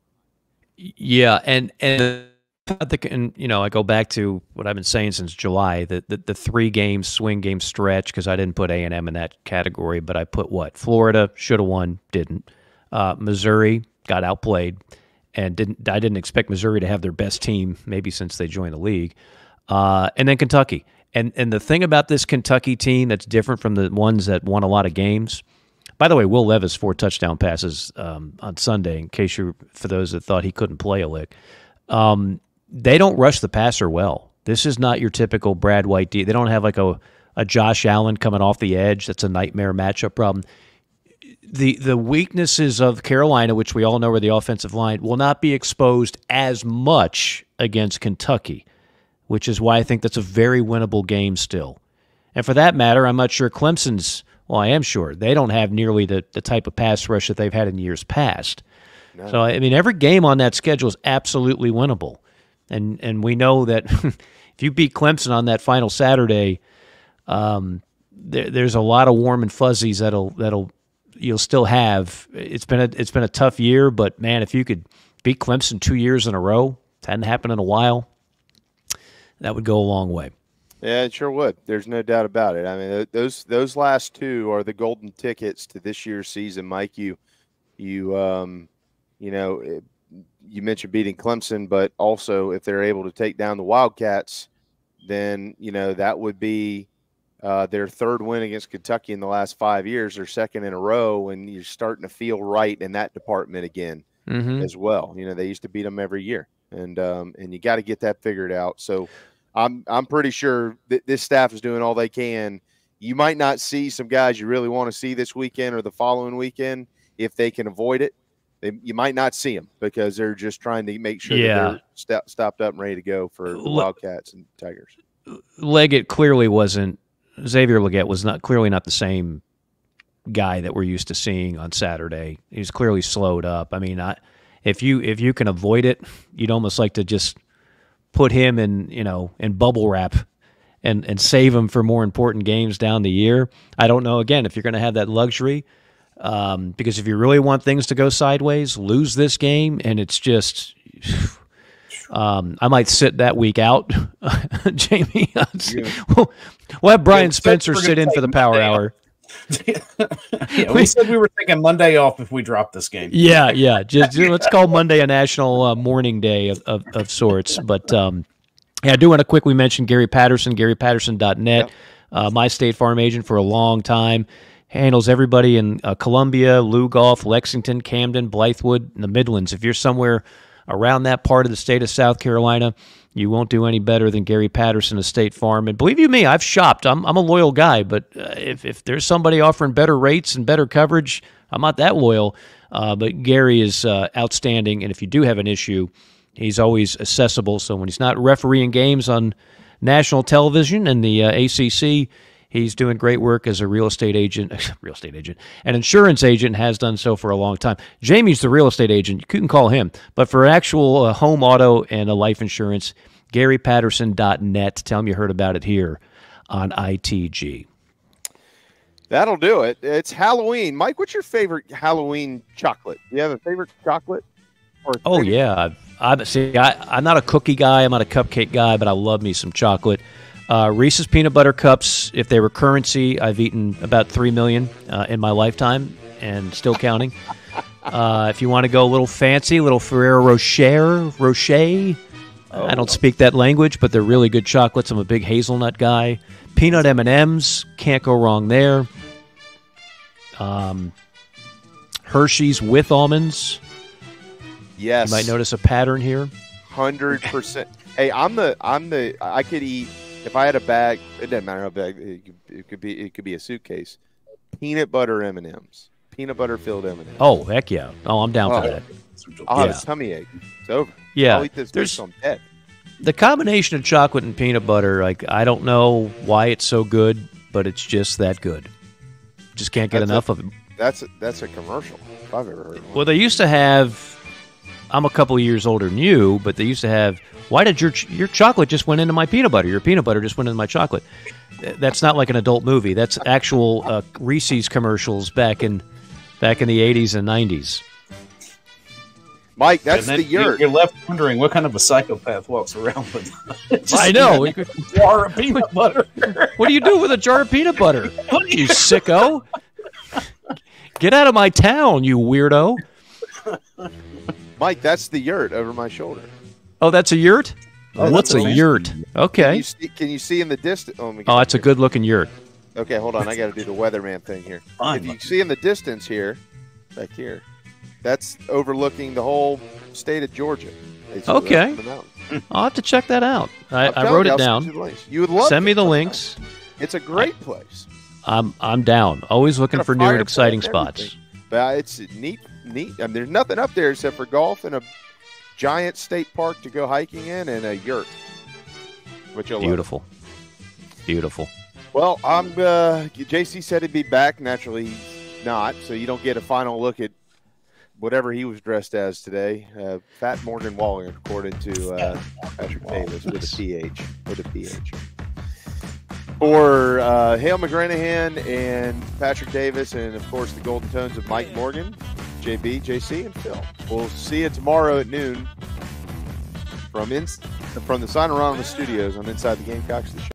Yeah, and and the, and you know, I go back to what I've been saying since July, the the, the three game swing game stretch, because I didn't put A and M in that category, but I put what? Florida should have won, didn't. Uh, Missouri got outplayed, and didn't. I didn't expect Missouri to have their best team maybe since they joined the league, uh, and then Kentucky. And and the thing about this Kentucky team that's different from the ones that won a lot of games. By the way, Will Levis four touchdown passes um, on Sunday. In case you, for those that thought he couldn't play a lick, um, they don't rush the passer well. This is not your typical Brad White D. They don't have like a a Josh Allen coming off the edge. That's a nightmare matchup problem. The the weaknesses of Carolina, which we all know are the offensive line, will not be exposed as much against Kentucky, which is why I think that's a very winnable game still. And for that matter, I'm not sure Clemson's, well, I am sure, they don't have nearly the, the type of pass rush that they've had in years past. No. So, I mean, every game on that schedule is absolutely winnable. And and we know that if you beat Clemson on that final Saturday, um, there, there's a lot of warm and fuzzies that'll that'll you'll still have. It's been a it's been a tough year, but man, if you could beat Clemson two years in a row, it hadn't happened in a while, that would go a long way. Yeah, it sure would. There's no doubt about it. I mean, those those last two are the golden tickets to this year's season, Mike. You, you, um, you know, it, you mentioned beating Clemson, but also if they're able to take down the Wildcats, then you know that would be uh, their third win against Kentucky in the last five years, or second in a row, and you're starting to feel right in that department again mm-hmm. as well. You know, they used to beat them every year, and um, and you got to get that figured out. So. I'm I'm pretty sure that this staff is doing all they can. You might not see some guys you really want to see this weekend or the following weekend if they can avoid it. They, you might not see them because they're just trying to make sure yeah. that they're st- stopped up and ready to go for the Wildcats and Tigers. Leggett clearly wasn't – Xavier Leggett was not clearly not the same guy that we're used to seeing on Saturday. He was clearly slowed up. I mean, I, if you if you can avoid it, you'd almost like to just – put him in, you know, in bubble wrap and, and save him for more important games down the year. I don't know, again, if you're going to have that luxury, um, because if you really want things to go sideways, lose this game, and it's just um, – I might sit that week out, Jamie. we'll, we'll have Brian Spencer sit in for the power hour. Yeah, we said we were thinking Monday off if we drop this game. Yeah, yeah. Just let's call Monday a national uh, mourning day of, of, of sorts. But um, yeah, I do want to quickly mention Gary Patterson, Gary Patterson dot net, yep. uh, my State Farm agent for a long time. Handles everybody in uh, Columbia, Lugoff, Lexington, Camden, Blythewood, and the Midlands. If you're somewhere around that part of the state of South Carolina, you won't do any better than Gary Patterson of State Farm. And believe you me, I've shopped. I'm I'm a loyal guy, but uh, if, if there's somebody offering better rates and better coverage, I'm not that loyal. Uh, but Gary is uh, outstanding, and if you do have an issue, he's always accessible. So when he's not refereeing games on national television and the uh, A C C, he's doing great work as a real estate agent, real estate agent, an insurance agent, has done so for a long time. Jamie's the real estate agent. You couldn't call him. But for actual uh, home, auto, and a life insurance, Gary Patterson dot net. Tell him you heard about it here on I T G. That'll do it. It's Halloween. Mike, what's your favorite Halloween chocolate? Do you have a favorite chocolate? Or oh, favorite? yeah. I, see, I, I'm not a cookie guy. I'm not a cupcake guy, but I love me some chocolate. Uh, Reese's Peanut Butter Cups, if they were currency, I've eaten about three million uh, in my lifetime and still counting. Uh, if you want to go a little fancy, little Ferrero Rocher, Rocher. Oh. I don't speak that language, but they're really good chocolates. I'm a big hazelnut guy. Peanut M and M's, can't go wrong there. Um, Hershey's with almonds. Yes. You might notice a pattern here. one hundred percent. Hey, I'm the I'm the I could eat if I had a bag. It doesn't matter how big it could, it could be. It could be a suitcase. Peanut butter M and M's. Peanut butter filled M and M's. Oh heck yeah! Oh, I'm down oh, for that. I'll yeah. have a tummy ache. It's over. Yeah, I'll eat this there's I'm dead. The combination of chocolate and peanut butter. Like I don't know why it's so good, but it's just that good. Just can't get that's enough a, of it. That's a, that's a commercial. If I've ever heard one. Well, they used to have. I'm a couple of years older than you, but they used to have. Why did your your chocolate just went into my peanut butter? Your peanut butter just went into my chocolate. That's not like an adult movie. That's actual uh, Reese's commercials back in back in the eighties and nineties. Mike, that's the yurt. You're left wondering what kind of a psychopath walks around with. I know. A jar of peanut butter. What do you do with a jar of peanut butter? You sicko! Get out of my town, you weirdo! Mike, that's the yurt over my shoulder. Oh, that's a yurt? Oh, What's a yurt? Okay. Can you see, can you see in the distance? Oh, oh it's a good-looking yurt. Okay, hold on. I got to do the weatherman thing here. Fine, if you see in the distance here, back here, that's overlooking the whole state of Georgia. It's okay. I'll have to check that out. I, I wrote you, it down. You, you would love Send me the links. It's a great place. I'm I'm down. Always looking for new and exciting spots. But it's neat, neat. I mean, there's nothing up there except for golf and a giant state park to go hiking in and a yurt. Which you'll Beautiful. love. Beautiful. Well, I'm. Uh, J C said he'd be back. Naturally, he's not. So you don't get a final look at whatever he was dressed as today. Uh, Fat Morgan Walling, according to uh, Patrick Davis, with a P H. With a P H. For uh, Hale McGranahan and Patrick Davis, and of course the golden tones of Mike Morgan, J B, J C, and Phil. We'll see you tomorrow at noon from in, from the Signorama Studios on Inside the Gamecocks. The show.